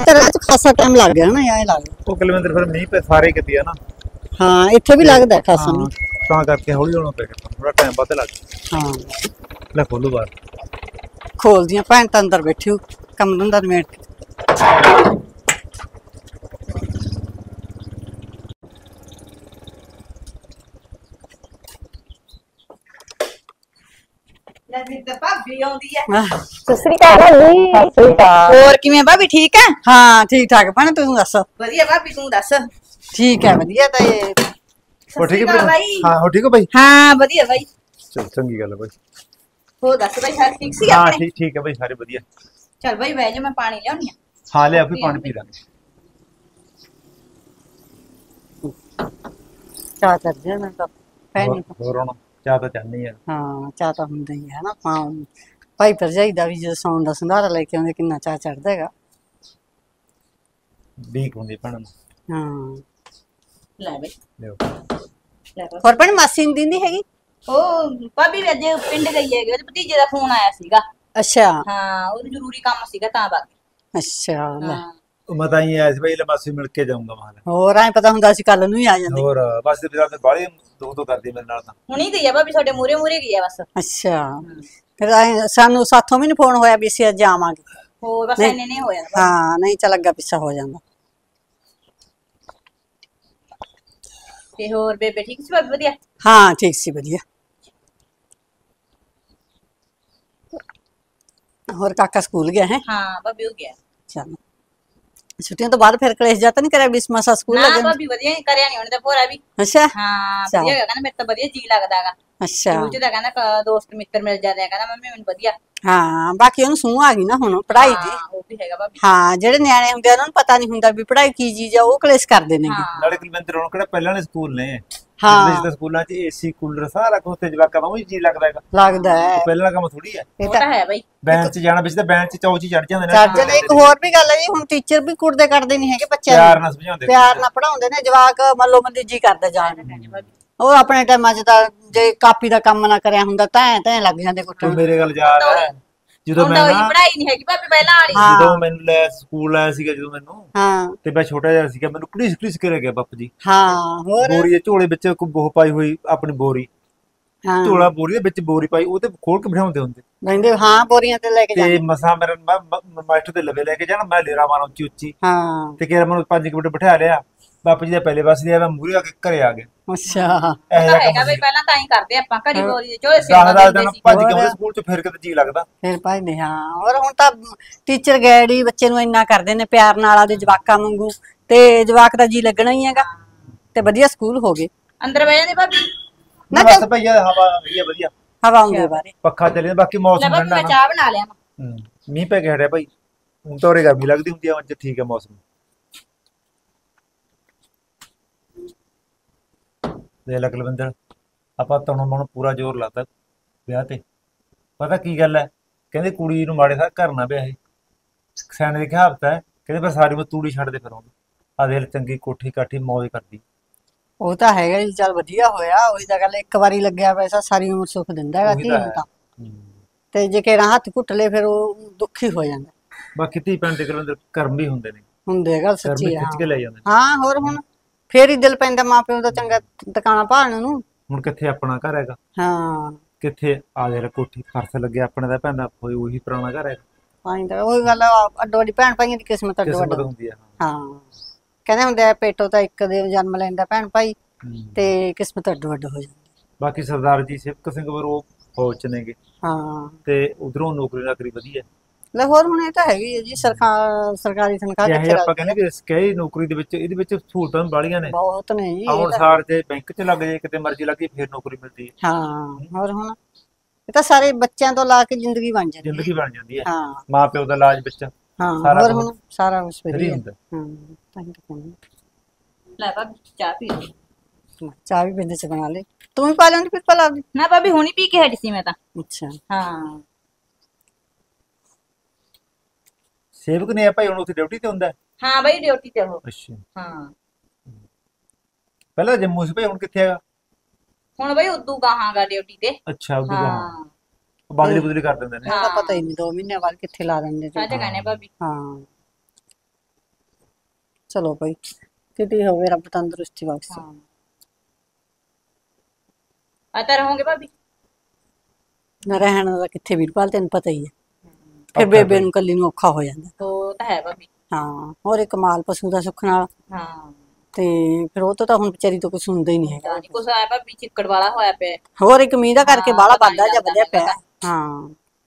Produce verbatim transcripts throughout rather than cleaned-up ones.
ਤਾਂ ਰਾਤ ਖਾਸਾ ਟਾਈਮ ਲੱਗ ਗਿਆ ਨਾ ਐ ਲੱਗ ਉਹ ਕੁਲਵਿੰਦਰ ਫਿਰ ਮੀਂਹ ਪੇ ਸਾਰੇ ਕਿਤੇ ਆ ਨਾ। ਹਾਂ ਇੱਥੇ ਵੀ ਲੱਗਦਾ ਖਾਸਾ ਮੀਂਹ ਤਾਂ ਕਰਕੇ ਹੌਲੀ ਹੋਣਾ ਪਿਆ ਥੋੜਾ ਟਾਈਮ ਵੱਧ ਲੱਗ ਹਾਂ ਲੈ ਖੋਲੂ ਬਾਹਰ ਖੋਲਦੀਆਂ ਭੈਣ ਤਾਂ ਅੰਦਰ ਬੈਠੀ ਕੰਮ ਧੰਦਾ ਨਿਬੇੜ ਕੇ ਲੈ ਫਿਰ ਤਾਂ ਭਾਬੀ ਆਉਂਦੀ ਹੈ। ਸਤਿ ਸ੍ਰੀ ਅਕਾਲ ਜੀ। ਸਤਿ ਸ੍ਰੀ ਅਕਾਲ। ਹੋਰ ਕਿਵੇਂ ਭਾਬੀ ਠੀਕ ਹੈ? ਹਾਂ ਠੀਕ ਠਾਕ ਭੈਣ ਤੂੰ ਦੱਸ। ਵਧੀਆ ਭਾਬੀ ਤੂੰ ਦੱਸ। ਠੀਕ ਹੈ ਵਧੀਆ ਤਾਂ ਇਹ ਹੋ ਠੀਕ ਹੈ ਭਾਈ? ਹਾਂ ਹੋ ਠੀਕ ਹੋ ਭਾਈ? ਹਾਂ ਵਧੀਆ ਭਾਈ। ਚਲ ਚੰਗੀ ਗੱਲ ਹੈ ਭਾਈ। ਹੋ ਦੱਸ ਭਾਈ ਸਾਰੇ ਠੀਕ ਸੀ ਹਾਂ ਆਪਣੇ? ਠੀਕ ਠੀਕ ਹੈ ਭਾਈ ਸਾਰੇ ਵਧੀਆ। ਚਲ ਭਾਈ ਬਹਿ ਜਾ ਮੈਂ ਪਾਣੀ ਲਿਆਉਣੀ ਆ। ਹਾਂ ਲਿਆ ਵੀ ਪਾਣੀ ਪੀ ਲਾਂਗੇ। ਚਾਹ ਚੱਲ ਜਾ ਮੈਂ ਤਾਂ ਭੈਣ ਹੋਰ ਹੁਣ ਚਾਹ ਤਾਂ ਚਾਹਨੀ ਆ। ਹਾਂ ਚਾਹ ਤਾਂ ਹੁੰਦਾ ਹੀ ਹੈ ਨਾ ਹਾਂ ਭਾਈ ਭਰਜਾਈ ਦਾ ਵੀ ਜਦੋਂ ਸੌਣ ਦਾ ਸੰਧਾਰਾ ਲੈ ਕੇ ਆਉਂਦੇ ਕਿੰਨਾ ਚਾਹ ਚੜਦਾ ਹੈਗਾ। ਵੀਕ ਹੁੰਦੀ ਭੈਣ ਹਾਂ ਲੈ ਬਈ ਲਿਓ। ਲੈ ਬਸ। ਹੋਰ ਭੈਣ ਮਾਸੀ ਨੂੰ ਦਿੰਦੀ ਹੈਗੀ? ਉਹ ਭਾਬੀ ਵੀ ਅੱਜ ਪਿੰਡ ਗਈ ਹੈਗੀ ਉਹਦੇ ਭਤੀਜੇ ਦਾ ਫੋਨ ਆਇਆ ਸੀਗਾ। ਅੱਛਾ ਹਾਂ ਉਹਨੂੰ ਜ਼ਰੂਰੀ ਕੰਮ ਸੀਗਾ ਤਾਂ ਬਾਕੀ। ਅੱਛਾ ਲੈ ਹਾਂ ਮੈਂ ਤਾਂ ਹੀ ਆਇਆ ਸੀ ਭਾਈ ਲਮਾਸੀ ਮਿਲ ਕੇ ਜਾਊਂਗਾ ਮਾਲ। ਹੋਰ ਐ ਪਤਾ ਹੁੰਦਾ ਸੀ ਕੱਲ ਨੂੰ ਹੀ ਆ ਜਾਂਦੇ। ਹੋਰ ਬਸ ਤੇ ਬਿਜ਼ਾਰ ਤੇ ਬਾਲੀ ਦੋ ਦੋ ਕਰਦੀ ਮੇਰੇ ਨਾਲ ਤਾਂ। ਹੁਣੀ ਗਈ ਆ ਭਾਬੀ ਤੁਹਾਡੇ ਮੂਰੇ ਮੂਰੇ ਗਈ ਆ ਬਸ। ਅੱਛਾ ਫਿਰ ਐਂ ਸਾਨੂੰ ਸਾਥੋਂ ਵੀ ਨੀ ਫੋਨ ਹੋਇਆ ਵੀ ਅਸੀਂ ਅੱਜ ਆਵਾਂਗੇ। ਹੋਰ ਬਸ ਨਹੀਂ। ਇੰਨੇ ਨਹੀਂ ਹੋਇਆ। ਹਾਂ ਨਹੀਂ ਚੱਲ ਅੱਗਾ ਪਿੱਛਾ ਹੋ ਜਾਂਦਾ। ਤੇ ਹੋਰ ਬੇਬੇ ਠੀਕ ਸੀ ਭਾਬੀ ਵਧੀਆ? ਹਾਂ ਠੀਕ ਸੀ ਵਧੀਆ। ਹੋਰ ਕਾਕਾ ਸਕੂਲ ਗਿਆ ਹੈ? ਹਾਂ ਭਾਬੀ ਹੋ ਗਿਆ। ਚਲ ਛੁੱਟੀਆਂ ਤੋਂ ਬਾਅਦ ਫਿਰ ਕਲੇਸ਼ ਜਾ ਤਾਂ ਨਹੀਂ ਕਰਿਆ ਬਿਸਮਸਾ ਸਕੂਲ ਨਾ ਲੱਗਣ? ਭਾਬੀ ਵਧੀਆ ਨੀ ਕਰਿਆ ਨੀ ਉਹਨੇ ਤਾਂ ਭੋਰਾ ਵੀ। ਅੱਛਾ ਹਾਂ ਚੱਲ। ਵਧੀਆ ਹੈਗਾ ਕਹਿੰਦਾ ਮੇਰੇ ਤਾਂ ਵਧੀਆ ਜੀ ਲੱਗਦਾਗਾ। ਅੱਛਾ ਸਕੂਲ ਚ ਤਾਂ ਕਹਿੰਦਾ ਕ- ਦੋਸਤ ਮਿੱਤਰ ਮਿਲ ਜਾਂਦੇ ਆ ਕਹਿੰਦਾ ਮੰਮੀ ਮੈਨੂੰ ਵਧੀਆ। ਹਾਂ ਬਾਕੀ ਉਹਨੂੰ ਸੂਹ ਆ ਗਈ ਨਾ ਹੁਣ ਪੜ੍ਹਾਈ ਦੀ। ਹਾਂ ਉਹ ਵੀ ਹੈਗਾ ਭਾਬੀ। ਹਾਂ ਜਿਹੜੇ ਨਿਆਣੇ ਹੁੰਦੇ ਆ ਉਹਨਾਂ ਨੂੰ ਪਤਾ ਨਹੀਂ ਹੁੰਦਾ ਵੀ ਪੜ੍ਹਾਈ ਕੀ ਚੀਜ਼ ਆ ਉਹ ਕਲੇਸ਼ ਕਰਦੇ ਨੇ। ਹਾਂ ਨਾਲੇ ਕੁਲਵਿੰਦਰ ਹੁਣ ਕਿਹੜਾ ਪਹਿਲਾਂ ਵਾਲੇ ਸਕੂਲ ਨੇ। ਹਾਂ। ਪਿੰਡ 'ਚ ਤਾਂ ਸਕੂਲਾਂ 'ਚ ਏਸੀ ਕੂਲਰ ਸਾਰਾ ਕੁਝ ਤੇ ਜਵਾਕਾਂ ਦਾ ਉਹੀ ਜੀ ਲੱਗਦਾ ਹੈਗਾ। ਲੱਗਦਾ ਹੈ ਪਹਿਲਾਂ ਵਾਲਾ ਕੰਮ ਥੋੜੀ ਹੈ। ਇਹ ਉਹ ਤਾਂ ਤਾਂ ਹੈ ਬਾਈ। ਬੈਂਚ 'ਚ ਜਾਣਾ ਵਿੱਚ ਤਾਂ ਬੈਂਚ 'ਚ ਚੌਚ ਹੀ ਚੜ ਜਾਂਦੇ ਨੇ। ਚੱਜ ਨੇ ਇੱਕ ਹੋਰ ਵੀ ਗੱਲ ਹੈ ਜੀ ਹੁਣ ਟੀਚਰ ਵੀ ਕੁੜਦੇ ਕੱਢਦੇ ਨਹੀਂ ਹੈਗੇ ਬੱਚਿਆਂ ਪਿਆਰ ਨੂੰ ਨਾਲ ਸਮਝਾਉਂਦੇ। ਪਿਆਰ ਨਾਲ ਪੜਾਉਂਦੇ ਨੇ ਜਵਾਕ ਮੱਲੋ ਮੰਦੀ ਜੀ ਕਰਦਾ ਜਾਣ ਨੂੰ। ਭਾਬੀ ਉਹ ਆਪਣੇ ਟਾਈਮਾਂ 'ਚ ਤਾਂ ਜੇ ਕਾਪੀ ਦਾ ਕੰਮ ਨਾ ਕਰਿਆ ਹੁੰਦਾ ਤਾਂ ਐ ਤਾਂ ਲੱਗ ਜਾਂਦੇ ਤੂੰ ਕੁੱਟਣ। ਮੇਰੇ ਗੱਲ ਯਾਦ ਹੈ ਜਦੋਂ ਹੁਣ ਮੈਂ ਤਾਂ ਉਹੀ ਨਾ ਪੜ੍ਹਾਈ ਨਹੀਂ ਹੈਗੀ ਭਾਬੀ ਪਹਿਲਾਂ ਵਾਲੀ। ਹਾਂ। ਜਦੋਂ ਮੈਨੂੰ ਲੈ ਸਕੂਲ ਆਇਆ ਸੀਗਾ ਜਦੋਂ ਮੈਨੂੰ ਹਾਂ ਤੇ ਮੈਂ ਛੋਟਾ ਜਿਹਾ ਸੀਗਾ ਮੈਨੂੰ ਘੜੀਸ ਘੜੀਸ ਕੇ ਰਹਿ ਗਿਆ ਬਾਪੂ ਜੀ। ਹਾਂ ਹੋਰ ਬੋਰੀ ਦੇ ਝੋਲੇ ਵਿੱਚ ਕੋਈ ਬੋਹ ਪਾਈ ਹੋਈ ਆਪਣੀ ਬੋਰੀ ਹਾਂ ਝੋਲਾ ਬੋਰੀ ਦੇ ਵਿੱਚ ਬੋਰੀ ਪਾਈ ਉਹ ਤੇ ਖੋਲ ਕੇ ਬਿਠਾਉਂਦੇ ਹੁੰਦੇ ਕਹਿੰਦੇ ਹਾਂ ਬੋਰੀਆਂ ਤੇ ਲੈ ਕੇ ਤੇ ਜਾਂਦੇ ਮਸਾਂ ਮੇਰੇ ਮ- ਮ- ਮਾਸਟਰ ਦੇ ਲਵੇ ਲੈ ਕੇ ਜਾਣਾ ਮੈਂ ਲੇਰਾ ਮਾਰਾਂ ਉੱਚੀ ਉੱਚੀ ਹਾਂ ਤੇ ਕਿਹਾ ਮੈਨੂੰ ਪੰਜ ਮਿੰਟ ਬਿਠਾ ਲਿਆ ਬਾਪੂ ਜੀ ਦੇ ਪਹਿਲੇ ਪਾਸੇ ਦੀ ਮੈਂ ਮੂਹਰੇ ਆ ਕੇ ਘਰੇ ਆ ਗਿਆ। ਅੱਛਾ ਉਹ ਇਹੋ ਤਾਂ ਜਿਹਾ ਹੈਗਾ ਕੰਮ ਬਈ ਸੀ। ਪਹਿਲਾਂ ਤਾਂ ਹੀ ਕਰਦੇ ਆਪਾਂ ਘੜੀ ਬੋਰੀ ਦੇ ਚੋਲੇ ਦਸ ਸੇਵਾ ਦਸ ਦਿੰਦੇ ਦਿਨ ਸੀ। ਭੱਜ ਕੇ ਹੋਰ। ਆਉਂਦੇ ਸਕੂਲ ਚ ਫਿਰ ਕਿਤੇ ਜੀ ਲੱਗਦਾ। ਫਿਰ ਭਾਈ ਨੇ ਹਾਂ ਔਰ ਹੁਣ ਤਾਂ ਟੀਚਰ ਗੈਡੀ ਬੱਚੇ ਨੂੰ ਇੰਨਾ ਕਰਦੇ ਨੇ ਪਿਆਰ ਨਾਲ ਆਦੇ ਜਵਾਕਾਂ ਵਾਂਗੂ ਤੇ ਜਵਾਕ ਦਾ ਜੀ ਲੱਗਣਾ ਹੀ ਹੈਗਾ ਤੇ ਵਧੀਆ ਸਕੂਲ ਹੋ ਗਏ। ਅੰਦਰ ਬਹਿ ਜਾਂਦੇ ਭਾਬੀ। ਨਾ ਨਾ ਬਸ ਭਈਆ ਹਵਾ ਆਉਂਦੀ ਹੈ ਵਧੀਆ ਹਵਾ ਆਉਂਦੇ ਬਾਰੇ ਪੱਖਾ ਚੱਲੇ ਬਾਕੀ ਲੈ ਮੌਸਮ ਭਾਬੀ ਠੰਡਾ ਮੈਂ ਨਾ। ਚਾਹ ਬਣਾ ਲਿਆ। ਹੂੰ, ਮੀਂਹ ਪੈ ਕੇ ਹਟਿਆ ਭਾਈ ਹੁਣ ਤਾਂ ਉਰੇ ਗਰਮੀ ਲੱਗਦੀ ਹੁੰਦੀ ਆ ਅੱਜ ਠੀਕ ਹੈ ਮੌਸਮ। ਦੇ ਲੈ ਕੁਲਵਿੰਦਰ ਆਪਾਂ ਤਾਂ ਹੁਣ ਮਨ ਪੂਰਾ ਜ਼ੋਰ ਲਾਤਾ ਵਿਆਹ ਤੇ ਪਤਾ ਕੀ ਗੱਲ ਹੈ ਕਹਿੰਦੇ ਕੁੜੀ ਨੂੰ ਮਾੜੇ ਸਾਹ ਘਰ ਨਾ ਵਿਆਹੇ ਸਿਆਣੇ ਦੀ ਕਹਾਵਤ ਹੈ ਕਹਿੰਦੇ ਪਰ ਸਾਰੀ ਉਮਰ ਤੂੜੀ ਛੱਡਦੇ ਫਿਰੋਂਗੇ ਆ ਦੇਖ ਚੰਗੀ ਕੋਠੀ ਕਾਠੀ ਮੌਜ ਕਰਦੀ। ਉਹ ਤਾਂ ਹੈਗਾ ਜੀ ਚੱਲ ਵਧੀਆ ਹੋਇਆ ਉਹੀ ਤਾਂ ਗੱਲ ਇੱਕ ਵਾਰੀ ਲੱਗਿਆ ਪੈਸਾ ਸਾਰੀ ਉਮਰ ਸੁੱਖ ਦਿੰਦਾ ਹੈਗਾ ਉਹੀ ਧੀ ਤਾਂ ਨੂੰ ਹੈ। ਤਾਂ ਹੂੰ। ਤੇ ਜੇ ਕਿਹੜਾ ਹੱਥ ਘੁੱਟ ਲੇ ਫਿਰ ਉਹ ਦੁੱਖੀ ਹੋ ਜਾਂਦਾ ਬਾਕੀ ਧੀ ਭੈਣ ਦੇ ਕੁਲਵਿੰਦਰ ਕਰਮ ਵੀ ਹੁੰਦੇ ਨੇ ਹੁੰਦੇ ਗੱਲ ਕਰਮ ਸੱਚੀ ਆ ਖਿੱਚ ਕੇ ਲੈ ਜਾਂਦੇ ਨੇ। ਹਾਂ ਹੋਰ ਹੁਣ ਫੇਰ ਹੀ ਦਿਲ ਪੈਂਦਾ ਮਾਂ ਪਿਓ ਦਾ ਚੰਗਾ ਟਿਕਾਣਾ ਭਾਲਣ ਨੂੰ। ਹੁਣ ਕਿੱਥੇ ਆਪਣਾ ਘਰ ਹੈਗਾ ਹਾਂ ਕਿੱਥੇ ਆ ਜਾ ਕੋਠੀ ਫਰਸ਼ ਲੱਗਿਆ ਆਪਣੇ ਦਾ ਭੈਣ ਦਾ ਹੋਈ ਉਹੀ ਪੁਰਾਣਾ ਘਰ ਹੈਗਾ ਪਾਣੀ ਤਾਂ ਉਹੀ ਗੱਲ ਆ, ਅੱਡੋ ਅੱਡੀ ਭੈਣ ਭਾਈਆਂ ਦੀ ਕਿਸਮਤ ਅੱਡੋ ਅੱਡ ਕਿਸਮਤ ਹੁੰਦੀ ਆ। ਹਾਂ ਕਹਿੰਦੇ ਹੁੰਦੇ ਆ ਪੇਟੋ ਤਾਂ ਇੱਕ ਦੇ ਜਨਮ ਲੈਂਦਾ ਭੈਣ ਭਾਈ ਹੂੰ। ਤੇ ਕਿਸਮਤ ਅੱਡੋ ਅੱਡ ਹੋ ਜਾਂਦੀ ਬਾਕੀ ਸਰਦਾਰ ਜੀ ਸਿਵਕ ਸਿੰਘ ਵਰ ਉਹ ਫੌਜ ਚ ਨੇਗੇ ਹਾਂ ਤੇ ਉਧਰੋਂ ਨੌਕਰੀ ਨਾਕਰੀ ਵਧੀਆ ਲੈ ਹੋਰ ਹੁਣ ਇਹ ਤਾਂ ਹੈਗੀ ਹੈ ਜੀ ਸਰਕਾਰ ਸਰਕਾਰੀ ਤਨਖਾਹ ਚਾਹੇ ਕਿੱਥੇ ਆਪਾਂ ਕਹਿੰਦੇ ਲੱਗਦੀ ਵੀ ਸਕਿਆਈ ਨੌਕਰੀ ਦੇ ਵਿੱਚ ਇਹਦੇ ਵਿੱਚ ਸਹੂਲਤਾਂ ਵੀ ਬਾਲੀਆਂ ਨੇ ਬਹੁਤ ਨੇ ਜੀ ਇਹ ਆਉਣ ਤਾਂ। ਸਾਰ ਜੇ ਬੈਂਕ ਚ ਲੱਗ ਜਾਏ ਕਿਤੇ ਮਰਜ਼ੀ ਲੱਗੇ ਫਿਰ ਨੌਕਰੀ ਮਿਲਦੀ ਹੈ ਹਾਂ ਹੋਰ ਹੁਣ ਇਹ ਤਾਂ ਸਾਰੇ ਬੱਚਿਆਂ ਤੋਂ ਲਾ ਕੇ ਜ਼ਿੰਦਗੀ ਬਣ ਜਾਂਦੀ ਜ਼ਿੰਦਗੀ ਹੈ ਬਣ ਜਾਂਦੀ ਹੈ ਹਾਂ ਮਾਂ ਪਿਓ ਦਾ ਇਲਾਜ ਵਿੱਚ ਹਾਂ ਸਾਰਾ ਹੋਰ ਕੁਛ ਹੁਣ ਸਾਰਾ ਕੁਝ free ਵਧੀਆ ਹੁੰਦਾ। ਹਾਂ ਤਾਂ ਹੀ ਤਾਂ ਕਹਿੰਦੀ ਲੈ ਭਾਬੀ ਚਾਹ ਪੀ ਲਓ। ਹਾਂ, ਚਾਹ ਵੀ ਬਿੰਦੇ ਚ ਬਣਾ ਲੈ ਤੂੰ ਵੀ ਪਾ ਲੈਂਦੀ ਫਿਰ ਪਲਾ ਦੀ ਨਾ ਭਾਬੀ ਹੁਣੀ ਪੀ ਕੇ ਹਟੀ ਸੀ ਮੈਂ ਤਾਂ। ਅੱਛਾ ਹਾਂ ਸੇਵਕ ਨੇ ਆ ਭਾਈ ਹੁਣ ਉੱਥੇ ਡਿਊਟੀ ਤੇ ਹੁੰਦਾ ਹੈ? ਹਾਂ ਬਈ ਡਿਊਟੀ ਤੇ ਉਹ। ਅੱਛਾ ਹਾਂ ਪਹਿਲਾਂ ਜੰਮੂ ਸੀ ਭਾਈ ਹੁਣ ਕਿੱਥੇ ਹੈਗਾ? ਹੁਣ ਬਈ ਉਦੋਂ ਗਾਹਾਂਗਾ ਡਿਊਟੀ ਤੇ। ਅੱਛਾ ਉਦੋਂ ਹਾਂ ਹਾਂ ਬਦਲੀ ਬਦਲੀ ਕਰ ਦਿੰਦੇ ਨੇ। ਇਹਦਾ ਪਤਾ ਹੀ ਨਹੀਂ ਦੋ ਮਹੀਨੇ ਬਾਅਦ ਕਿੱਥੇ ਲਾ ਦਿੰਦੇ ਤੇ ਸਾਜਾ ਕਹਿੰਦੇ ਭਾਬੀ। ਹਾਂ ਚਲੋ ਭਾਈ ਕਿਤੇ ਹੋਵੇ ਰੱਬ ਤੰਦਰੁਸਤੀ ਬਖਸ਼ੇ। ਹਾਂ ਆ ਤਾਂ ਰਹੋਗੇ ਭਾਬੀ। ਨਾ ਰਹਿਣ ਦਾ ਕਿੱਥੇ ਵੀਰਪਾਲ ਤੈਨੂੰ ਪਤਾ ਹੀ ਹੈ, ਫਿਰ ਬੇਬੇ ਨੂੰ ਕੱਲੀ ਨੂੰ ਔਖਾ ਹੋ ਜਾਂਦਾ। ਉਹ ਤਾਂ ਹੈ ਭਾਬੀ। ਹਾਂ ਹੋਰ ਇੱਕ ਮਾਲ ਪਸ਼ੂ ਦਾ ਸੁੱਖ ਨਾਲ, ਹਾਂ ਤੇ ਫਿਰ ਉਹ ਤੋਂ ਤਾਂ ਹੁਣ ਵਿਚਾਰੀ ਤੋਂ ਕੁਝ ਹੁੰਦਾ ਹੀ ਨਹੀਂ ਹੈਗਾ। ਤਾਂ ਨਹੀਂ ਕੁਛ ਆਇਆ ਭਾਬੀ, ਚਿੱਕੜ ਵਾਲਾ ਹੋਇਆ ਪਿਆ। ਹੋਰ ਇੱਕ ਮੀਂਹ ਦਾ ਕਰਕੇ ਹਾਂ, ਬਾਹਲਾ ਪਤਾ ਨੀ ਵੱਧਦਾ ਜਾਂ ਲੱਗਦਾ ਵਧਿਆ ਪਿਆ। ਹੈਗਾ। ਹਾਂ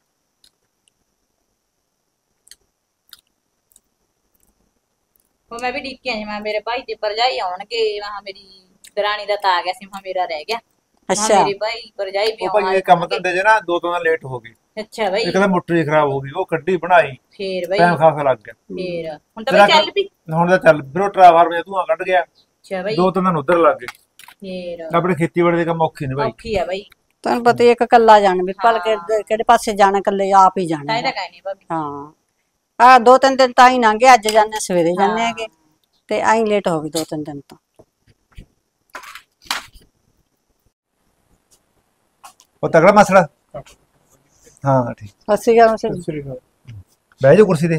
ਉਹ ਮੈਂ ਵੀ ਡੀਕ ਕੇ ਆਈ, ਮੈਂ ਮੇਰੇ ਭਾਈ ਦੇ ਭਰਜਾਈ ਆਉਣਗੇ, ਮੈਂ ਮੇਰੀ ਦਰਾਣੀ ਦਾ ਤਾਂ ਆ ਗਿਆ ਸੀ, ਮੈਂ ਮੇਰਾ ਰਹਿ ਗਿਆ। ਅੱਛਾ ਮੇਰੇ ਭਾਈ ਭਰਜਾਈ ਵੀ ਉਹ ਭਾਈ ਇਹ ਕੰਮ ਧੰਦੇ 'ਚ ਨਾ ਦੋ ਤਿੰਨ ਲੇਟ ਹੋ ਗਈ। ਅੱਛਾ ਭਾਈ ਇੱਕ ਤਾਂ ਮੋਟਰ ਹੀ ਖਰਾਬ ਹੋ ਗਈ, ਉਹ ਕੱਢੀ ਬਣਾਈ, ਫੇਰ ਭਾਈ ਟਾਈਮ ਖਾਸਾ ਲੱਗ ਗਿਆ। ਫੇਰ ਹੁਣ ਤਾਂ ਭਾਈ ਚੱਲ ਪਈ। ਹੁਣ ਤਾਂ ਚੱਲ ਫਿਰ ਉਹ ਟਰਾਵਾਰ ਵਿੱਚ ਧੂਆਂ ਕੱਢ ਗਿਆ, ਅੱਛਾ ਭਾਈ ਦੋ ਤਿੰਨ ਦਿਨ ਉਧਰ ਲੱਗ ਗਏ। ਫੇਰ ਆਪਣੇ ਖੇਤੀਬਾੜੀ ਦੇ ਕੰਮ ਔਖੇ ਨੇ ਭਾਈ। ਔਖੀ ਆ ਭਾਈ, ਤੁਹਾਨੂੰ ਪਤਾ ਹੀ ਇੱਕ ਕੱਲਾ ਜਾਣ ਵੀਰਪਾਲ ਕਿਹੜੇ ਪਾਸੇ ਜਾਣਾ, ਕੱਲੇ ਆਪ ਹੀ ਜਾਣਾ। ਤਾਂ ਇਹ ਤਾਂ ਕਹਿ ਨਹੀਂ ਭਾਬੀ। ਹਾਂ ਆ ਦੋ ਤਿੰਨ ਦਿਨ ਤਾਂ ਹੀ ਲੰਘੇ, ਅੱਜ ਜਾਂਦੇ ਸਵੇਰੇ ਜਾਂਦੇ ਹੈਗੇ, ਤੇ ਆਈ ਲੇਟ ਹੋ ਗਈ ਦੋ ਤਿੰਨ ਦਿਨ ਤੋਂ। ਉਹ ਤਗੜਾ ਮਸਲਾ। ਹਾਂ ਠੀਕ, ਸੱਸੀ ਗੱਲ ਸੇ ਬਹਿ ਜਾ ਕੁਰਸੀ ਤੇ।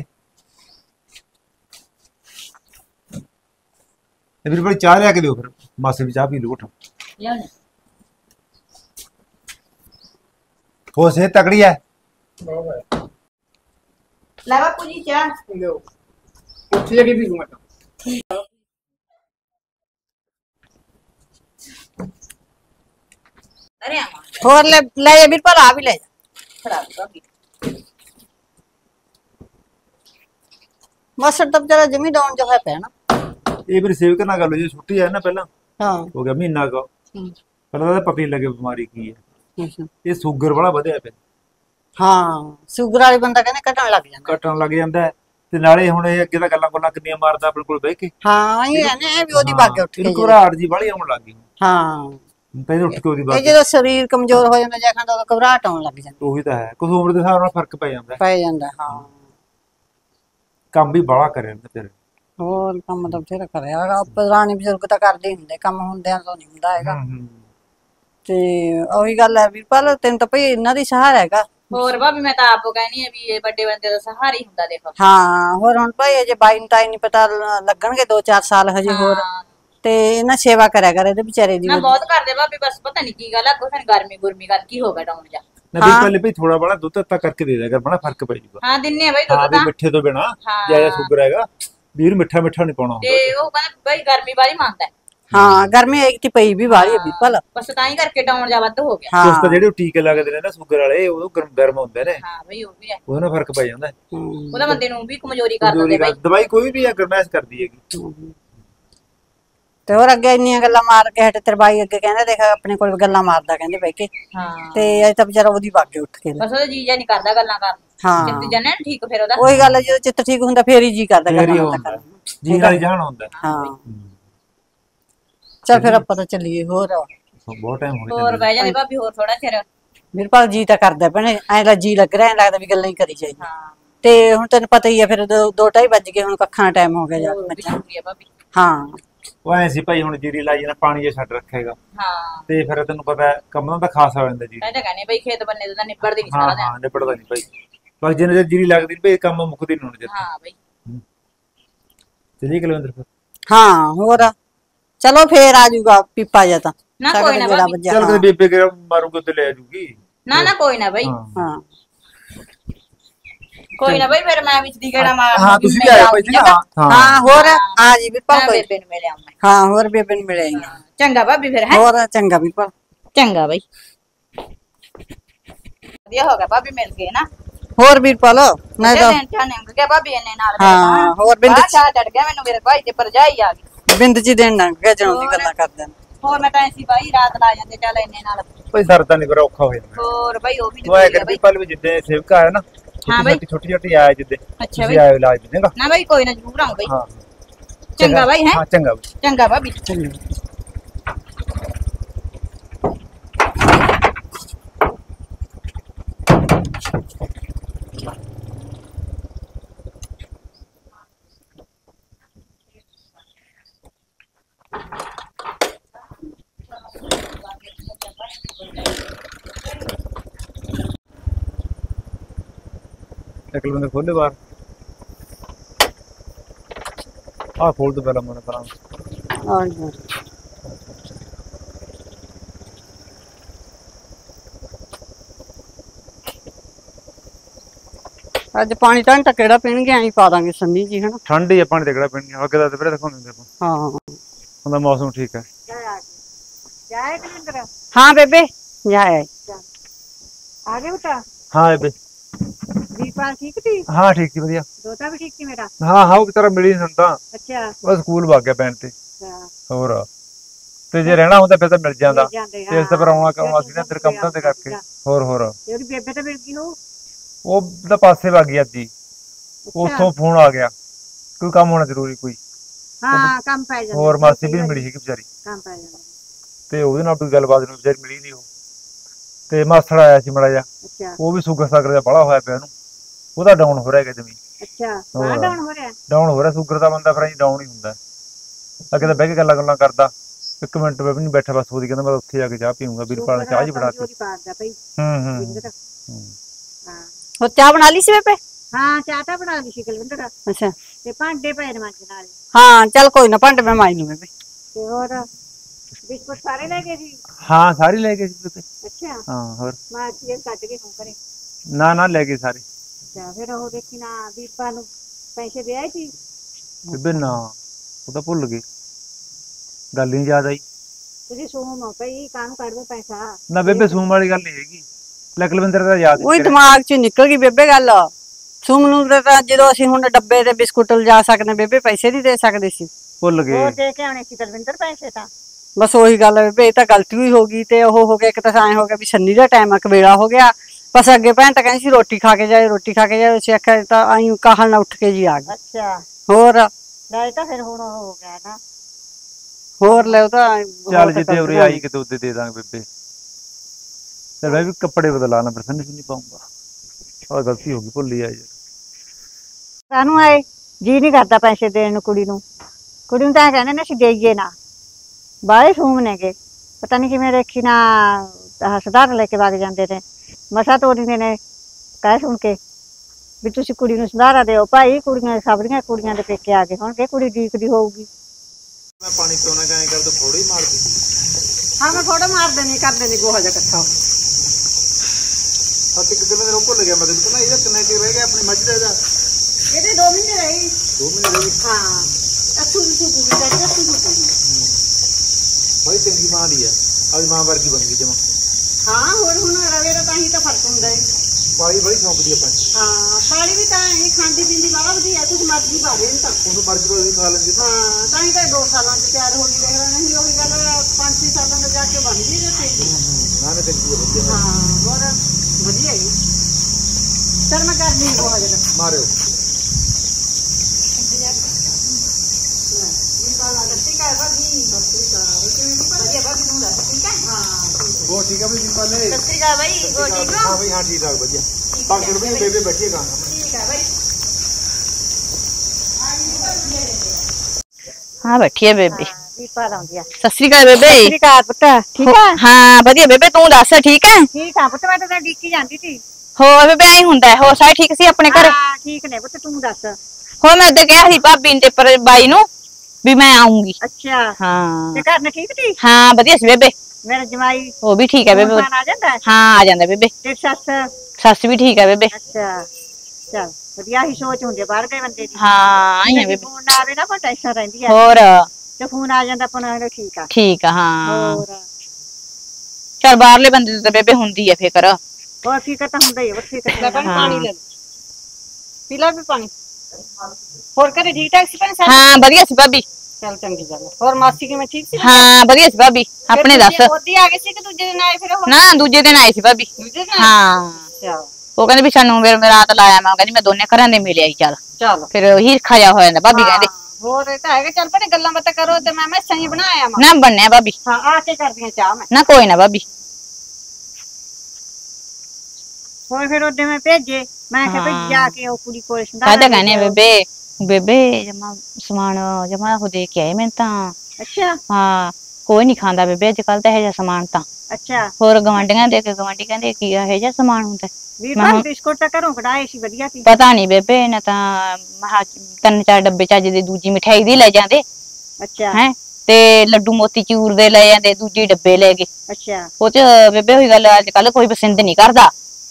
ਇਹ ਵੀਰ ਭਾਈ ਚਾਹ ਲਿਆ ਕੇ ਦਿਓ, ਫਿਰ ਮਾਸੇ ਵੀ ਚਾਹ ਪੀ ਲੂ। ਉੱਠ ਲਿਆਉਣਾ ਹੋ ਸੇ ਤਕੜੀ ਹੈ। ਲੈ ਬਾਪੂ ਜੀ ਚਾਹ। ਲਿਓ ਉੱਥੇ ਜਾ ਕੇ ਪੀ ਲੂੰਗਾ। ਅਰੇ ਆਵਾਂ ਹੋਰ ਲੈ ਲੈ ਜਾ ਵੀਰਪਾਲ, ਆ ਵੀ ਲੈ ਜਾ। ਖਰਾਬ ਭਾਬੀ। ਮਸਰ ਤਾਂ ਵਿਚਾਰਾ ਜਮੀ ਡਾਉਣ ਜੋ ਹੋਇਆ ਪਿਆ ਨਾ। ਇਹ ਮੇਰੀ ਸੇਵਕ ਨਾਲ ਗੱਲ ਹੋਈ ਸੀ, ਛੁੱਟੀ ਆਇਆ ਨਾ ਪਹਿਲਾਂ, ਹਾਂ ਹੋ ਗਿਆ ਮਹੀਨਾ ਕੁ। ਪਹਿਲਾਂ ਤਾਂ ਪਤਾ ਹੀ ਲੱਗੇ ਬਿਮਾਰੀ ਕੀ ਹੈ। ਅੱਛਾ। ਇਹ ਸ਼ੂਗਰ ਵਾਲਾ ਵਧਿਆ ਪਿਆ, ਹਾਂ ਸ਼ੂਗਰ ਵਾਲੇ ਬੰਦਾ ਕਹਿੰਦੇ ਘਟਣ ਲੱਗ ਜਾਂਦਾ। ਘਟਣ ਲੱਗ ਜਾਂਦਾ ਹੈ। ਤੇ ਨਾਲੇ ਹੁਣ ਇਹ ਅੱਗੇ ਤਾਂ ਗੱਲਾਂ ਗੱਲਾਂ ਕਿੰਨੀਆਂ ਮਾਰਦਾ ਆਪਣੇ ਕੋਲ ਬਹਿ ਕੇ। ਹਾਂ ਇਹ ਹੈ ਨਾ ਵੀ ਉਹਦੀ ਬਾਗੇ ਉੱਠ ਇਹਨੂੰ ਕੇ ਘਬਰਾਹਟ ਜੀ ਬਾਹਲੀ ਆਉਣ ਲੱਗ ਗਈ। ਹਾਂ ਪਹਿਲੇ ਉੱਠ ਕੇ ਉਹਦੀ ਇਹ ਬਾਤ ਜਦੋਂ ਸਰੀਰ ਕਮਜ਼ੋਰ ਹੋ ਜਾਂਦਾ ਜਾਂ ਖਾਂਦਾ ਉਦੋਂ ਘਬਰਾਹਟ ਆਉਣ ਲੱਗ ਜਾਂਦੀ, ਉਹੀ ਤਾਂ ਹੈ, ਕੁਝ ਉਮਰ ਦੇ ਹਿਸਾਬ ਨਾਲ ਫਰਕ ਪੈ ਜਾਂਦਾ। ਪੈ ਜਾਂਦਾ। ਹਾਂ ਕੰਮ ਵੀ ਬਾਹਲਾ ਕਰੇ ਨੇ ਤੇਰੇ। ਹੋਰ ਕੰਮ ਤਾਂ ਬਥੇਰਾ ਕਰਿਆ, ਪੁਰਾਣੇ ਬਜ਼ੁਰਗ ਤਾਂ ਕਰਦੇ ਹੀ ਹੁੰਦੇ ਕੰਮ, ਹੁੰਦਿਆਂ ਤੋਂ ਨਹੀਂ ਹੁੰਦਾ ਹੈਗਾ। ਤੇ ਉਹੀ ਗੱਲ ਹੈ ਵੀਰਪਾਲ, ਤੈਨੂੰ ਤਾਂ ਭਈ ਇਹਨਾਂ ਦੀ ਸਹਾਰਾ ਹੈਗਾ। ਹੋਰ ਭਾਬੀ ਮੈਂ ਤਾਂ ਆਪੋ ਕਹਿਣੀ ਆ ਵੀ ਇਹ ਵੱਡੇ ਬੰਦੇ ਦਾ ਸਹਾਰਾ ਹੀ ਹੁੰਦਾ। ਦੇਖੋ ਹਾਂ ਹੋਰ ਹੁਣ ਭਾਈ ਅਜੇ ਬਾਈ ਨੂੰ ਤਾਂ ਹੀ ਨਹੀਂ ਪਤਾ, ਲੱਗਣਗੇ ਦੋ ਚਾਰ ਸਾਲ ਹਜੇ ਹੋਰ, ਤੇ ਇਹਨਾਂ ਸੇਵਾ ਕਰਿਆ ਕਰ ਇਹਦੇ ਵਿਚਾਰੇ ਦੀ। ਨਾ ਬਹੁਤ ਕਰਦੇ ਭਾਬੀ, ਬਸ ਪਤਾ ਨਹੀਂ ਕੀ ਗੱਲ ਆ, ਕੋਈ ਗਰਮੀ ਗੁਰਮੀ ਕਰ ਕੀ ਹੋ ਗਿਆ ਡਾਉਣ ਜਾ। ਨਾ ਵੀ ਪਹਿਲੇ ਭਈ ਥੋੜਾ ਬੜਾ ਦੁੱਧ ਤੱਤਾ ਕਰਕੇ ਦੇ ਦਿਆ ਕਰ, ਬੜਾ ਫਰਕ ਪੈ ਜੂਗਾ। ਹਾਂ ਦਿੰਨੇ ਆ ਬਾਈ ਹਾਂ ਦੁੱਧ ਵੀ ਤਾਂ। ਮਿੱਠੇ ਤੋਂ ਬਿਨਾ ਹਾਂ। ਜਿਆਦਾ ਸ਼ੂਗਰ ਹੈਗਾ, ਵੀਰ ਮਿੱਠਾ ਮਿੱਠਾ ਨਹੀਂ ਪਾਉਣਾ ਹੁੰਦਾ। ਤੇ ਉਹ ਕਹਿੰਦਾ ਬਾਈ ਗਰਮੀ ਵਾਲੀ ਮੰਨਦਾ। ਹਾਂ ਗਰਮੀ ਇੱਕ ਤੀ ਪਈ ਵੀ ਵਾਲੀ ਹੈ ਵੀਰਪਾਲ। ਬਸ ਤਾਂ ਹੀ ਕਰਕੇ ਡਾਉਣ ਜਾ ਵੱਧ ਹੋ ਗਿਆ। ਹਾਂ ਉਸ ਤਾਂ ਜਿਹੜੇ ਉਹ ਟੀਕੇ ਲੱਗਦੇ ਨੇ ਨਾ ਸ਼ੂਗਰ ਵਾਲੇ, ਉਹ ਗਰਮ ਗਰਮ ਹੁੰਦੇ ਨੇ, ਹਾਂ ਬਈ ਉਹ ਵੀ ਹੈ, ਉਹਦੇ ਨਾਲ ਫਰਕ ਪੈ ਜਾਂਦਾ। ਹੂੰ। ਉਹਦਾ ਬੰਦੇ ਨੂੰ ਵੀ ਕਮਜ਼ੋਰੀ ਕਰ ਦਿੰਦੇ ਕਮਜ਼ੋਰੀ ਬਾਈ। ਕਰ- ਦਵਾਈ ਕੋਈ ਵੀ ਹੈ ਗਰਮੈਸ਼ ਕਰਦੀ ਹੈਗੀ। ਤੇ ਹੋਰ ਅੱਗੇ ਇੰਨੀਆਂ ਗੱਲਾਂ ਮਾਰ ਕੇ ਹਟੇ, ਤੇਰੇ ਬਾਈ ਅੱਗੇ ਕਹਿੰਦਾ ਦੇਖ ਆਪਣੇ ਕੋਲ ਗੱਲਾਂ ਮਾਰਦਾ ਕਹਿੰਦੇ ਬਹਿ ਕੇ, ਹਾਂ ਤੇ ਅਜੇ ਤਾਂ ਵਿਚਾਰਾ ਉਹਦੀ ਬਾਗੇ ਉੱਠ ਕੇ। ਬਸ ਉਹਦਾ ਜੀਜਾ ਨਹੀਂ ਕਰਦਾ ਗੱਲਾਂ ਕਰਨ। ਹਾਂ ਜਿੱਤ ਜਾਣਾ ਨਾ ਠੀਕ ਫਿਰ ਉਹਦਾ। ਉਹੀ ਗੱਲ ਹੈ, ਜਦੋਂ ਚਿੱਤ ਠੀਕ ਹੁੰਦਾ ਫੇਰ ਹੀ ਜੀ ਕਰਦਾ ਫੇਰ ਹੀ ਗੱਲਾਂ ਹੁੰਦਾ ਕਰਨ। ਜੀ ਨਾਲ ਹੀ ਜਹਾਨ ਹੁੰਦਾ। ਹਾਂ ਚੱਲ ਫਿਰ ਆਪਾਂ ਤਾਂ ਚੱਲੀਏ। ਹੋਰ ਬਹੁਤ ਟਾਈਮ ਹੋ ਹੋਰ ਬਹਿ ਜਾਂਦੇ ਭਾਬੀ ਹੋਰ ਥੋੜਾ ਚਿਰ। ਵੀਰਪਾਲ ਜੀ ਤਾਂ ਕਰਦਾ ਭੈਣੇ, ਐਂ ਤਾਂ ਜੀ ਲੱਗ ਰਿਹਾ, ਐਂ ਲੱਗਦਾ ਵੀ ਗੱਲਾਂ ਹੀ ਕਰੀ ਜਾਈਏ। ਹਾਂ ਤੇ ਹੁਣ ਤੈਨੂੰ ਪਤਾ ਹੀ ਆ ਫਿਰ ਦੋ ਦੋ ਢਾਈ ਵੱਜ ਗਏ, ਹੁਣ ਕੱਖਾਂ ਦਾ ਟਾਈਮ ਹੋ ਗਿਆ ਜਾ ਹੋਰ ਵੀ ਬੱਚਾ। ਜ਼ਰੂਰੀ ਆ ਭਾਬੀ। ਹਾਂ ਉਹ ਐ ਸੀ ਭਾਈ ਹੁਣ ਜੀਰੀ ਲਾਈ ਜਾਣਾ, ਪਾਣੀ ਜੇ ਛੱਡ ਰੱਖੇਗਾ ਹਾਂ ਤੇ ਫਿਰ ਤੈਨੂੰ ਪਤਾ ਹੈ ਕੰਮ ਦਾ ਖਾਸ ਹੋ ਜਾਂਦਾ ਜੀ। ਕਹਿੰਦੇ ਕਹਿੰਦੇ ਬਈ ਖੇਤ ਬੰਨੇ ਦਾ ਤਾਂ ਨਿਬੜਦੀ ਨਹੀਂ ਹਾਂ ਸਾਰਾ ਦਿਨ। ਹਾਂ ਨਿਬੜਦਾ ਨਹੀਂ ਭਾਈ, ਬਸ ਜਿੰਨੇ ਚਿਰ ਜੀਰੀ ਲੱਗਦੀ ਨਹੀਂ ਕੰਮ ਮੁੱਕਦੀ ਨਹੀਂ ਹੁਣ ਜੇ। ਹਾਂ ਬਈ ਚਲੀਏ ਕੁਲਵਿੰਦਰ ਫਿਰ। ਹਾਂ ਹੋਰ ਚਲੋ ਫੇਰ ਆ ਜਾਊਗਾ ਪੀਪਾ ਜਾਂ ਤਾਂ ਨਾ ਕੋਈ ਨਾ ਭਾਬੀ। ਚੱਲ ਕਦੇ ਬੇਬੇ ਕੇ ਮਾਰੂਗੇ ਤੇ ਲੈ ਜੂਗੀ। ਨਾ ਨਾ ਕੋਈ ਨਾ ਬਈ, ਹਾਂ ਹਾਂ ਕੋਈ ਨਾ ਬਈ, ਫਿਰ ਮੈਂ ਵਿੱਚ ਦੀ ਗੇੜਾ ਮਾਰ ਹਾਂ ਤੁਸੀਂ ਵੀ ਆਇਓ ਭਾਈ ਜੀ। ਹਾਂ ਹਾਂ ਹੋਰ ਆ ਜੀ ਵੀਰਪਾਲ ਮੈਂ ਕੋਈ। ਬੇਬੇ ਨੂੰ ਮਿਲ ਆਉਂਦਾ। ਹਾਂ ਹੋਰ ਬੇਬੇ ਨੂੰ ਮਿਲੇਗੀ। ਚੰਗਾ ਭਾਬੀ ਫਿਰ ਹੈ। ਹੋਰ ਚੰਗਾ ਵੀਰਪਾਲ। ਚੰਗਾ ਬਈ, ਵਧੀਆ ਹੋ ਗਿਆ ਭਾਬੀ ਮਿਲ ਗਏ ਨਾ। ਹੋਰ ਵੀਰਪਾਲ ਨਹੀਂ ਤਾਂ ਦਿਨ ਚਾ ਨਿੰਗ ਗਿਆ ਭਾਬੀ ਇੰਨੇ ਨਾਲ। ਹਾਂ ਹੋਰ ਬਿੰਦ ਚਾਹ ਚੜ ਗਿਆ ਮੈਨੂੰ, ਮੇਰੇ ਭਾਈ ਤੇ ਭਰਜਾਈ ਆ ਗਈ। ਬਿੰਦ ਜੀ ਦੇਣ ਲੰਘ ਗਿਆ ਜਦੋਂ ਦੀ ਗੱਲਾਂ ਕਰਦੇ ਨੇ। ਹੋਰ ਮੈਂ ਤਾਂ ਐਸੀ ਬਾਈ ਰਾਤ ਲਾ ਜਾਂਦੇ ਚੱਲ ਇੰਨੇ ਨਾਲ। ਭਾਈ ਸਰਦਾ ਨਹੀਂ ਬੜਾ ਔਖਾ ਹੋ ਜਾਂਦਾ। ਹੋਰ ਬਈ ਉਹ ਵੀ ਤੂੰ ਆਇਆ ਜ਼ਰੂਰੀ ਆ ਕਰ ਬਈ। ਵੀ ਪਲ ਵੀ ਜਿੱਦੇ ਸੇਵਕਾ ਆਇਆ ਨਾ, ਹਾਂ ਬਾਈ। ਛੋਟੀ ਛੋਟੀ ਛੋਟੀ ਆਇਆ ਜਿੱਦੇ ਅੱਛਾ ਤੁਸੀਂ ਬਈ। ਆਇਓ ਇਲਾਜ ਦੇ ਦੇਗਾ। ਨਾ ਬਈ ਕੋਈ ਨਾ ਜ਼ਰੂਰ ਆਉਂ ਬਈ। ਹਾਂ ਚੰਗਾ ਬਾਈ ਹੈ। ਹਾਂ ਚੰਗਾ ਬਾਈ। ਚੰਗਾ ਭਾਬੀ। ਇੱਕ ਬੰਦੇ ਖੋਲੇ ਬਾਹਰ। ਆ ਖੋਲ ਦੋ ਪਹਿਲਾਂ ਮਨ ਪਰਾਂ ਹਾਂਜੀ ਅੱਜ ਪਾਣੀ ਤਾਂ ਤਾਂ ਕਿਹੜਾ ਪੀਣਗੇ ਐਂ ਪਾ ਦਾਂਗੇ ਸੰਨੀ ਜੀ ਹਨਾ ਠੰਡ ਹੀ ਆ ਪਾਣੀ ਤੇ ਕਿਹੜਾ ਪੀਣੀ ਅੱਗੇ ਦਾ ਤੇ ਵੀਰੇ ਦਿਖਾਉਂਦੇ ਹੁੰਦੇ ਆਪਾਂ ਹਾਂ ਉਹਦਾ ਮੌਸਮ ਠੀਕ ਹੈ ਜਾਏ ਕਲਿੰਦਰ ਹਾਂ ਬੇਬੇ ਜਾਏ ਆ ਗਏ ਬਤਾ ਹਾਂ ਬੇਬੇ ਵੀਰਪਾਲ ਠੀਕ ਸੀ ਹਾਂ ਠੀਕ ਸੀ ਵਧੀਆ ਦੋਤਾ ਵੀ ਠੀਕ ਸੀ ਮੇਰਾ ਹਾਂ ਹਾਂ ਉਹ ਤਰ੍ਹਾਂ ਮਿਲੀ ਨੀ ਸਾਨੂੰ ਤਾਂ ਅੱਛਾ ਉਹ ਸਕੂਲ ਵਗ ਗਿਆ ਪੈਣ ਤੇ ਅੱਛਾ ਹੋਰ ਤੇ ਜੇ ਰਹਿਣਾ ਹੁੰਦਾ ਫਿਰ ਤਾਂ ਮਿਲ ਜਾਂਦਾ ਮਿਲ ਜਾਂਦੇ, ਤੇ ਇਸ ਤੇ ਪਰ ਆਉਣਾ ਹਾਂ। ਕਰਾਉਣਾ ਸੀ ਨਾ ਤੇਰੇ ਕੰਮ ਧੰਦੇ ਕਰਕੇ ਹੋਰ ਹੋਰ ਤੇ ਉਹਦੀ ਬੇਬੇ ਤਾਂ ਮਿਲ ਗਈ ਹੋ ਉਹ ਤਾਂ ਪਾਸੇ ਵਗ ਗਈ ਅੱਜ ਹੀ ਉੱਥੋਂ ਫੋਨ ਆ ਗਿਆ ਕੋਈ ਕੰਮ ਹੋਣਾ ਜ਼ਰੂਰੀ ਕੋਈ ਹਾਂ ਕੰਮ ਪੈ ਜਾਂਦਾ ਹੋਰ ਮਾਸੀ ਵੀ ਨੀ ਮਿਲੀ ਸੀਗੀ ਵਿਚਾਰੀ ਕੰਮ ਪੈ ਜਾਂਦਾ ਤੇ ਉਹਦੇ ਨਾਲ ਕੋਈ ਗੱਲਬਾਤ ਨੂੰ ਵਿਚਾਰੀ ਮਿਲੀ ਨਹੀਂ ਉਹ ਤੇ ਮਾਸੜ ਆਇਆ ਸੀ ਮੜਾ ਜਾ ਅੱਛਾ ਉਹ ਵੀ ਸ਼ੂਗਰ ਸਾਗਰ ਦਾ ਬੜਾ ਹੋਇਆ ਪਿਆ ਉਹਨੂੰ ਉਹਦਾ ਡਾਊਨ ਹੋ ਰਿਹਾ ਹੈਗਾ ਜਮੀ ਅੱਛਾ ਬਾਹਰ ਡਾਉਣ ਹੋ ਰਿਹਾ ਡਾਊਨ ਹੋ ਰਿਹਾ ਸ਼ੂਗਰ ਦਾ ਬੰਦਾ ਫਿਰ ਡਾਊਨ ਹੀ ਹੁੰਦਾ ਅੱਗੇ ਤਾਂ ਬਹਿ ਕੇ ਗੱਲਾਂ ਗੱਲਾਂ ਕਰਦਾ ਇੱਕ ਮਿੰਟ ਵੀ ਨਹੀਂ ਬੈਠਾ ਬਸ ਉਹਦੀ ਕਹਿੰਦਾ ਮੈਂ ਉੱਥੇ ਜਾ ਕੇ ਚਾਹ ਪੀਊਂਗਾ ਵੀਰਪਾਲ ਨੇ ਚਾਹ ਜੀ ਬਣਾ ਕੇ ਉਹਦੀ ਪਾਦਾ ਭਈ ਹੂੰ ਹੂੰ ਕਲਿੰਦਰ ਹੂੰ। ਹਾਂ ਹੋਰ ਚਾਹ ਬਣਾ ਲਈ ਸੀ ਬੇਬੇ ਹਾਂ ਚਾਹ ਤਾਂ ਬਣਾ ਲਈ ਸੀ ਕਲਿੰਦਰ ਅੱਛਾ ਤੇ ਭਾਂਡੇ ਪਏ ਨੇ ਮਾਂਜਣ ਵਾਲੇ ਹਾਂ ਚੱਲ ਕੋਈ ਨਾ ਭਾਂਡੇ ਮੈਂ ਮਾਈ ਨੂੰ ਬੇਬੇ ਤੇ ਹੋਰ ਬਿਸਕੁਟ ਸਾਰੇ ਲੈ ਗਏ ਸੀ ਹਾਂ ਸਾਰੀ ਲੈ ਗਏ ਸੀ ਤੇ ਅੱਛਾ ਹਾਂ ਹੋਰ ਮੈਂ ਇਹ ਕੱਟ ਕੇ ਹੁਣ ਕਰੇ ਨਾ ਨਾ ਲੈ ਗਏ ਸਾਰੇ ਅੱਛਾ ਫਿਰ ਉਹ ਦੇਖੀ ਨਾ ਵੀਰਪਾਲ ਨੂੰ ਪੈਸੇ ਦੇ ਆਏ ਸੀ ਬੇਬੇ ਨਾ ਉਹ ਤਾਂ ਭੁੱਲ ਗਏ ਗੱਲ ਨਹੀਂ ਯਾਦ ਆਈ ਤੁਸੀਂ ਸੋਮ ਭਈ ਕਾਹਨੂੰ ਕੱਢ ਦੋ ਪੈਸਾ ਨਾ ਬੇਬੇ ਸੂਮ ਵਾਲੀ ਗੱਲ ਨਹੀਂ ਹੈਗੀ ਲੈ ਕੁਲਵਿੰਦਰ ਦਾ ਯਾਦ ਉਹੀ ਨਹੀਂ ਦਿਮਾਗ 'ਚ ਨਿਕਲ ਗਈ ਬੇਬੇ ਗੱਲ ਸੁਮ ਨੂੰ ਤਾਂ ਜਦੋਂ ਅਸੀਂ ਹੁਣ ਡੱਬੇ ਤੇ ਬਿਸਕੁਟ ਲਿਜਾ ਸਕਦੇ ਬੇਬੇ ਪੈਸੇ ਨਹੀਂ ਦੇ ਸਕਦੇ ਸੀ ਭੁੱਲ ਉਹ ਗਏ ਦੇ ਕੇ ਆਉਣੇ ਸੀ ਕੁਲਵਿੰਦਰ ਪੈਸੇ ਤਾਂ ਬਸ ਉਹੀ ਗੱਲ ਹੈ ਬੇਬੇ ਇਹ ਤਾਂ ਗਲਤੀ ਹੋਈ ਹੋ ਗਈ ਤੇ ਉਹ ਹੋ ਗਿਆ ਇੱਕ ਤਾਂ ਐਂ ਹੋ ਗਿਆ ਵੀ ਸੰਨੀ ਦਾ ਟਾਈਮ ਕਵੇਲਾ ਹੋ ਗਿਆ ਬਸ ਅੱਗੇ ਭੈਣ ਤਾਂ ਕਹਿੰਦੀ ਸੀ ਰੋਟੀ ਖਾ ਕੇ ਜਾਏ ਰੋਟੀ ਖਾ ਕੇ ਜਾਏ ਅਸੀਂ ਆਖਿਆ ਤਾਂ ਆਈ ਕਾਹਲ ਨਾਲ ਉੱਠ ਕੇ ਜੀ ਆ ਗਈ ਅੱਛਾ ਹੋਰ ਲੈ ਤਾਂ ਫਿਰ ਹੁਣ ਉਹ ਹੋ ਗਿਆ ਨਾ ਹੋਰ ਲੈ ਉਹ ਤਾਂ ਚੱਲ ਜਿੱਤੇ ਉਰੇ ਆਈ ਕਿਤੇ ਉਹਦੇ ਦੇ ਦਾਂਗੇ ਬੇਬੇ ਚਲ ਮੈਂ ਵੀ ਕੱਪੜੇ ਬਦਲਾ ਲਾਂ ਪਰ ਸੰਨੀ ਨਹੀਂ ਪਾਉਂਗਾ ਆਹ ਗਲਤੀ ਹੋ ਗਈ ਭੁੱਲ ਹੀ ਆਈ ਕਾਹਨੂੰ ਆਏ ਜੀ ਨਹੀਂ ਕਰਦਾ ਪੈਸੇ ਦੇਣ ਨੂੰ ਕੁੜੀ ਨੂੰ ਕੁੜੀ ਨੂੰ ਤਾਂ ਐਂ ਕਹਿੰਦੇ ਨੇ ਅਸੀਂ ਦੇਈਏ ਨਾ ਬਾਹਲੇ ਸੂਮ ਨੇਗੇ ਪਤਾ ਨਹੀਂ ਕਿਵੇਂ ਦੇਖੀ ਨਾ ਆਹ ਸੁਧਾਰ ਲੈ ਕੇ ਵਗ ਜਾਂਦੇ ਨੇ ਮਸਾ ਤੋਰੀ ਨੇ ਕਹਿ ਸੁਣ ਕੇ ਵੀ ਤੁਸੀਂ ਕੁੜੀ ਨੂੰ ਸੁਧਾਰਾ ਦਿਓ ਭਾਈ ਕੁੜੀਆਂ ਸਭ ਦੀਆਂ ਕੁੜੀਆਂ ਦੇ ਪੇਕੇ ਆ ਕੇ ਹੋਣਗੇ ਕੁੜੀ ਡੀਕਦੀ ਹੋਊਗੀ ਮੈਂ ਪਾਣੀ ਪੀਉਣਾ ਗਾਂ ਕਰ ਤਾਂ ਫੋੜੀ ਮਾਰਦੀ ਹਾਂ ਮੈਂ ਫੋਟੋ ਮਾਰ ਦੇਣੀ ਕਰ ਦੇਣੀ ਗੋਹਾ ਜਿਹਾ ਇਕੱਠਾ ਸੱਤ ਕਿਤੇ ਮੇਰੇ ਭੁੱਲ ਗਿਆ ਮੈਂ ਤੈਨੂੰ ਕਹਿੰਦਾ ਇਹਦਾ ਕਿੰਨਾ ਚਿਰ ਰਹਿ ਗਿਆ ਆਪਣੀ ਮੱਝ ਦਾ ਇਹਦਾ ਇਹਦੇ ਦੋ ਮਹੀਨੇ ਰਹੀ ਦੋ ਮਹੀਨੇ ਰਹਿ ਗਏ ਹਾਂ ਅੱਛੂ ਦੀ ਸੁਕੂ ਵੀ ਕਰਦੇ ਅੱਛੂ ਦੀ ਬੜੀ ਚੰਗੀ ਮਾਂ ਦੀ ਆ ਆਪਣੀ ਮਾਂ ਵਰਗੀ ਬਣ ਗਈ ਜਮਾ ਹਾਂ ਹੋਰ ਹੁਣ ਰਵੇ ਦਾ ਤਾਂ ਹੀ ਤਾਂ ਫਰਕ ਹੁੰਦਾ ਹੈ ਪਾਲੀ ਬੜੀ ਸ਼ੌਂਕਦੀ ਆਪਾਂ ਹਾਂ ਪਾਣੀ ਵੀ ਤਾਂ ਇਹ ਖਾਂਦੀ ਪੀਂਦੀ ਵਾਲਾ ਵਧੀਆ ਤੁਸੀਂ ਮਰਜ਼ੀ ਪਾ ਦੇ ਤਾਂ ਉਹਨੂੰ ਮਰਜ਼ੀ ਤੋਂ ਖਾ ਲੈਂਦੀ ਹਾਂ ਤਾਂ ਹੀ ਤਾਂ ਦੋ ਸਾਲਾਂ ਚ ਤਿਆਰ ਹੋ ਗਈ ਦੇਖ ਰਹਾ ਨਹੀਂ ਉਹੀ ਗੱਲ ਪੰਜ ਛੇ ਸਾਲਾਂ ਦਾ ਜਾ ਕੇ ਬਣ ਗਈ ਜੇ ਨਾ ਨਾ ਚੰਗੀ ਆ ਵਧੀਆ ਹਾਂ ਹੋਰ ਵਧੀਆ ਹੈ ਚਲ ਮੈਂ ਕਰਦੀ ਹਾਂ ਉਹ ਜਰਾ ਮਾਰਿਓ ਉਹ ਠੀਕ ਆ ਬਈ ਸਿੰਪਲ ਨੇ ਸਤਿ ਸ਼੍ਰੀ ਅਕਾਲ ਬਾਈ ਹੋਰ ਠੀਕ ਹੋ ਹਾਂ ਬਈ ਹਾਂ ਠੀਕ ਠਾਕ ਵਧੀਆ ਬਾਕੀ ਨੂੰ ਵੀ ਬੇਬੇ ਬੈਠੀ ਗਾ ਠੀਕ ਹੈ ਬਾਈ ਹਾਂ ਬੈਠੀ ਹੈ ਬੇਬੇ ਵੀਰਪਾਲ ਆਉਂਦੀ ਆ ਸਤਿ ਸ੍ਰੀ ਅਕਾਲ ਬੇਬੇ ਸਤਿ ਸ਼੍ਰੀ ਅਕਾਲ ਪੁੱਤ ਠੀਕ ਆ ਹਾਂ ਵਧੀਆ ਬੇਬੇ ਤੂੰ ਦੱਸ ਠੀਕ ਹੈ ਠੀਕ ਆ ਪੁੱਤ ਮੈਂ ਤਾਂ ਡੀਕੀ ਜਾਂਦੀ ਸੀ ਹੋਰ ਬੇਬੇ ਆਈ ਹੁੰਦਾ ਹੈ, ਹੋਰ ਸਾਰੇ ਠੀਕ ਸੀ ਆਪਣੇ ਘਰ ਹਾਂ ਠੀਕ ਨੇ ਪੁੱਤ ਤੂੰ ਦੱਸ ਹੋਰ ਮੈਂ ਅੱਗੇ ਕਿਹਾ ਸੀ ਭਾਬੀ ਨੇ ਤੇ ਪਰ ਬਾਈ ਨੂੰ ਵੀ ਮੈਂ ਆਉਂਗੀ ਅੱਛਾ ਹਾਂ ਤੇ ਘਰ ਨੇ ਠੀਕ ਸੀ ਹਾਂ ਵਧੀਆ ਸੀ ਬੇਬੇ ਮੇਰਾ ਜਮਾਈ ਉਹ ਵੀ ਠੀਕ ਹੈ ਬੇਬੇ ਫੋਨ ਆ ਜਾਂਦਾ ਹੈ? ਹਾਂ ਆ ਜਾਂਦਾ ਬੇਬੇ ਤੇ ਸੱਸ ਸੱਸ ਵੀ ਠੀਕ ਹੈ ਬੇਬੇ ਅੱਛਾ ਚਲ ਵਧੀਆ ਹੀ ਸੋਚ ਹੁੰਦੀ ਆ ਬਾਹਰ ਗਏ ਬੰਦੇ ਦੀ ਹਾਂ ਆਈ ਹੈ ਬੇਬੇ ਫੋਨ ਨਾ ਆਵੇ ਨਾ ਪਰ ਟੈਨਸ਼ਨ ਰਹਿੰਦੀ ਆ ਹੋਰ ਤੇ ਫੋਨ ਆ ਜਾਂਦਾ ਆਪਾਂ ਨੂੰ ਠੀਕ ਆ ਠੀਕ ਆ ਹਾਂ ਹੋਰ ਚਲ ਬਾਹਰਲੇ ਬੰਦੇ ਦੀ ਤਾਂ ਬੇਬੇ ਹੁੰਦੀ ਹੈ ਫਿਕਰ ਹੋਰ ਫਿਕਰ ਤਾਂ ਹੁੰਦਾ ਹੀ ਆ ਫਿਕਰ ਲੈ ਪਾਣੀ ਪਾਣੀ ਲੈ ਪੀ ਲੈ ਵੀ ਪਾਣੀ ਹੋਰ ਘਰੇ ਠੀਕ ਠਾਕ ਸੀ ਭੈਣ ਸਾਰੇ ਹਾਂ ਵਧੀਆ ਸੀ ਭਾਬੀ ਚੱਲ ਚੰਗੀ ਗੱਲ ਹੋਰ ਮਾਸੀ ਕਿਵੇਂ ਠੀਕ ਸੀ ਹਾਂ ਵਧੀਆ ਸੀ ਭਾਬੀ ਆਪਣੇ ਦੱਸ ਉਹਦੀ ਆ ਗਏ ਸੀ ਕਿ ਦੂਜੇ ਦਿਨ ਆਏ ਫਿਰ ਉਹ ਨਾ ਦੂਜੇ ਦਿਨ ਆਈ ਸੀ ਭਾਬੀ ਦੂਜੇ ਦਿਨ ਹਾਂ ਅੱਛਾ ਉਹ ਕਹਿੰਦੇ ਵੀ ਸਾਨੂੰ ਮੇਰੇ ਮੈਂ ਰਾਤ ਲਾਇਆ ਮੈਂ ਕਹਿੰਦੀ ਮੈਂ ਦੋਨੇ ਘਰਾਂ ਦੇ ਮਿਲ ਆਈ ਚੱਲ ਚਲ ਫਿਰ ਉਹੀ ਖਾਇਆ ਹੋ ਜਾਂਦਾ ਭਾਬੀ ਕਹਿੰਦੇ ਹੋਰ ਇਹ ਤਾਂ ਹੈਗਾ ਚੱਲ ਭੈਣੇ ਗੱਲਾਂ ਬਾਤਾਂ ਕਰੋ ਤੇ ਮੈਂ ਮੈਸਾਂ ਹੀ ਬਣਾਇਆ ਮੈਂ ਨਾ ਬਣਿਆ ਭਾਬੀ ਹਾਂ ਆ ਕੇ ਕਰਦੀਆਂ ਚਾਹ ਮੈਂ ਨਾ ਕੋਈ ਨਾ ਭਾਬੀ ਹੋਰ ਫਿਰ ਉਹਦੇ ਮੈਂ ਭੇਜੇ ਮੈਂ ਕਿਹਾ ਭਈ ਜਾ ਕੇ ਉਹ ਕੁੜੀ ਕੋਲ ਸੰਧਾਰਾ ਕਾਹਦਾ ਲੈ ਕਹਿੰਦੇ ਕੇ ਆਓ। ਬੇਬੇ ਬੇਬੇ ਜਮਾ ਸਮਾਨ ਜਮਾ ਉਹ ਦੇ ਕੇ ਆਏ ਮੈਂ ਤਾਂ ਅੱਛਾ ਹਾਂ ਕੋਈ ਨਹੀਂ ਖਾਂਦਾ ਬੇਬੇ ਅੱਜ ਕੱਲ ਤਾਂ ਇਹ ਜਿਹਾ ਸਮਾਨ ਤਾਂ ਅੱਛਾ ਹੋਰ ਗਵਾਂਢੀਆਂ ਦੇ ਕੇ ਗਵਾਂਢੀ ਕਹਿੰਦੇ ਕੀ ਆ ਇਹ ਜਿਹਾ ਸਮਾਨ ਹੁੰਦਾ ਵੀਰਪਾਲ ਬਿਸਕੁਟ ਤਾਂ ਘਰੋਂ ਕਢਾਏ ਸੀ ਵਧੀਆ ਸੀ। ਪਤਾ ਨਹੀਂ ਬੇਬੇ ਇਹਨਾਂ ਤਾਂ ਮਹਾ ਤਿੰਨ ਚਾਰ ਡੱਬੇ ਚੱਜ ਦੇ ਦੂਜੀ ਮਠਿਆਈ ਦੀ ਲੈ ਜਾਂਦੇ ਅੱਛਾ ਹੈ ਤੇ ਲੱਡੂ ਮੋਤੀ ਚੂਰ ਦੇ ਲੈ ਜਾਂਦੇ ਦੂਜੀ ਡੱਬੇ ਲੈ ਗਏ ਅੱਛਾ ਉਹ ਚ ਬੇਬੇ ਹੋਈ ਗੱਲ ਅੱਜ ਕੱਲ ਕੋਈ ਪਸੰਦ ਨਹੀਂ ਕਰਦਾ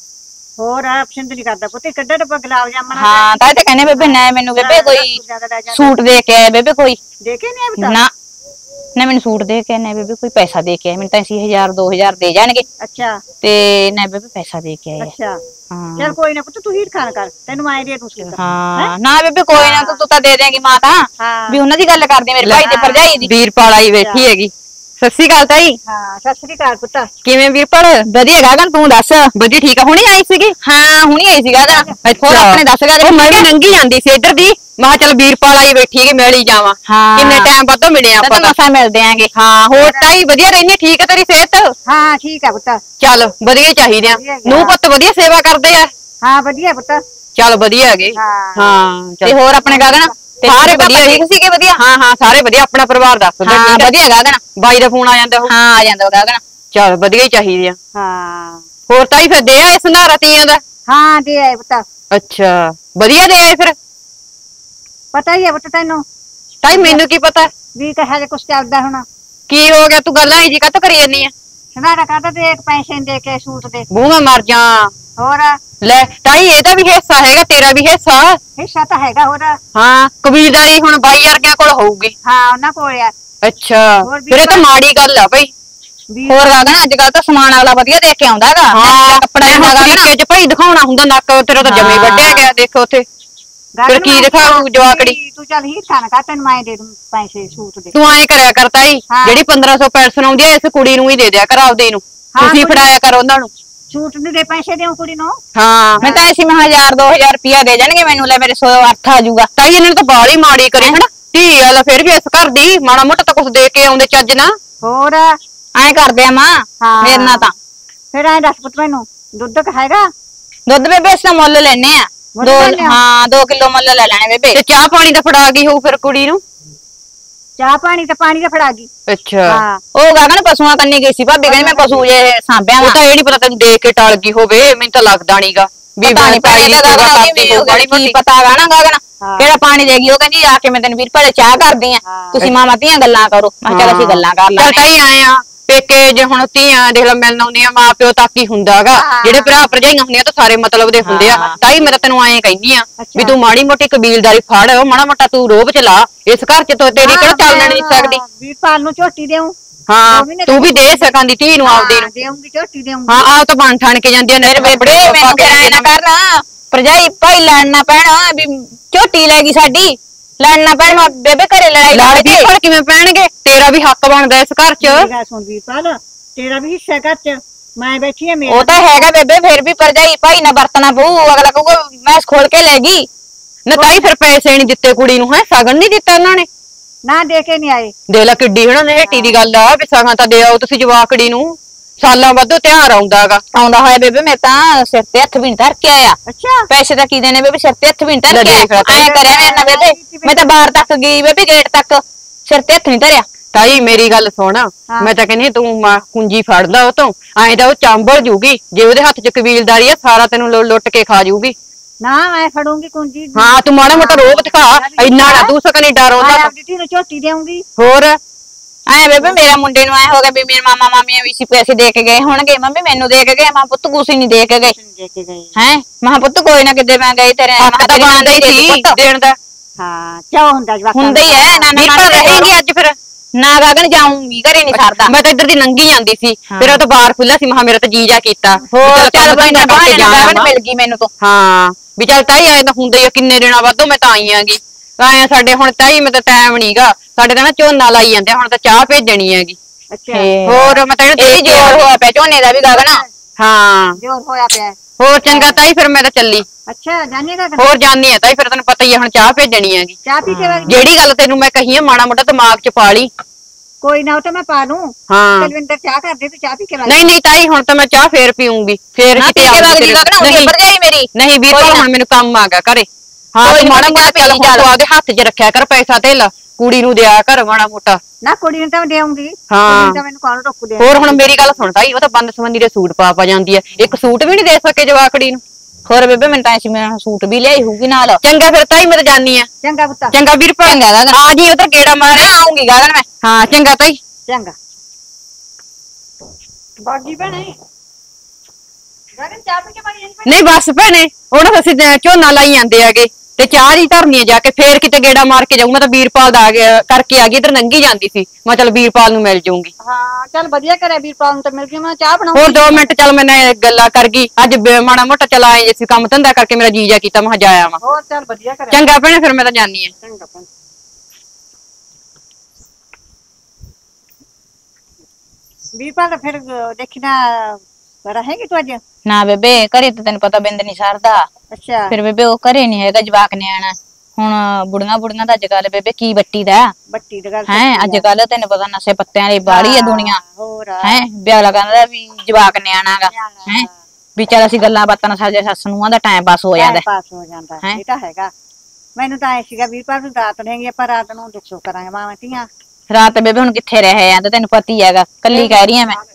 ਹੋਰ ਆ ਪਸੰਦ ਨਹੀਂ ਕਰਦਾ ਪੁੱਤੇ ਕੱਢਾ ਡੱਬਾ ਗੁਲਾਬ ਜਾਮਣਾ ਹਾਂ ਤਾਂ ਇਹ ਤਾਂ ਕਹਿੰਦੇ ਬੇਬੇ ਨਾ ਮੈਨੂੰ ਬੇਬੇ ਕੋਈ ਸੂਟ ਦੇ ਕੇ ਆਏ ਬੇਬੇ ਕੋਈ ਦੇਖੇ ਨਹੀਂ ਬਤਾ ਨਾ ਨਾ ਮੈਨੂੰ ਸੂਟ ਦੇ ਕੇ ਨਾ ਬੇਬੇ ਕੋਈ ਪੈਸਾ ਦੇ ਕੇ ਆਏ ਮੈਨੂੰ ਤਾਂ ਅਸੀਂ ਹਜ਼ਾਰ ਦੋ ਹਜ਼ਾਰ ਦੇ ਜਾਣਗੇ ਅੱਛਾ ਤੇ ਨਾ ਬੇਬੇ ਪੈਸਾ ਦੇ ਕੇ ਆਏ ਆ। ਅੱਛਾ ਹਾਂ ਚਲ ਕੋਈ ਨਾ ਪੁੱਤ ਤੂੰ ਹੀਰ ਖਾਨ ਕਰ ਤੈਨੂੰ ਆਏ ਦੇ ਦੂਸਰੇ ਦਾ ਹਾਂ ਨਾ ਬੇਬੇ ਕੋਈ ਨਾ ਤੂੰ ਤੂੰ ਤਾਂ ਦੇ ਦੇਂਗੀ ਮਾਂ ਤਾਂ ਹਾਂ ਵੀ ਉਹਨਾਂ ਦੀ ਗੱਲ ਕਰਦੇ ਮੇਰੇ ਭਾਈ ਤੇ ਭਰਜਾਈ ਦੀ ਵੀਰਪਾਲ ਆਈ ਬੈਠੀ ਹੈਗੀ। ਸਤਿ ਸ਼੍ਰੀ ਅਕਾਲ ਤਾਈ। ਹਾਂ ਸਤਿ ਸ੍ਰੀ ਅਕਾਲ ਪੁੱਤ ਕਿਵੇਂ ਵੀਰਪਾਲ? ਵਧੀਆ ਗਾਗਨ ਤੂੰ ਦੱਸ ਵਧੀਆ ਠੀਕ ਆ। ਹੁਣੇ ਆਈ ਸੀਗੀ? ਹਾਂ ਹੁਣੀ ਆਈ ਸੀ ਗਾਗਨ ਹੋਰ ਅੱਛਾ। ਆਪਣੇ ਦੱਸ ਗਾਗਨ ਉਹ ਮੈਂ ਵੀ ਲੰਘੀ ਜਾਂਦੀ ਸੀ ਇੱਧਰ ਦੀ, ਮੈਂ ਕਿਹਾ ਚੱਲ ਵੀਰਪਾਲ ਆਈ ਬੈਠੀ ਹੈਗੀ ਮਿਲ ਹੀ ਜਾਵਾਂ। ਹਾਂ ਕਿੰਨੇ ਟਾਈਮ ਬਾਅਦੋਂ ਮਿਲੇ ਆਪਾਂ ਤਾਂ ਤਾਂ। ਮਸਾਂ ਮਿਲਦੇ ਆਂਗੇ ਹਾਂ ਹੋਰ ਤਾਈ ਵਧੀਆ ਰਹਿੰਦੀ? ਠੀਕ ਹੈ ਤੇਰੀ ਸਿਹਤ? ਹਾਂ ਠੀਕ ਆ ਪੁੱਤ ਚੱਲ ਵਧੀਆ ਹੀ ਚਾਹੀਦੇ ਆ। ਵਧੀਆ ਹੈਗਾ। ਨੂੰ ਪੁੱਤ ਵਧੀਆ ਸੇਵਾ ਕਰਦੇ ਆ? ਹਾਂ ਵਧੀਆ ਪੁੱਤ ਚੱਲ ਵਧੀਆ ਹੈਗੇ। ਹਾਂ ਹਾਂ ਤੇ ਚੱਲ ਹੋਰ ਆਪਣੇ ਗਾਗਨ ਸਾਰੇ ਵਧੀਆ ਠੀਕ ਸੀਗੇ ਵਧੀਆ ਹਾਂ ਹਾਂ ਸਾਰੇ ਵਧੀਆ। ਆਪਣਾ ਪਰਿਵਾਰ ਦੱਸ ਦਿੰਦਾ ਹਾਂ ਠੀਕ ਆ? ਵਧੀਆ ਗਾਗਨ ਬਾਈ ਦਾ ਫੋਨ ਆ ਜਾਂਦਾ ਉਹ? ਹਾਂ ਆ ਜਾਂਦਾ ਗਾਗਨ ਚੱਲ ਵਧੀਆ ਹੀ ਚਾਹੀਦੇ ਆ। ਹਾਂ ਹੋਰ ਤਾਈ ਫਿਰ ਦੇ ਆਏ ਸੰਧਾਰਾ ਤੀਆਂ ਦਾ? ਹਾਂ ਦੇ ਆਏ ਪੁੱਤ ਅੱਛਾ ਵਧੀਆ ਦੇ ਆਏ ਫਿਰ? ਪਤਾ ਹੀ ਹੈ ਪੁੱਤ ਤੈਨੂੰ ਤਾਈ ਮੈਨੂੰ ਕੀ ਪਤਾ ਵੀ ਕਹੇ ਜੇ ਕੁਛ ਚੱਲਦਾ ਹੁਣ ਕੀ ਹੋ ਗਿਆ? ਤੂੰ ਗੱਲਾਂ ਹੀ ਜੀ ਕਾਹਤੋਂ ਕਰੀ ਜਾਂਦੀ ਆ? ਸਨਾਰਾ ਕਾਹਦਾ ਤੇ ਇੱਕ ਪੈਸੇ ਨੀ ਦੇ ਕੇ ਸੂਟ ਦੇ ਬੂ ਮੈਂ ਮਰ ਜਾ। ਹੋਰ ਲੈ ਤਾਈ ਇਹਦਾ ਵੀ ਹਿੱਸਾ ਹੈਗਾ, ਤੇਰਾ ਵੀ ਹਿੱਸਾ। ਹਿੱਸਾ ਤਾਂ ਹੈਗਾ ਹੋਰ ਹਾਂ ਕਬੀਲਦਾਰੀ ਹੁਣ ਬਾਈ ਵਰਗਿਆਂ ਕੋਲ ਹੋਊਗੀ। ਹਾਂ ਉਹਨਾਂ ਕੋਲ ਆ ਅੱਛਾ ਹੋਰ ਵੀ ਫਿਰ ਇਹ ਤਾਂ ਮਾੜੀ ਗੱਲ ਆ ਭਾਈ। ਵੀ ਹੋਰ ਗਾਗਨ ਅੱਜ ਕੱਲ ਤਾਂ ਸਮਾਨ ਅਗਲਾ ਵਧੀਆ ਦੇਖ ਕੇ ਆਉਂਦਾ ਹੈਗਾ ਹਾਂ ਕੱਪੜਾ ਮੈਂ ਹੁਣ ਤਰੀਕੇ ਚ ਭਾਈ ਦਿਖਾਉਣਾ ਹੁੰਦਾ, ਨੱਕ ਤੇਰਾ ਤਾਂ ਜਮੇ ਹਾਂ। ਵੱਢਿਆ ਗਿਆ ਦੇਖੋ ਉੱਥੇ। ਗੱਲ ਫਿਰ ਕੀ ਮੈਂ ਦਿਖਾਊ ਜਵਾਕੜੀ? ਵੀ ਤੂੰ ਚੱਲ ਹੀਰ ਖਾਨ ਕਾ ਤੈਨੂੰ ਮੈਂ ਦੇ ਦੂੰ ਪੈਸੇ ਸੂਟ ਦੇ ਤੂੰ ਐਂ ਕਰਿਆ ਕਰ ਤਾਈ, ਹਾਂ। ਜਿਹੜੀ ਪੰਦਰਾਂ ਸੌ ਪੈਨਸ਼ਨ ਆਉਂਦੀ ਐ ਇਸ ਕੁੜੀ ਨੂੰ ਹੀ ਦੇ ਦਿਆ ਕਰ ਆਪਦੇ ਨੂੰ। ਹਾਂ, ਤੁਸੀਂ ਕੁੜੀ- ਫੜਾਇਆ ਕਰ ਉਹਨਾਂ ਨੂੰ। ਸੂਟ ਨੂੰ ਦੇ ਪੈਸੇ ਦੇਉ ਕੁੜੀ ਨੂੰ ਹਾਂ ਮੈਂ ਤਾਂ ਐਸੀ ਮੈਂ ਹਜ਼ਾਰ ਦੋ ਹਜ਼ਾਰ ਰੁਪਿਆ ਦੇ ਜਾਣਗੇ ਮੈਨੂੰ ਲੈ ਮੇਰੇ ਸੌ ਅੱਠ ਆ ਜਾਊਗਾ ਤਾਈ ਇਹਨਾਂ ਨੇ ਤਾਂ ਬਾਲੀ ਮਾੜੀ ਕਰੀ ਹਨਾ। ਧੀ ਵਾਲਾ ਫਿਰ ਵੀ ਇਸ ਘਰ ਦੀ ਮਾੜਾ ਮੋਟਾ ਤਾਂ ਕੁਝ ਦੇ ਕੇ ਆਉਂਦੇ ਚੱਜ ਨਾ। ਹੋਰ ਐਂ ਕਰਦੇ ਆ ਮਾਂ ਹਾਂ। ਮੇਰੇ ਨਾਲ ਤਾਂ ਫਿਰ ਐਂ ਦੱਸ ਪੁੱਤ ਮੈਨੂੰ ਦੁੱਧ ਕ ਹੈਗਾ ਦੁੱਧ ਬੇਬੇ ਇਸ ਨਾਲ ਮੁੱਲ ਲੈਣੇ ਆ ਮੁੱਲ ਦੋ ਲੈਨੇ ਆ? ਹਾਂ ਦੋ ਕਿਲੋ ਮੁੱਲ ਲੈ ਲੈਣੇ ਬੇਬੇ ਤੇ ਚਾਹ ਪਾਣੀ ਦਾ ਫੜਾ ਗਈ ਹੋਊ ਫਿਰ ਕੁੜੀ ਨੂੰ? ਚਾਹ ਪਾਣੀ ਤਾਂ ਪਾਣੀ ਦਾ ਫੜਾ ਗਈ ਅੱਛਾ ਹਾਂ ਉਹ ਗਾਗਨ ਪਸ਼ੂਆਂ ਕੰਨੀ ਗਈ ਸੀ ਭਾਬੀ ਕਹਿੰਦੀ ਮੈਂ ਪਸ਼ੂ ਜੇ ਸਾਂਭਿਆ ਉਹ ਵਾ ਤਾਂ ਇਹ ਨਹੀਂ ਪਤਾ ਤੈਨੂੰ ਦੇਖ ਕੇ ਟਲ ਗਈ ਹੋਵੇ, ਮੈਨੂੰ ਤਾਂ ਲੱਗਦਾ ਨਹੀਂਗਾ ਵੀ ਪਤਾ ਨੀ ਤਾਈ ਦੀ ਪੈਸੇ ਸੇਵਾ ਦਾ ਕਰਦੀ ਹੋਊ ਮਾੜੀ ਕੀ ਮੋਟੀ। ਪਤਾ ਗਾ ਨਾ ਗਾਗਨ ਹਾਂ। ਕਿਹੜਾ ਪਾਣੀ ਦੇਗੀ ਉਹ ਕਹਿੰਦੀ ਆ ਕੇ ਮੈਂ ਤੈਨੂੰ ਵੀਰ ਭਾਲੇ ਚਾਹ ਕਰਦੀ ਆ ਹਾਂ। ਤੁਸੀਂ ਮਾਮਾ ਧੀਆਂ ਗੱਲਾਂ ਕਰੋ ਮੈਂ ਕਿਹਾ ਚੱਲ ਅਸੀਂ ਗੱਲਾਂ ਕਰ ਚੱਲ ਲਾਂਗੇ ਤਾਈ ਆਏ ਆ ਪੇਕੇ ਜੇ ਹੁਣ ਧੀਆਂ ਦੇਖ ਲੈ ਮਿਲਣ ਆਉਂਦੀਆਂ ਮਾਂ ਪਿਓ ਤੱਕ ਹੀ ਹੁੰਦਾਗਾ। ਹਾਂ। ਜਿਹੜੇ ਭਰਾ ਭਰਜਾਈਆਂ ਹੁੰਦੀਆਂ ਤਾਂ ਸਾਰੇ ਮਤਲਬ ਦੇ ਹੁੰਦੇ ਆ। ਹਾਂ। ਤਾਈ ਮੈਂ ਤਾਂ ਤੈਨੂੰ ਐਂ ਕਹਿੰਦੀ ਆ ਅੱਛਾ। ਵੀ ਤੂੰ ਮਾੜੀ ਮੋਟੀ ਕਬੀਲਦਾਰੀ ਫੜ, ਮਾੜਾ ਮੋਟਾ ਤੂੰ ਰੋਬ ਚਲਾ ਇਸ ਘਰ ਚ। ਤਾਂ ਤੇਰੀ ਕਿਹੜਾ ਚੱਲਣ ਨਹੀਂ ਸਕਦੀ। ਵੀਰਪਾਲ ਨੂੰ ਝੋਟੀ ਦੇਉ ਹਾਂ ਉਹ ਵੀ ਨਾ ਤੂੰ ਵੀ ਦੇ ਸਕਾਂ ਦੀ ਧੀ ਨੂੰ ਆਪਦੀ ਨੂੰ। ਦੇਉਂਗੀ ਝੋਟੀ ਦੇਉਂਗੀ ਹਾਂ ਆਹ ਤਾਂ ਬਣ ਠਣ ਕੇ ਜਾਂਦੀਆਂ ਨੇ ਬੇਬੇ ਮੈਨੂੰ ਫਿਰ ਐ ਨਾ ਕਰਨਾ ਭਰਜਾਈ ਭਾਈ ਲੜਨ ਨਾ ਪੈਣਾ ਵੀ ਝੋਟੀ ਲੈ ਗਈ ਸਾਡੀ ਲੜਨ ਨਾ ਪੈਣ ਮੈਂ ਬੇਬੇ ਘਰੇ ਲੜਾਈ ਲੜ ਲੱਗ ਵੀ ਗਈ ਫੜ ਕਿਵੇਂ ਪੈਣਗੇ? ਤੇਰਾ ਵੀ ਹੱਕ ਬਣਦਾ ਇਸ ਘਰ ਚ। ਮੇਰੀ ਗੱਲ ਸੁਣ ਵੀਰਪਾਲ ਤੇਰਾ ਵੀ ਹਿੱਸਾ ਘਰ ਚ ਮੈਂ ਬੈਠੀ ਆ ਮੇਰਾ ਉਹ ਤਾਂ ਹੈਗਾ ਬੇਬੇ ਫਿਰ ਵੀ ਭਰਜਾਈ ਭਾਈ ਨਾ ਵਰਤਣਾ ਪਊ ਅਗਲਾ ਕਹੂਗਾ ਮੈਂ ਖੋਲ ਕੇ ਲੈ ਗਈ ਨਾ ਤਾਈ ਫਿਰ ਪੈਸੇ ਨਹੀਂ ਦਿੱਤੇ ਕੁੜੀ ਨੂੰ, ਹੈ ਸਗਨ ਨਹੀਂ ਦਿੱਤਾ ਉਹਨਾਂ ਨੇ? ਨਾ ਦੇ ਕੇ ਨਹੀਂ ਆਏ ਦੇਖ ਲੈ ਕਿੱਡੀ ਹਣਾ ਨੇਟੀ ਦੀ ਗੱਲ ਆ ਵੀ ਸਗਨ ਤਾਂ ਦੇ ਆਓ ਤੁਸੀਂ ਜਵਾਕੜੀ ਨੂੰ। ਸਾਲਾਂ ਬਾਅਦੋਂ ਤਿਉਹਾਰ ਆਉਂਦਾਗਾ। ਆਉਂਦਾ ਹੋਇਆ ਬੇਬੇ ਮੈਂ ਤਾਂ ਸਿਰ ਤੇ ਹੱਥ ਵੀ ਨੀ ਧਰ ਕੇ ਆਇਆ ਅੱਛਾ ਪੈਸੇ ਤਾਂ ਕੀ ਦੇਣੇ ਬੇਬੇ ਸਿਰ ਤੇ ਹੱਥ ਵੀ ਨੀ ਧਰ ਲੈ ਕੇ ਦੇਖ ਲੈ ਆਇਆ ਐ ਕਰਿਆ ਮੈਂ ਨਾ ਬੇਬੇ ਮੈਂ ਤਾਂ ਬਾਹਰ ਤੱਕ ਗਈ ਬੇਬੇ ਗੇਟ ਤੱਕ ਸਿਰ ਤੇ ਹੱਥ ਨਹੀਂ ਧਰਿਆ ਤਾਈ ਮੇਰੀ ਗੱਲ ਸੁਣ, ਮੈਂ ਤਾਂ ਕਹਿੰਦੀ ਤੂੰ ਮਾਂ ਕੁੰਜੀ ਫੜ ਲਾ ਉਹ ਤੋਂ, ਐਂ ਤਾਂ ਉਹ ਚਾਂਬਲ ਜੂਗੀ। ਜੇ ਉਹਦੇ ਹੱਥ 'ਚ ਕਬੀਲਦਾਰੀ ਆ ਸਾਰਾ ਤੈਨੂੰ ਲੁ- ਲੁੱਟ ਕੇ ਖਾ ਜੂਗੀ। ਨਾ ਮੈਂ ਫੜੂੰਗੀ ਕੁੰਜੀ ਹਾਂ ਤੂੰ ਮਾੜਾ ਮੋਟਾ ਰੋਬ ਦਿਖਾ, ਇੰਨਾ ਨਾ ਤੂੰ ਸਕਣੀ ਡਰ ਆਉਂਦਾ। ਆਪਦੀ ਧੀ ਨੂੰ ਝੋਟੀ ਦੇਉਂਗੀ ਹੋਰ ਐ ਬੇਬੇ ਮੇਰਾ ਮੁੰਡੇ ਨੂੰ ਐ ਹੋ ਗਿਆ ਵੀ ਮੇਰੇ ਮਾਮਾ ਮਾਮੀਆਂ ਵੀ ਸੀ ਪੈਸੇ ਦੇ ਕੇ ਗਏ ਹੋਣਗੇ ਮੰਮੀ ਮੈਨੂੰ ਦੇ ਕੇ ਗਏ ਮਾਂ ਪੁੱਤ ਕੁਛ ਨਹੀਂ ਦੇ ਕੇ ਗਏ ਦੇ ਕੇ ਗਏ ਹੈ ਮਾਂ ਪੁੱਤ ਕੋਈ ਨਾ ਕਿਤੇ ਮੈਂ ਗਈ ਤੇਰੇ ਹੱਕ ਤਾਂ ਬਣਦਾ ਹੀ ਸੀ ਦੇਣ ਦਾ। ਹਾਂ ਚਾਹ ਹੁੰਦਾ ਜਵਾਕਾਂ ਹੁੰਦਾ ਹੀ ਹੈ ਨਾ ਨਾ ਵੀਰਪਾਲ ਰਹੇਗੀ ਅੱਜ ਫਿਰ? ਨਾ ਗਗਨ ਜਾਊਂਗੀ ਘਰੇ ਨਹੀਂ ਸਰਦਾ ਮੈਂ ਤਾਂ ਇੱਧਰ ਦੀ ਲੰਘੀ ਜਾਂਦੀ ਸੀ, ਫਿਰ ਉਹ ਤਾਂ ਬਾਹਰ ਖੁੱਲਾ ਸੀ, ਮਹਾ ਮੇਰਾ ਤਾਂ ਜੀ ਜਾ ਕੀਤਾ। ਹੋਰ ਚੱਲ ਬੰਦਾ ਬਾਹਰ ਜਾਣਾ ਮਿਲ ਗਈ ਮੈਨੂੰ ਤੋਂ ਹਾਂ ਵੀ ਚੱਲ ਤਾਈ ਆਏ ਤਾਂ ਹੁੰਦੇ ਹੀ ਆ, ਕਿੰਨੇ ਦਿਨਾਂ ਬਾਅਦੋਂ ਮੈਂ ਤਾਂ ਆਈ ਆਂਗੀ। ਆਏ ਸਾਡੇ ਹੁਣ ਤਾਈ ਮੈਂ ਤਾਂ ਟਾਈਮ ਨਹੀਂਗਾ ਸਾਡੇ ਤਾਂ ਨਾ ਝੋਨਾ ਲਾਈ ਜਾਂਦੇ, ਹੁਣ ਤਾਂ ਚਾਹ ਭੇਜਣੀ ਹੈਗੀ। ਅੱਛਾ ਹੋਰ ਮੈਂ ਤਾਂ ਇਹ ਜੋਰ ਹੋਇਆ ਪਿਆ ਝੋਨੇ ਦਾ ਵੀ ਗਗਨ ਹਾਂ ਜੋਰ ਹੋਇਆ ਪਿਆ ਹੈ। ਹੋਰ ਚੰਗਾ ਤਾਈ ਫਿਰ ਮੈਂ ਤਾਂ ਚੱਲੀ। ਅੱਛਾ ਜਾਣੇਗਾ ਹੋਰ ਜਾਣੀ ਆ ਤਾਈ ਫਿਰ ਤੈਨੂੰ ਪਤਾ ਹੀ ਆ ਹੁਣ ਚਾਹ ਭੇਜਣੀ ਹੈਗੀ। ਚਾਹ ਪੀ ਕੇ ਵਗ ਜਿਹੜੀ ਗੱਲ ਤੈਨੂੰ ਮੈਂ ਕਹੀ ਆ ਮਾੜਾ ਮੋਟਾ ਦਿਮਾਗ 'ਚ ਪਾ ਲਈ। ਕੋਈ ਨਾ ਉਹ ਤਾਂ ਮੈਂ ਪਾ ਲੂੰ ਹਾਂ ਕੁਲਵਿੰਦਰ ਚਾਹ ਕਰਦੇ ਤੂੰ ਚਾਹ ਪੀ ਕੇ ਵਗ ਨਹੀਂ ਨਹੀਂ ਤਾਈ ਹੁਣ ਤਾਂ ਮੈਂ ਚਾਹ ਫੇਰ ਪੀਉਂਗੀ ਫੇਰ ਨਾ ਕਿਤੇ ਪੀ ਕੇ ਆਉਂਗੀ ਵਗ ਜੀ ਤੇਰੇ- ਗਗਨ ਨਹੀਂ ਭਰਜਾਈ ਮੇਰੀ ਨਹੀਂ ਵੀਰ ਕੋਈ ਨਾ। ਹੁਣ ਮੈਨੂੰ ਕੰਮ ਆ ਗਿਆ ਘਰੇ। ਹਾਂ ਕੋਈ ਤੂੰ ਨਾ ਮਾੜਾ ਤੂੰ ਮੋਟਾ ਪੀ ਚੱਲ ਜਾ ਹੁਣ ਤੂੰ ਆਪਦੇ ਹੱਥ 'ਚ ਰੱਖਿਆ ਕਰ ਪੈਸਾ ਧੇਲਾ, ਕੁੜੀ ਨੂੰ ਦਿਆ ਕਰ ਮਾੜਾ ਮੋਟਾ। ਨਾ ਕੁੜੀ ਨੂੰ ਤਾਂ ਮੈਂ ਦੇਉਂਗੀ, ਹਾਂ। ਕੁੜੀ ਨੂੰ ਤਾਂ ਮੈਨੂੰ ਕੌਣ ਰੋਕੂ ਦੇ। ਹੋਰ ਹੁਣ ਮੇਰੀ ਗੱਲ ਸੁਣ ਤਾਈ, ਉਹ ਤਾਂ ਬੰਦ ਸੰਬੰਧੀ ਦੇ ਸੂਟ ਪਾ ਪਾ ਜਾਂਦੀ ਐ, ਇੱਕ ਸੂਟ ਵੀ ਨਹੀਂ ਦੇ ਸਕੇ ਜਵਾਕੜੀ ਨੂੰ। ਹੋਰ ਬੇਬੇ ਮੈਨੂੰ ਤਾਂ ਐਸੀ ਮੈਂ ਸੂਟ ਵੀ ਲਿਆਈ ਹੋਊਗੀ ਨਾਲ। ਚੰਗਾ ਫਿਰ ਤਾਈ ਮੈਂ ਤਾਂ ਜਾਨੀ ਆ। ਚੰਗਾ ਪੁੱਤ। ਚੰਗਾ ਵੀਰਪਾਲ ਆ ਜੀ, ਉਧਰ ਗੇੜਾ ਮਾਰਿਆ ਆਉਂਗੀ ਗਾਗਨ ਮੈਂ। ਹਾਂ ਚੰਗਾ ਤਾਈ। ਚੰਗਾ ਬਾਗੀ ਭੈਣੇ ਗਗਨ ਚਾਹ ਪੀ ਕੇ ਮਾਰੀ ਜਾਂਦੀ ਨਹੀਂ ਬਸ ਭੈਣੇ, ਹੁਣ ਅਸੀਂ ਤੇ ਝੋਨਾ ਲਾਈ ਜਾਂਦੇ ਆਗੇ ਤੇ ਚਾਹ ਹੀ ਧਰਨੀ ਆ ਜਾ ਕੇ, ਫੇਰ ਕਿਤੇ ਗੇੜਾ ਮਾਰ ਕੇ ਜਾਊ। ਮੈਂ ਤਾਂ ਵੀਰਪਾਲ ਦਾ ਆ ਗਿਆ ਕਰਕੇ ਆ ਗਈ, ਇਧਰ ਨੰਗੀ ਜਾਂਦੀ ਸੀ, ਮੈਂ ਚੱਲ ਵੀਰਪਾਲ ਨੂੰ ਮਿਲ ਜਾਊਂਗੀ। ਹਾਂ ਚੱਲ ਵਧੀਆ ਕਰਿਆ ਵੀਰਪਾਲ ਨੂੰ ਤਾਂ ਮਿਲ ਗਈ, ਮੈਂ ਚਾਹ ਬਣਾਉਂਗੀ। ਹੋਰ ਦੋ ਮਿੰਟ ਚੱਲ ਮੈਂ ਨਾਲ ਗੱਲਾਂ ਕਰ ਗਈ, ਅੱਜ ਬ- ਮਾੜਾ ਮੋਟਾ ਚਲਾ ਆਏ ਜੇ ਸੀ ਕੰਮ ਧੰਦਾ ਕਰਕੇ, ਮੇਰਾ ਜੀਜਾ ਕੀਤਾ ਮੈਂ ਕਿਹਾ ਜਾ ਆਵਾਂ। ਹੋਰ ਚੱਲ ਵਧੀਆ ਕਰਿਆ। ਚੰਗਾ ਭੈਣੇ ਫਿਰ ਮੈਂ ਤਾਂ ਜਾਨੀ ਆ। ਚੰਗਾ ਭੈਣੇ। ਵੀਰਪਾਲ ਤਾਂ ਫਿਰ ਦੇਖੀ ਨਾ ਰਹੇਗੀ ਤੂੰ ਅੱਜ? ਨਾ ਬੇਬੇ ਘਰੇ ਤਾਂ ਤੈਨੂੰ ਪਤਾ ਬਿੰਦ ਨਹੀਂ ਸਰਦਾ। ਅੱਛਾ ਫਿਰ ਬੇਬੇ ਉਹ ਘਰੇ ਨਹੀਂ ਹੈਗਾ, ਜਵਾਕ ਨਿਆਣਾ। ਹੁਣ ਬੁੜੀਆਂ ਬੁੜੀਆਂ ਦਾ ਅੱਜ ਕੱਲ ਬੇਬੇ ਕੀ ਬੱਟੀ ਦਾ ਬੱਟੀ ਦੀ ਗੱਲ ਹੈ। ਅੱਜ ਕੱਲ ਤੈਨੂੰ ਪਤਾ ਨਸ਼ੇ ਪੱਤਿਆਂ ਦੀ ਬਾੜੀ ਹੈ ਦੁਨੀਆ ਹੋਰ ਹੈ। ਵਿਆਹ ਕਹਿੰਦਾ ਵੀ ਜਵਾਕ ਨਿਆਣਾ ਗਾ ਹੈ, ਵੀ ਚੱਲ ਅਸੀਂ ਗੱਲਾਂ ਬਾਤਾਂ ਨਾਲ ਸਾਡੇ ਸੱਸ ਨੂੰਹਾਂ ਦਾ ਟਾਈਮ ਪਾਸ ਹੋ ਜਾਂਦਾ। ਪਾਸ ਹੋ ਜਾਂਦਾ ਇਹ ਤਾਂ ਹੈਗਾ। ਮੈਨੂੰ ਤਾਂ ਐ ਸੀਗਾ ਵੀਰਪਾਲ ਨੂੰ ਰਾਤ ਰਹੇਗੀ, ਆਪਾਂ ਰਾਤ ਨੂੰ ਦੁੱਖੋ ਕਰਾਂਗੇ ਮਾਵਾਂ ਧੀਆਂ। ਰਾਤ ਬੇਬੇ ਹੁਣ ਕਿੱਥੇ ਰਹੇ ਆ, ਤੇ ਤੈਨੂੰ ਪਤਾ ਹੀ ਹੈਗਾ, ਕੱਲੀ ਕਹਿ ਰਹੀ ਆ ਮੈਂ।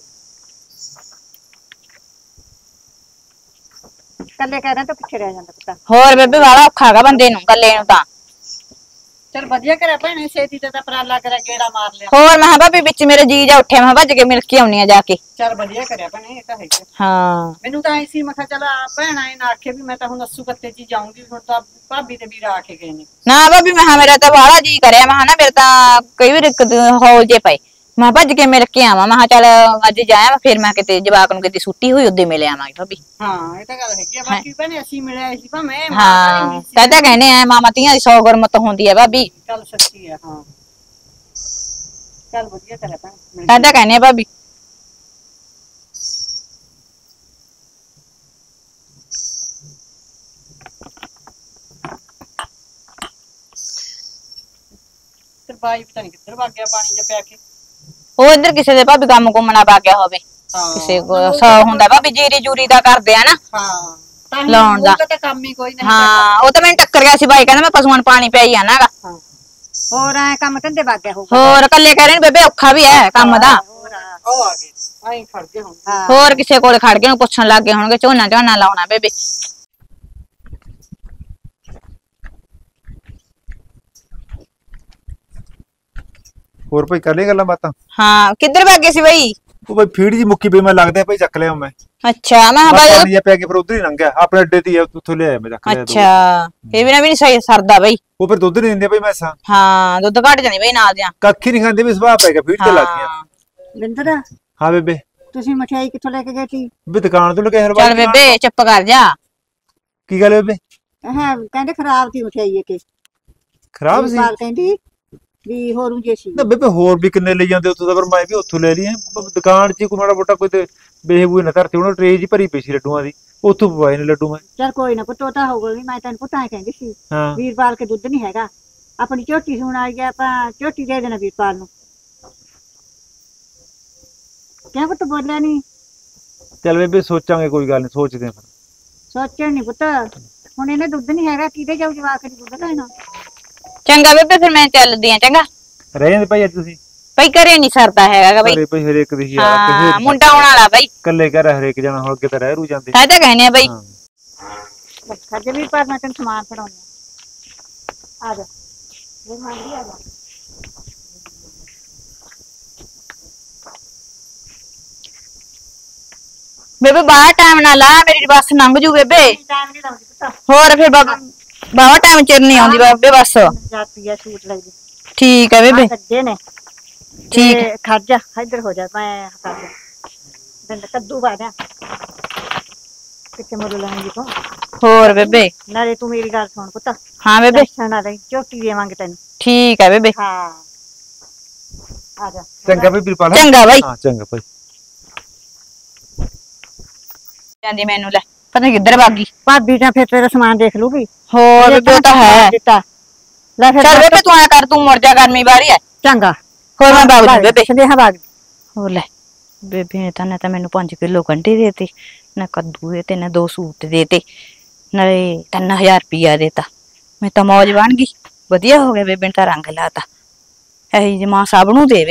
ਕੱਲੇ ਕਹਿ ਰਹੇ ਤਾਂ ਪਿੱਛੇ ਰਹਿ ਜਾਂਦਾ ਪੁੱਤ। ਹੋਰ ਬੇਬੇ ਵਾਲਾ ਔਖਾ ਹੈਗਾ ਬੰਦੇ ਨੂੰ ਕੱਲੇ ਨੂੰ ਤਾਂ। ਚੱਲ ਵਧੀਆ ਕਰਿਆ ਭੈਣੇ, ਛੇਤੀ ਤੇ ਤਾਂ ਪਰਾਲਾ ਕਰਿਆ, ਗੇੜਾ ਮਾਰ ਲਿਆ। ਹੋਰ ਮੈਂ ਭਾਬੀ ਵਿੱਚ ਮੇਰੇ ਜੀ ਜਾ ਉੱਠਿਆ, ਮੈਂ ਭੱਜ ਕੇ ਮਿਲ ਕੇ ਆਉਣੀ ਆ ਜਾ ਕੇ। ਚੱਲ ਵਧੀਆ ਕਰਿਆ ਭੈਣੇ, ਇਹ ਤਾਂ ਹੈ ਹੀ। ਹਾਂ ਮੈਨੂੰ ਤਾਂ ਐ ਸੀ, ਮੈਂ ਕਿਹਾ ਚੱਲ ਆ ਭੈਣ ਆਏ ਨਾ ਆਖੇ ਵੀ ਮੈਂ ਤਾਂ ਹੁਣ ਅੱਸੂ ਕੱਤੇ ਚ ਹੀ ਜਾਊਂਗੀ, ਹੁਣ ਤਾਂ ਭਾਬੀ ਤੇ ਵੀਰ ਆ ਕੇ ਗਏ ਨੇ। ਨਾ ਭਾਬੀ ਮੈਂ ਮੇਰਾ ਤਾਂ ਬਾਹਲਾ ਜੀ ਕਰਿਆ, ਮੈਂ ਨਾ ਮੇਰੇ ਤਾਂ ਕਈ ਵਾਰ ਇੱਕ ਹੌਲ ਜੇ ਪਏ, ਮੈਂ ਭੱਜ ਕੇ ਮਿਲ ਕੇ ਆਵਾਂ। ਮੈਂ ਚੱਲ ਅੱਜ ਜਾਇਆ ਫਿਰ ਮੈਂ ਕਿਤੇ ਜਵਾਕ ਨੂੰ ਕਿਤੇ ਛੁੱਟੀ ਹੋਈ ਉਦੋਂ ਮਿਲ ਆਵਾਂਗੀ ਭਾਬੀ। ਹਾਂ ਇਹ ਤਾਂ ਗੱਲ ਹੈਗੀ ਆ। ਬਾਕੀ ਭੈਣੇ ਅਸੀਂ ਮਿਲਿਆ ਸੀ ਭਾਵੇਂ ਹਾਂ ਕਹਿੰਦਾ ਕਹਿੰਦੇ ਆ ਮਾਮਾ ਧੀਆਂ ਦੀ ਸੌ ਗੁਰਮਤ ਹੁੰਦੀ ਹੈ ਭਾਬੀ। ਗੱਲ ਸੱਚੀ ਆ। ਹਾਂ ਚੱਲ ਵਧੀਆ ਕਰਿਆ ਭੈਣੇ। ਕਹਿੰਦਾ ਕਹਿੰਦੇ ਆ ਭਾਬੀ। ਤੇ ਬਾਈ ਪਤਾ ਨਹੀਂ ਕਿੱਧਰ ਵਗ ਗਿਆ ਪਾਣੀ ਜਿਹਾ ਪਿਆ ਕੇ। ਉਹ ਇੱਧਰ ਕਿਸੇ ਦੇ ਭਾਬੀ ਕੰਮ ਕੁੰਮਣਾ ਪਾ ਗਿਆ ਹੋਵੇ, ਹਾਂ ਕਿਸੇ ਕੋ ਸੌ ਹੁੰਦਾ ਭਾਬੀ ਜੀਰੀ ਜੂਰੀ ਦਾ ਕਰਦੇ ਆ ਨਾ ਹਾਂ ਤਾਂ ਹੀ ਲਾਉਣ ਦਾ। ਉਹਦਾ ਤਾਂ ਕੰਮ ਹੀ ਕੋਈ ਨਹੀਂ। ਹਾਂ ਉਹ ਤਾਂ ਮੈਨੂੰ ਟੱਕਰ ਗਿਆ ਸੀ ਬਾਈ, ਕਹਿੰਦਾ ਮੈਂ ਪਸ਼ੂਆਂ ਨੂੰ ਪਾਣੀ ਪਿਆਈ ਜਾਣਾਗਾ। ਹਾਂ ਹੋਰ ਐ ਕੰਮ ਧੰਦੇ ਵਗ ਗਿਆ ਹੋਊਗਾ। ਹੋਰ ਕੱਲੇ ਕਹਿ ਰਹੇ ਨੇ ਬੇਬੇ ਔਖਾ ਵੀ ਹੈ ਕੰਮ ਦਾ। ਹੋਰ ਉਹ ਆ ਗਏ ਆਈ ਖੜ ਗਏ ਹੁਣ। ਹਾਂ ਹੋਰ ਕਿਸੇ ਕੋਲੇ ਖੜ ਕੇ ਨੂੰ ਪੁੱਛਣ ਲੱਗ ਗਏ ਹੋਣਗੇ ਝੋਨਾ ਝੋਨਾ ਲਾਉਣਾ ਬੇਬੇ। ਹੋਰ ਭਾਈ ਕਰ ਲਈ ਗੱਲਾਂ ਬਾਤਾਂ? ਹਾਂ ਕਿੱਧਰ ਭੱਗ ਗਏ ਸੀ ਬਈ? ਉਹ ਭਾਈ ਫੀਡ ਜੀ ਮੁੱਕੀ ਪਈ, ਮੈਂ ਲੱਗਦਾ ਭਾਈ ਚੱਕ ਲਿਆ ਮੈਂ। ਅੱਛਾ ਮੈਂ ਕਿਹਾ ਬਸ ਬਾਈ ਪਾਣੀ ਜਿਹਾ ਪਿਆ ਕੇ ਫਿਰ ਉਧਰ ਹੀ ਲੰਘਿਆ, ਆਪਣੇ ਅੱਡੇ ਤੇ ਹੀ ਆ, ਉੱਥੋਂ ਲਿਆਇਆ ਮੈਂ ਚੱਕ ਲਿਆ। ਅੱਛਾ ਇਹ ਵੀ ਨਾ ਵੀ ਨਹੀਂ ਸਹੀ ਸਰਦਾ ਬਈ। ਉਹ ਫਿਰ ਦੁੱਧ ਨਹੀਂ ਦਿੰਦੇ ਭਾਈ ਮੈਸਾਂ, ਹਾਂ ਦੁੱਧ ਘਟ ਜਾਂਦੀ ਬਈ ਨਾਲ ਦਿਆਂ। ਕੱਖ ਹੀ ਨਹੀਂ ਖਾਂਦੇ, ਵੀ ਸੁਭਾਅ ਪੈ ਗਿਆ ਫੀਡ ਤੇ ਲੱਗ ਗਈਆਂ। ਬਿੰਦਰ ਹਾਂ ਬੇਬੇ, ਤੁਸੀਂ ਮਠਿਆਈ ਕਿੱਥੋਂ ਲੈ ਕੇ ਗਏ ਸੀ? ਵੀ ਦੁਕਾਨ ਤੋਂ ਲਗੇ ਚੱਲ ਹਲਵਾਈ ਦੁਕਾਨ। ਬੇਬੇ ਚੁੱਪ ਕਰ ਜਾ। ਕੀ ਗੱਲ ਬੇਬੇ? ਹਾਂ ਕਹਿੰਦੇ ਖਰਾਬ ਸੀ ਮਠਿਆਈ ਇਹ। ਖਰਾਬ ਸੀ? ਵੀਰਪਾਲ ਕਹਿੰਦੀ ਵੀ ਹੋਰੂ ਜੇ ਸੀ। ਨਾ ਬੇਬੇ ਹੋਰ ਵੀ ਕਿੰਨੇ ਲਈ ਜਾਂਦੇ ਉੱਥੋਂ ਦਾ, ਪਰ ਮੈਂ ਵੀ ਉੱਥੋਂ ਲੈ ਲਈ ਐ। ਦੁਕਾਨ 'ਚ ਕੋਈ ਮਾੜਾ ਮੋਟਾ ਕੋਈ ਤੇ ਬੇਹਬੂਏ ਨਾ ਧਰਤੀ, ਉਹਨਾਂ ਟਰੇਜ ਹੀ ਭਰੀ ਪਈ ਸੀ ਲੱਡੂਆਂ ਦੀ, ਉੱਥੋਂ ਪਵਾਏ ਨੇ ਲੱਡੂ ਮੈਂ। ਚਲ ਕੋਈ ਨਾ ਪੁੱਤ, ਉਹ ਤਾਂ ਹੋਊਗਾ ਵੀ। ਮੈਂ ਤੈਨੂੰ ਪੁੱਤਾਂ ਕਹਿੰਦੀ ਸੀ ਹਾਂ ਵੀਰਪਾਲ ਕੇ ਦੁੱਧ ਨਹੀਂ ਹੈਗਾ, ਆਪਣੀ ਝੋਟੀ ਸੁਣ ਆਈ ਗਿਆ, ਆਪਾਂ ਝੋਟੀ ਦੇ ਦੇਣਾ ਵੀਰਪਾਲ ਨੂੰ। ਕਿਆ ਪੁੱਤ ਬੋਲਿਆ ਨਹੀਂ? ਚੱਲ ਬੇਬੇ ਸੋਚਾਂਗੇ, ਕੋਈ ਗੱਲ ਨਹੀਂ, ਸੋਚਦੇ ਆਂ ਫਿਰ। ਸੋਚਣ ਨਹੀਂ ਪੁੱਤ, ਹੁਣ ਇਹਨੇ ਦੁੱਧ ਨਹੀਂ ਹੈਗਾ, ਕਿਹਦੇ ਜਾਊ ਜਵਾਕ ਦੀ ਦੁੱਧ ਲੈਣਾ? ਚੰਗਾ ਬੇਬੇ ਫਿਰ ਮੈਂ ਚੱਲਦੀ ਆ। ਚੰਗਾ ਰਹਿ ਜਾਂਦੇ ਭਾਈ ਅੱਜ ਤੁਸੀਂ? ਬਈ ਘਰੇ ਨਹੀਂ ਸਰਦਾ ਹੈਗਾ ਬਈ। ਘਰੇ ਭਾਈ ਹਰੇਕ ਦੀ ਯਾਰ ਹਾਂ ਮੁੰਡਾ ਆਉਣ ਵਾਲਾ ਬਈ, ਇਕੱਲੇ ਘਰ ਹਰੇਕ ਜਣਾ, ਹੁਣ ਅੱਗੇ ਤਾਂ ਰਹਿ ਰੂ ਜਾਂਦੇ। ਤਾਂ ਤਾਂ ਕਹਿੰਦੇ ਆ ਬਈ। ਹਾਂ ਖੱਜੇ ਵੀਰਪਾਲ ਮੈਂ ਤੈਨੂੰ ਸਮਾਨ ਫੜਾਉਣੀ ਆ ਜਾ। ਇਹ ਮੰਗੀ ਆ ਜਾ। ਬੇਬੇ ਬਾਹਰ ਟਾਈਮ ਨਾ ਲਾ, ਮੇਰੀ ਬੱਸ ਲੰਘ ਜੂ ਬੇਬੇ। ਟਾਈਮ ਨਹੀਂ ਲਾਉਂਦੀ ਪੁੱਤ, ਹੋਰ ਫਿਰ ਬਾਬਾ ਬਾਹਰ ਟਾਈਮ ਚਿਰ ਨਹੀਂ ਆਉਂਦੀ ਬੇਬੇ ਬੱਸ। ਜਾਤੀ ਆ ਸੂਟ ਲਈ ਦੀ ਠੀਕ ਹੈ ਬੇਬੇ ਕੱਜੇ ਨੇ। ਠੀਕ ਤੇ ਖੜ ਜਾ, ਇੱਧਰ ਹੋ ਜਾ, ਮੈਂ ਹਟਾ ਦੇ ਡੰਡ ਕੱਦੂ ਬਾਜਾ ਕਿੱਥੇ ਮੁੱਲ ਲਾਂਗੀ ਤੂੰ? ਹੋਰ ਬੇਬੇ। ਨਾਲੇ ਤੂੰ ਮੇਰੀ ਗੱਲ ਸੁਣ ਪੁੱਤ, ਹਾਂ ਬੇਬੇ ਟੈਨਸ਼ਨ ਨਾ ਲਈ, ਝੋਟੀ ਦੇਵਾਂਗੇ ਤੈਨੂੰ। ਠੀਕ ਹੈ ਬੇਬੇ। ਹਾਂ ਆ ਜਾ। ਚੰਗਾ ਭਾਈ ਵੀਰਪਾਲ। ਚੰਗਾ ਬਾਈ। ਹਾਂ ਚੰਗਾ ਭਾਈ। ਜਾਂਦੀ ਮੈਨੂੰ ਲੈ ਪਤਾ ਨੀ ਕਿੱਧਰ ਭਾਗੀ। ਭਾਬੀ ਤਾਂ ਫਿਰ ਤੇਰਾ ਸਮਾਨ ਦੇਖ ਲੂਗੀ। ਹੋਰ ਬੇਬੇ ਉਹ ਤਾਂ ਹੈ। ਦਿੱਤਾ ਲੈ ਫਿਰ। ਚੱਲ ਬੇਬੇ ਤੂੰ ਆ ਕਰ, ਤੂੰ ਮੁੜ ਜਾ, ਗਰਮੀ ਬਾਰੀ ਹੈ। ਚੰਗਾ ਹੋਰ ਮੈਂ ਬਾਗ ਜੂ ਬੇਬੇ। ਸੰਦੇਹਾ ਬਾਗ। ਹੋਰ ਲੈ ਬੇਬੇ ਨੇ ਤਾਂ ਨਾ ਤਾਂ ਮੈਨੂੰ ਪੰਜ ਕਿਲੋ ਗੰਢੇ ਦੇਤੇ, ਨਾ ਕੱਦੂ ਦੇ ਤੇ ਨਾ ਦੋ ਸੂਟ ਦੇਤੇ, ਨਾਲੇ ਤਿੰਨ ਹਜ਼ਾਰ ਰੁਪਿਆ ਦੇਤਾ। ਮੈਂ ਤਾਂ ਮੌਜ ਬਣ ਗਈ, ਵਧੀਆ ਹੋ ਗਿਆ। ਬੇਬੇ ਨੇ ਤਾਂ ਰੰਗ ਲਾਤਾ। ਇਹੀ ਜੀ ਮਾਂ ਸਭ ਨੂੰ ਦੇਵੇ।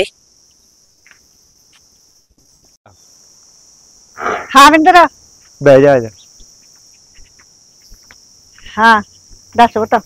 ਹਾਂ ਵਿੰਦਰ ਬਹਿ ਜਾ ਜਾ। ਹਾਂ ਦੱਸ ਬਤਾ।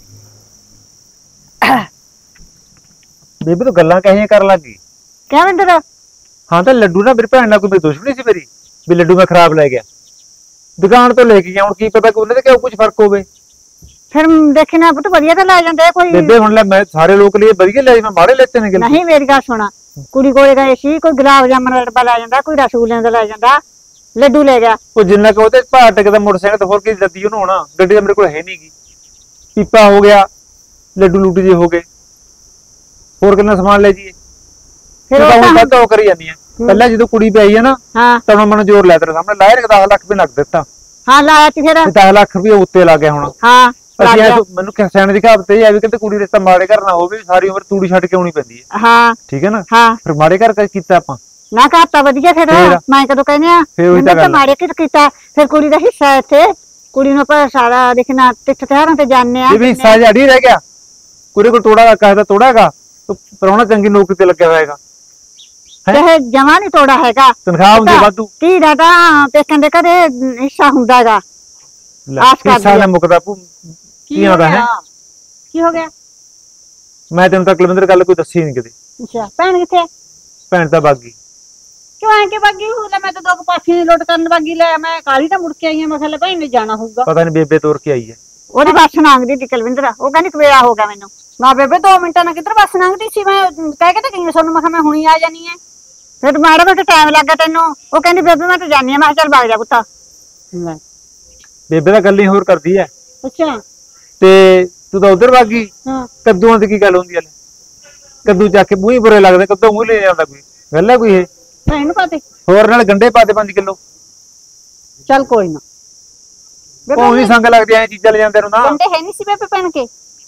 ਬੇਬੇ ਤੂੰ ਗੱਲਾਂ ਕਹੀਆਂ ਕਰਨ ਲੱਗ ਗਈ। ਕਿਆ ਵਿੰਦਰ? ਹਾਂ ਤਾਂ ਲੱਡੂ ਨਾ ਮੇਰੀ ਭੈਣ ਨਾਲ ਕੋਈ ਮੇਰੀ ਦੁਸ਼ਮਣੀ ਸੀ ਮੇਰੀ ਵੀ ਲੱਡੂ ਮੈਂ ਖਰਾਬ ਲੈ ਗਿਆ ਦੁਕਾਨ ਤੋਂ ਲੈ ਕੇ ਗਿਆ। ਹੁਣ ਕੀ ਪਤਾ ਕਿ ਉਹਨਾਂ ਦੇ ਕਿਉਂ ਕੁਝ ਫਰਕ ਹੋਵੇ। ਫਿਰ ਦੇਖੀ ਨਾ ਪੁੱਤ ਵਧੀਆ ਤਾਂ ਲੈ ਜਾਂਦੇ ਆ ਕੋਈ। ਬੇਬੇ ਹੁਣ ਲੈ ਮੈਂ ਸਾਰੇ ਲੋਕ ਲਈ ਵਧੀਆ ਲੈ ਮੈਂ ਮਾੜੇ ਲੈਤੇ ਨੇ ਗੱਲ। ਨਹੀਂ ਮੇਰੀ ਗੱਲ ਸੁਣਾ, ਕੁੜੀ ਕੋਲੇ ਗਏ ਸੀ, ਕੋਈ ਗੁਲਾਬ ਜਾਮਨ ਦਾ ਡੱਬਾ ਲੈ ਜਾਂਦਾ, ਕੋਈ ਰਸਗੁੱਲਿਆਂ ਦਾ ਲੈ ਜਾਂਦਾ, ਲੱਡੂ ਲੈ ਗਿਆ। ਉਹ ਜਿੰਨਾ ਕੋ ਉਹਦੇ ਭਾਅ ਟਿਕਦਾ ਮੋਟਰਸਾਈਕਲ ਤੇ ਹੋਰ ਕੀ ਲੱਦੀ ਉਹਨੂੰ ਹੋਣਾ। ਗੱਡੀ ਤਾਂ ਮੇਰੇ ਕੋਲ ਹੈ ਨਹੀਂਗੀ। ਪੀਪਾ ਹੋ ਗਿਆ, ਲੱਡੂ ਲੁੱਟੂ ਜੇ ਹੋ ਗਏ, ਹੋਰ ਕਿੰਨਾ ਸਮਾਨ ਲੈ ਜੀਏ। ਫਿਰ ਉਹ ਉਹ ਤਾਂ ਤਾਂ ਕਰੀ ਜਾਂਦੀ ਆ। ਪਹਿਲਾਂ ਜਦੋਂ ਕੁੜੀ ਪਿਆਈ ਆ ਨਾ ਹਾਂ ਤਾਂ ਉਹਨਾਂ ਮੈਨੂੰ ਜ਼ੋਰ ਲੈ ਤੇਰੇ ਸਾਹਮਣੇ ਲਾਇਆ ਦਸ ਲੱਖ ਰੁਪਏ ਨੱਕ ਦਿੱਤਾ। ਹਾਂ ਲਾਇਆ ਸੀ ਫਿਰ। ਦਸ ਲੱਖ ਰੁਪਏ ਉੱਤੇ ਲੱਗ ਗਿਆ ਹੁਣ। ਹਾਂ ਅਸੀਂ ਐਂ ਮੈਨੂੰ ਸਿਆਣੇ ਦੀ ਕਹਾਵਤ ਇਹ ਆ ਵੀ ਕਹਿੰਦੇ ਕੁੜੀ ਰਿਸ਼ਤਾ ਮਾੜੇ ਘਰ ਨਾ ਹੋਵੇ, ਸਾਰੀ ਉਮਰ ਤੂੜੀ ਛੱਡ ਕੇ ਆਉਣੀ ਪੈਂਦੀ ਹੈ। ਹਾਂ ਠੀਕ ਹੈ ਨਾ। ਹਾਂ ਫਿਰ ਮਾੜੇ ਘਰ ਕਰ ਕੀਤਾ ਆਪਾਂ ਨਾ ਕਰਤਾ ਵਧੀਆ। ਫਿਰ ਫਿਰ? ਮੈਂ ਕਦੋਂ ਕਹਿੰਦੀ ਆ ਫਿਰ ਉਹੀ ਤਾਂ ਮੈਨੂੰ ਤਾਂ ਗੱਲ ਆ। ਮਾੜੇ ਕਿਤ ਕੀਤਾ। ਫਿਰ ਕੁੜੀ ਦਾ ਹਿੱਸਾ ਹੈ ਇੱਥੇ, ਕੁੜੀ ਨੂੰ ਆਪਾਂ ਸਾਰਾ ਦੇਖਣਾ ਤਿੱਥ ਤਿਉਹਾਰਾਂ ਤੇ ਜਾਂਦੇ ਆ। ਇਹ ਵੀ ਹਿੱਸਾ ਜਾੜੀ ਰਹਿ ਗਿਆ। ਕੁੜੀ ਕੋਲ ਤੋੜਾ ਕਹਦਾ ਤੋੜਾਗਾ ਪਰੋਣਾ ਚੰਗੀ ਨੌਕਰੀ ਤੇ ਲੱਗਿਆ ਹੋਏਗਾ। ਇਹ ਜਮਾ ਨਹੀਂ ਤੋੜਾ ਹੈਗਾ। ਤਨਖਾਹ ਹੁੰਦੀ ਵਾਧੂ। ਧੀ ਦਾ ਤਾਂ ਪੇਕਾਂ ਦੇ ਘਰੇ ਹਿੱਸਾ ਹੁੰਦਾ ਹੈਗਾ। ਆਸ ਕਰਦੀ ਹਿੱਸਾ ਆ। ਨਾ ਮੁਕਦਾ ਕੀ ਆਉਂਦਾ ਹੈ। ਕੀ ਹੋ ਗਿਆ? ਮੈਂ ਤੈਨੂੰ ਤਾਂ ਕੁਲਵਿੰਦਰ ਗੱਲ ਕੋਈ ਦੱਸੀ ਨਹੀਂ ਕਿਤੇ। ਅੱਛਾ ਭੈਣ ਕਿੱਥੇ? ਭੈਣ ਤਾਂ ਬਾਗੀ। ਕਿਉਂ ਐ ਕਿ ਬਾਗੀ ਹੋ ਲੈ? ਮੈਂ ਤਾਂ ਦੋ ਪਾਸੇ ਦੀ ਲੋਟ ਕਰਨ ਬਾਗੀ ਲੈ। ਮੈਂ ਕਾਲੀ ਤਾਂ ਮੁੜ ਕੇ ਆਈ ਆ। ਮੈਂ ਕਿਹਾ ਭੈਣ ਨੇ ਜਾਣਾ ਹੋਊਗਾ। ਪਤਾ ਨਹੀਂ ਬੇਬੇ ਤੋਰ ਕੇ ਆਈ ਹੈ। ਉਹਦੀ ਬੱਸ ਲੰਘਦੀ ਸੀ ਕੁਲਵਿੰਦਰ। ਉਹ ਕਹਿੰਦੀ ਕਵੇਲਾ ਹੋ ਗਿਆ ਮੈਨੂੰ। ਮੈਂ ਬੇਬੇ ਦੋ ਮਿੰਟਾਂ ਨਾਲ ਕਿੱਧਰ ਬੱਸ ਲੰਘਦੀ ਸੀ। ਮੈਂ ਕਹਿ ਕੇ ਤਾਂ ਗਈ ਸਾਨੂੰ, ਮੈਂ ਕਿਹਾ ਮੈਂ ਹੁਣੀ ਆ ਜਾਨੀ ਐ। ਫਿਰ ਮਾੜਾ ਮੋਟਾ ਟਾਈਮ ਲੱਗਾ ਤੈਨੂੰ। ਉਹ ਕਹਿੰਦੀ ਬੇਬੇ ਮੈਂ ਤਾਂ ਜਾਨੀ ਆ। ਮੈਂ ਕਿਹਾ ਚੱਲ ਵਗ ਜਾ ਪੁੱਤਾ। ਬੇਬੇ ਤਾਂ ਗੱਲ ਹੀ ਹੋਰ ਕਰਦੀ ਐ। ਅੱਛਾ ਤੇ ਤੂੰ ਤਾਂ ਉਧਰ ਵਾਗੀ। ਹਾਂ ਕੱਦੂਆਂ ਦੀ ਕੀ ਗੱਲ ਹੁੰਦੀ ਐ? ਕੱਦੂ ਚੱਕ ਕੇ ਮੂੰਹ ਹੀ ਬੁਰੇ ਲੱਗਦੇ। ਕੱਦੂ ਮੂੰਹ ਲੈ ਜਾਂਦਾ ਕੋਈ ਗੱਲ ਹੈ ਕੋਈ ਇਹ? ਭੈਣ ਨੂੰ ਪਾਤੇ ਹੋਰ ਨਾਲ ਗੰਡੇ ਪਾਤੇ ਪੰਜ ਕਿਲੋ। ਚੱਲ ਕੋਈ ਨਾ। ਉਹ ਨਹੀਂ ਸੰਗ ਲੱਗਦੀ ਐ ਚੀਜ਼ਾਂ ਲੈ ਜਾਂਦੇ ਨੂੰ ਨਾ। ਬੰਦੇ ਹੈ ਨਹੀਂ ਸੀ ਬੇਬੇ ਭੈਣ ਕੇ।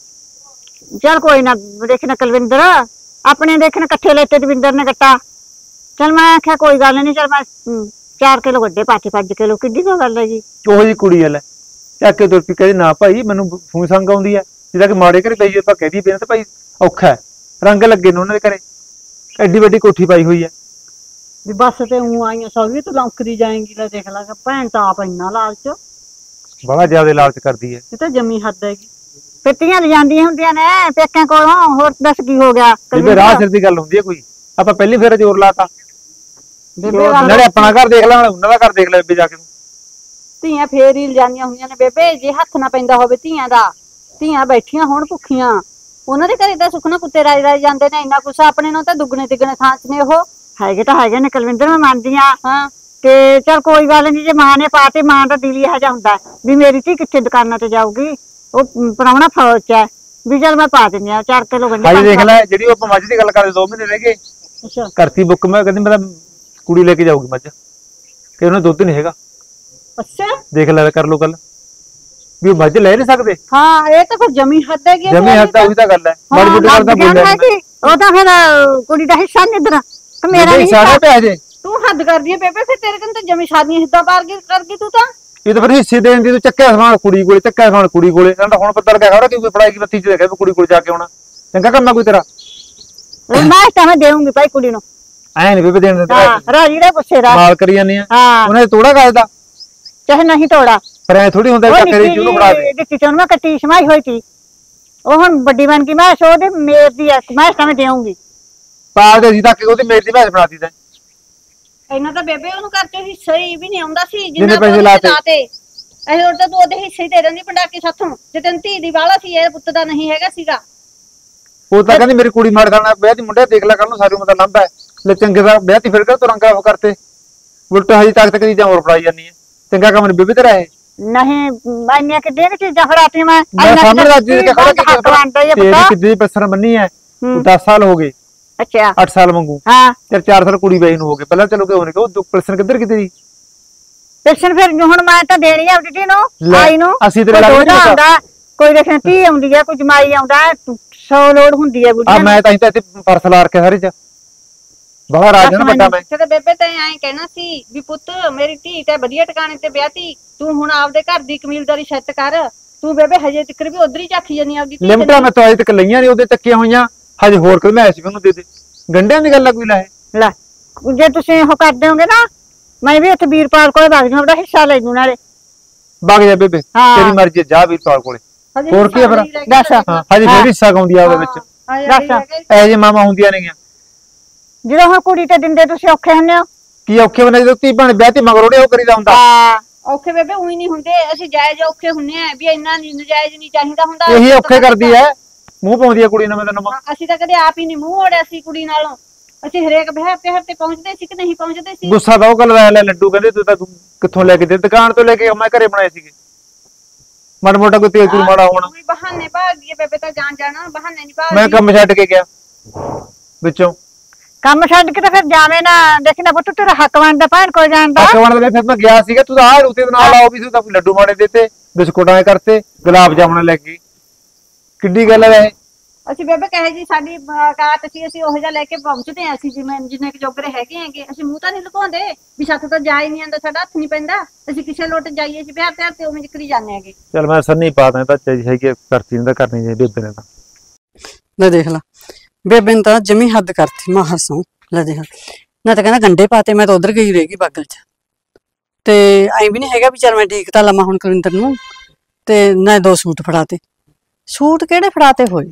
ਚੱਲ ਕੋਈ ਨਾ ਦੇਖਣਾ ਕੁਲਵਿੰਦਰ ਆਪਣੇ ਦੇਖਣ ਇਕੱਠੇ ਲੈਤੇ ਦਵਿੰਦਰ ਨੇ ਗੱਟਾ। ਚੱਲ ਮੈਂ ਆਖਿਆ ਕੋਈ ਗੱਲ ਨਹੀਂ। ਚੱਲ ਮੈਂ ਚਾਰ ਕਿਲੋ ਵੱਡੇ ਪਾਤੇ ਪੰਜ ਕਿਲੋ ਕਿੱਡੀ ਕੋ ਗੱਲ ਹੈ ਜੀ। ਉਹੋ ਜੀ ਕੁੜੀ ਐ ਚੱਕ ਕੇ ਤੁਰ ਕੇ ਕਹਿੰਦੀ ਨਾ ਭਾਈ ਮੈਨੂੰ ਫੂੰ ਸੰਗ ਆਉਂਦੀ ਐ। ਜਿੱਦਾਂ ਕਿ ਮਾੜੇ ਘਰੇ ਪਈ ਆਪਾਂ ਕਹਿ ਦਈਏ ਤਾਂ ਭਾਈ ਔਖਾ ਹੈ। ਰੰਗ ਲੱਗੇ ਨੇ ਉਹਨਾਂ ਦੇ ਘਰੇ। ਐਡੀ ਵੱਡੀ ਕੋਠੀ ਪਾਈ ਹੋਈ ਐ। ਵੀ ਬੱਸ ਤੇ ਉਂ ਆਈਆਂ ਸੌਗੀ ਤੂੰ ਲੌਂਕਦੀ ਜਾਏਂਗੀ। ਲੈ ਦੇਖ ਲਾ ਭੈਣ ਤਾਂ ਆਪ ਇੰਨਾ ਲਾਲਚ। ਬੜਾ ਜ਼ਿਆਦਾ ਲਾਲਚ ਕਰਦੀ ਐ। ਇਹ ਤਾਂ ਜੰਮੀ ਹੱਦ ਹੈਗੀ। ਪਿੱਤੀਆਂ ਲਿਜਾਂਦੀਆਂ ਹੁੰਦੀਆਂ ਨੇ ਪੇਕਿਆਂ ਕੋਲੋਂ। ਹੋਰ ਦੱਸ ਕੀ ਹੋ ਗਿਆ? ਬੇਬੇ ਰਾਹ ਸਿਰ ਦੀ ਗੱਲ ਹੁੰਦੀ ਐ ਕੋਈ। ਆਪਾਂ ਪਹਿਲੀ ਫੇਰ ਜ਼ੋਰ ਲਾਤਾ। ਬੇਬੇ ਨਾਲੇ ਆਪਣਾ ਘਰ ਦੇਖ ਲੈ, ਉਹਨਾਂ ਦਾ ਘਰ ਦੇਖ ਲੈ ਬੇਬੇ ਜਾ ਕੇ। ਧੀਆਂ ਫੇਰ ਹੀ ਲਿਜਾਂਦੀਆਂ ਹੁੰਦੀਆਂ ਨੇ ਬੇਬੇ। ਜੇ ਹੱਥ ਨਾ ਪੈਂਦਾ ਹੋਵੇ ਧੀਆਂ ਦਾ, ਧੀਆਂ ਬੈਠੀਆਂ ਹੋਣ ਭੁੱਖੀਆਂ, ਉਹਨਾਂ ਦੇ ਘਰੇ ਤਾਂ ਸੁੱਖ ਨਾ ਕੁੱਤੇ ਰਾਜ ਰਾਜ ਜਾਂਦੇ ਨੇ। ਇੰਨਾ ਕੁਛ ਆਪਣੇ ਨੂੰ ਤਾਂ ਦੁੱਗਣੇ ਤਿੱਗਣੇ ਥਾਂ ਚ ਨੇ ਉਹ। ਹੈਗੇ ਤਾਂ ਹੈਗੇ ਨੇ ਕੁਲਵਿੰਦਰ, ਮੈਂ ਮੰਨਦੀ ਆ। ਹਾਂ ਤੇ ਚੱਲ ਕੋਈ ਗੱਲ ਨਹੀਂ। ਜੇ ਮਾਂ ਨੇ ਪਾਤੇ, ਮਾਂ ਦਾ ਦਿਲ ਇਹੋ ਜਿਹਾ ਹੁੰਦਾ ਵੀ ਮੇਰੀ ਧੀ ਕਿੱਥੇ ਦੁਕਾਨਾਂ ਤੇ ਜਾਊਗੀ। ਉਹ ਪ੍ਰਾਹੁਣਾ ਫੌਜ ਚ ਹੈ ਵੀ ਚੱਲ ਮੈਂ ਪਾ ਦਿੰਦੀ ਆ ਚਾਰ ਕਿਲੋ ਗੰਢੇ। ਹਾਂਜੀ ਦੇਖ ਲੈ ਜਿਹੜੀ ਆਪਾਂ ਮੱਝ ਦੀ ਗੱਲ ਕਰਦੇ ਦੋ ਮਹੀਨੇ ਰਹਿ ਗਏ। ਅੱਛਾ ਕਰਤੀ ਬੁੱਕ। ਮੈਂ ਕਹਿੰਦੀ ਮੇਰਾ ਕੁੜੀ ਲੈ ਕੇ ਜਾਊਗੀ ਮੱਝ ਤੇ ਉਹਨੇ ਦੁੱਧ ਨਹੀਂ ਹੈਗਾ। ਅੱਛਾ ਦੇਖ ਲੈ ਕਰ ਲੋ ਗੱਲ ਵੀ ਉਹ ਮੱਝ ਲੈ ਨਹੀਂ ਸਕਦੇ। ਹਾਂ ਇਹ ਤਾਂ ਫਿਰ ਜਮੀ ਹੱਦ ਹੈਗੀ। ਜਮੀ ਹੱਦ ਤਾਂ ਉਹੀ ਤਾਂ ਗੱਲ ਹੈ। ਮਾੜੀ ਮੋਟੀ ਗੱਲ ਤਾਂ ਬੋਲਿਆ ਨੀ। ਉਹ ਤਾਂ ਫਿਰ ਕੁੜੀ ਦਾ ਹਿੱਸਾ ਨਹੀਂ ਇਧਰ ਮੇਰਾ ਬੇਬੇ ਨਹੀਂ ਸਾਰੇ ਪਿਆ ਜੇ। ਤੂੰ ਹੱਦ ਕਰਦੀ ਹੈ ਬੇਬੇ। ਫਿਰ ਤੇਰੇ ਕੰਨ ਤਾਂ ਜਮੀ ਸ਼ਾਦੀਆਂ ਹਿੱਦਾਂ ਪਾਰ ਕਰ ਗਈ ਤੂੰ ਤਾਂ। ਇਹ ਤਾਂ ਫਿਰ ਹਿੱਸੇ ਦੇਣ ਦੀ ਤੂੰ ਚੱਕਿਆ ਸਮਾਨ ਕੁੜੀ ਕੋਲੇ, ਚੱਕਿਆ ਸਮਾਨ ਕੁੜੀ ਕੋਲੇ। ਇਹਨਾਂ ਦਾ ਹੁਣ ਪਤਾ ਲੱਗਿਆ ਖੜਾ ਕਿ ਕੋਈ ਫੜਾਈ ਕੀ ਬੱਤੀ ਚ ਦੇਖਿਆ ਕੁੜੀ ਕੋਲ ਜਾ ਕੇ ਆਉਣਾ ਚੰਗਾ ਕੰਮ ਆ ਕੋਈ ਤੇਰਾ। ਮੈਂ ਤਾਂ ਮੈਂ ਦੇਵਾਂਗੀ ਭਾਈ ਕੁੜੀ ਨੂੰ। ਐ ਨਹੀਂ ਬੇਬੇ ਦੇਣ ਦਿੰਦਾ। ਹਾਂ ਰਾਜੀ ਦਾ ਪੁੱਛੇ ਦਾ ਮਾਲ ਕਰੀ ਜਾਂਦੇ ਆ। ਹਾਂ ਉਹਨੇ ਤੋੜਾ ਕਰਦਾ ਚਾਹੇ ਨਹੀਂ ਤੋੜਾ। ਪਰ ਐ ਥੋੜੀ ਹੁੰਦਾ ਚੱਕ ਕਰੀ ਜਿਹਨੂੰ ਫੜਾ ਦੇ। ਦਿੱਤੀ ਤੇ ਮੈਂ ਕੱਟੀ ਸਮਾਈ ਹੋਈ ਸੀ। ਉਹ ਹੁਣ ਵੱਡੀ ਬਣ ਗਈ। ਮੈਂ ਸੋ ਦੇ ਮੇਰ ਦੀ ਐ। ਮੈਂ ਤਾਂ ਮੈਂ ਦੇਵਾਂਗੀ। ਪਾ ਦੇ ਅਸੀਂ ਤੱਕ ਉਹਦੀ ਮੇਰੀ ਦੀ ਭੈਣ ਬਣਾਤੀ ਤੈਂ। ਇਹਨਾਂ ਤਾਂ ਬੇਬੇ ਉਹਨੂੰ ਕਰਕੇ ਹਿੱਸਾ ਹੀ ਵੀ ਨਹੀਂ ਆਉਂਦਾ ਸੀ ਜਿੰਨੇ ਪੈਸੇ ਲਾਤੇ। ਇਹ ਹੋਰ ਤਾਂ ਤੂੰ ਉਹਦੇ ਹਿੱਸੇ ਹੀ ਦੇ ਦਿੰਦੀ ਪੰਡਾਕੀ ਸਾਥੋਂ। ਜੇ ਤੈਨੂੰ ਧੀ ਦੀ ਵਾਲਾ ਸੀ, ਇਹ ਪੁੱਤ ਦਾ ਨਹੀਂ ਹੈਗਾ ਸੀਗਾ। ਉਹ ਤਾਂ ਕਹਿੰਦੀ ਮੇਰੀ ਕੁੜੀ ਮਾਰ ਖਾਣਾ ਵਿਆਹ ਦੀ ਮੁੰਡੇ ਦੇਖ ਲੈ ਕੱਲ ਨੂੰ ਸਾਰੀ ਉਮਰ ਦਾ ਲੰਬਾ ਹੈ। ਲੈ ਚੰਗੇ ਦਾ ਵਿਆਹ ਤੀ ਫਿਰ ਕਰ ਤੂੰ ਰੰਗਾ ਉਹ ਕਰਤੇ ਉਲਟਾ ਹਜੇ ਤੱਕ ਤੱਕ ਚੀਜ਼ਾਂ ਹੋਰ ਫੜਾਈ ਜਾਂਦੀ ਹੈ। ਚੰਗਾ ਕੰਮ ਨਹੀਂ ਬੇਬੇ ਤੇਰਾ ਇਹ। ਨਹੀਂ ਇੰਨੀਆਂ ਕਿੱਡੀਆਂ ਕਿ ਚੀਜ਼ਾਂ ਫੜਾਤੀਆਂ ਮੈਂ। ਮੈਂ ਸਾਹਮਣੇ ਅੱਜ ਦੇ ਕੇ ਖੜਾ ਕਿ ਤੇਰੀ ਕਿੱਦੀ ਪਸਰ ਬੰਨੀ ਹੈ। ਦਸ ਸਾਲ ਹੋ ਗਏ। ਅੱਛਾ ਅੱਠ ਸਾਲ ਮੰਗੂ। ਹਾਂ ਤੇ ਚਾਰ ਸਾਲ ਕੁੜੀ ਵੇਈ ਨੂੰ ਹੋ ਗਏ। ਪਹਿਲਾਂ ਚਲੋ ਕਿ ਉਹਨੇ ਕਿ ਉਹ ਪਲਸਨ ਕਿੱਧਰ ਕਿਤੇ ਦੀ ਪੈਨਸ਼ਨ ਫਿਰ ਹੁਣ ਮੈਂ ਤਾਂ ਦੇਣੀ ਆ ਉਹਦੀ ਨੂੰ ਲੈ, ਆਈ ਨੂੰ। ਅਸੀਂ ਤੇਰੇ ਕੋਈ ਲੱਗ ਦੋਹਰਾ ਨਹੀਂ ਆਉਂਦਾ, ਕੋਈ ਦੇਖਣ ਧੀ ਆਉਂਦੀ ਆ, ਕੋਈ ਜਮਾਈ ਆਉਂਦਾ, ਸੌ ਲੋੜ ਹੁੰਦੀ ਆ ਆ ਬੁੱਢੀਆਂ ਮੈਂ ਤਾਂ ਇੱਥੇ ਇੱਥੇ ਪਰਸ ਲਾ ਰੱਖਿਆ ਸਾਰੇ ਚ ਬੜਾ ਰਾਜ ਨਾ ਵੱਡਾ ਮੈਂ। ਤੇ ਬੇਬੇ ਤੇ ਐਂ ਕਹਿਣਾ ਸੀ ਵੀ ਪੁੱਤ ਮੇਰੀ ਧੀ ਤੇ ਵਧੀਆ ਟਿਕਾਣੇ ਤੇ ਵਿਆਹਤੀ, ਤੂੰ ਹੁਣ ਆਪਦੇ ਘਰ ਦੀ ਕਮੀਲਦਾਰੀ ਸੈੱਟ ਕਰ। ਤੂੰ ਬੇਬੇ ਹਜੇ ਤੱਕ ਵੀ ਉਧਰ ਹੀ ਝਾਕੀ ਜਾਨੀ ਆਪਦੀ ਧੀ। ਲਿਮਟਾਂ ਮੈਂ ਤਾਂ ਅਜੇ ਤੱਕ ਲਈਆਂ ਨਹੀਂ, ਉਹਦੇ ਚੱਕੀਆਂ ਹੋਈਆਂ ਹਜੇ ਹੋਰ ਕੋਈ ਮੈਂ ਐਸੀ ਉਹਨੂੰ ਦੇ ਦੇ ਗੰਢਿਆਂ ਦੀ ਗੱਲ ਆ ਕੋਈ ਲਾਏ ਲੈ ਜੇ ਤੁਸੀਂ ਉਹ ਕਰ ਦਿਓਗੇ ਨਾ ਮੈਂ ਵੀ ਉੱਥੇ ਵੀਰਪਾਲ ਕੋਲੇ ਵਗ ਜੂ ਆਪਦਾ ਹਿੱਸਾ ਲੈ ਜੂ ਨਾਲੇ ਵਗ ਜਾ ਬੇਬੇ ਹਾਂ। ਤੇਰੀ ਮਰਜ਼ੀ ਆ, ਜਾ ਵੀਰਪਾਲ ਕੋਲੇ ਹੋਰ ਕੀ ਆ ਫਿਰ ਦੱਸ ਹਾਂ ਹਜੇ ਫੇਰ ਹਿੱਸਾ ਗਾਉਂਦੀ ਆ ਉਹਦੇ ਵਿੱਚ ਦੱਸ ਇਹ ਜੇ ਮਾਮਾ ਹੁੰਦੀਆਂ ਨੇਗੀਆਂ ਜਦੋਂ ਹੁਣ ਕੁੜੀ ਤੇ ਦਿੰਦੇ ਤੁਸੀਂ ਔਖੇ ਹੁੰਦੇ ਹੋ ਕੀ ਔਖੇ ਬਣੇ ਜਦੋਂ ਧੀ ਭੈਣ ਵਿਆਹ ਤੇ ਮਗਰੋੜੇ ਉਹ ਕਰੀਦਾ ਹੁੰਦਾ ਹਾਂ ਔਖੇ ਬੇਬੇ ਉਹੀ ਨਹੀਂ ਹੁੰਦੇ ਅਸੀਂ ਜਾਇਜ਼ ਔਖੇ ਹੁੰਨੇ ਆ ਵੀ ਇੰਨਾ ਨੀ ਨਜਾਇਜ਼ ਨਹੀਂ ਚਾਹੀਦਾ ਹੁੰਦਾ ਇਹੀ ਔਖੇ ਕਰਦੀ ਐ ਮੂੰਹ ਪਾਉਂਦੀ ਐ ਕੁੜੀ ਨੂੰ ਮੈਂ ਤੈਨੂੰ ਅਸੀਂ ਤਾਂ ਕਦੇ ਆਪ ਹੀ ਨਹੀਂ ਮੂੰਹ ਓੜਿਆ ਸੀ ਕੁੜੀ ਨਾਲੋਂ ਅਸੀਂ ਹਰੇਕ ਵਿਆਹ ਪਿਆਰ ਤੇ ਪਹੁੰਚਦੇ ਸੀ ਕਿ ਨਹੀਂ ਪਹੁੰਚਦੇ ਸੀ ਗੁੱਸਾ ਤਾਂ ਉਹ ਗੱਲ ਲੈ ਲੈ ਲੱਡੂ ਕਹਿੰਦੇ ਤੂੰ ਤਾਂ ਤੂੰ ਕਿੱਥੋਂ ਲੈ ਕੇ ਦੇ ਦੁਕਾਨ ਤੋਂ ਲੈ ਕੇ ਮੈਂ ਘਰੇ ਬਣਾਏ ਸੀਗੇ ਮਾੜਾ ਮੋਟਾ ਕੋਈ ਤੇਲ ਤੂਲ ਮਾੜਾ ਹੋਣਾ ਕੋਈ ਬਹਾਨੇ ਭਾਗਦੀ ਹੈ ਬੇਬੇ ਤਾਂ ਜਾਣ ਜਾਣਾ ਬਹਾਨੇ ਨਹੀਂ ਭਾਗਦੀ ਮੈਂ ਕੰਮ ਛੱਡ ਕੇ ਗਿਆ ਵਿੱਚੋਂ ਕੰਮ ਛੱਡ ਕੇ ਤਾਂ ਫਿਰ ਜਾਵੇਂ ਨਾ ਦੇਖਣਾ ਪੁੱਤ ਤੇਰਾ ਹੱਕ ਬਣਦਾ ਭੈਣ ਕੋਲ ਜਾਣ ਦਾ ਅਕਵਾਨ ਦੇ ਫਿਰ ਮੈਂ ਗਿਆ ਸੀਗਾ ਤੂੰ ਤਾਂ ਆਹ ਰੂਤੇ ਦੇ ਨਾਲ ਆਓ ਵੀ ਤੂੰ ਤਾਂ ਲੱਡੂ ਮਾੜੇ ਦਿੱਤੇ ਬਿਸਕੁਟਾਂ ਐ ਕਰਤੇ ਗੁਲਾਬ ਜਾਮਣ ਲੈ ਕੇ ਕਿੱਡੀ ਗੱਲ ਐ ਅਸੀਂ ਬੇਬੇ ਕਹੇ ਜੀ ਸਾਡੀ ਕਾਤ ਸੀ ਅਸੀਂ ਉਹ ਜਿਹਾ ਲੈ ਕੇ ਪਹੁੰਚਦੇ ਆ ਅਸੀਂ ਜਿਵੇਂ ਜਿੰਨੇ ਕਿ ਜੋਗਰੇ ਹੈਗੇ ਹੈਗੇ ਅਸੀਂ ਮੂੰਹ ਤਾਂ ਨਹੀਂ ਲੁਕਾਉਂਦੇ ਵੀ ਸਾਥੋਂ ਤਾਂ ਜਾ ਹੀ ਨਹੀਂ ਆਂਦਾ ਸਾਡਾ ਹੱਥ ਨਹੀਂ ਪੈਂਦਾ ਅਸੀਂ ਕਿਸੇ ਲੋਟ ਜਾਈਏ ਅਸੀਂ ਪਿਆਰ ਪਿਆਰ ਤੇ ਉਵੇਂ ਜਿਕਰੀ ਜਾਂਦੇ ਹੈਗੇ ਚਲ ਮੈਂ ਸੰਨੀ ਪਾ ਦਾਂ ਤਾਂ ਚਾਹੀ ਹੈਗੀ ਕਰਤੀ ਨਹੀਂ ਤਾਂ ਕਰਨੀ ਜੇ ਬੇਬੇ ਨੇ ਤਾਂ ਲੈ ਦੇਖ ਲਾ ਬੇਬੇ ਨੇ ਤਾਂ ਜਮੀ ਹੱਦ ਕਰਤੀ ਮਾਂ ਹੱਸੋਂ ਲੈ ਦੇਖ ਨਾ ਤਾਂ ਕਹਿੰਦਾ ਗੰਡੇ ਪਾਤੇ ਮੈਂ ਤਾਂ ਉਧਰ ਗਈ ਰਹੇਗੀ ਬਾਗਲ ਚ ਤੇ ਐਂ ਵੀ ਨਹੀਂ ਹੈਗਾ ਵੀ ਚੱਲ ਮੈਂ ਠੀਕ ਤਾਂ ਲਵਾਂ ਹੁਣ ਕੁਲਿੰਦਰ ਨੂੰ ਤੇ ਨਾ ਦੋ ਸੂਟ ਫੜਾਤੇ ਸੂਟ ਕਿਹੜੇ ਫੜਾਤੇ ਹੋਏ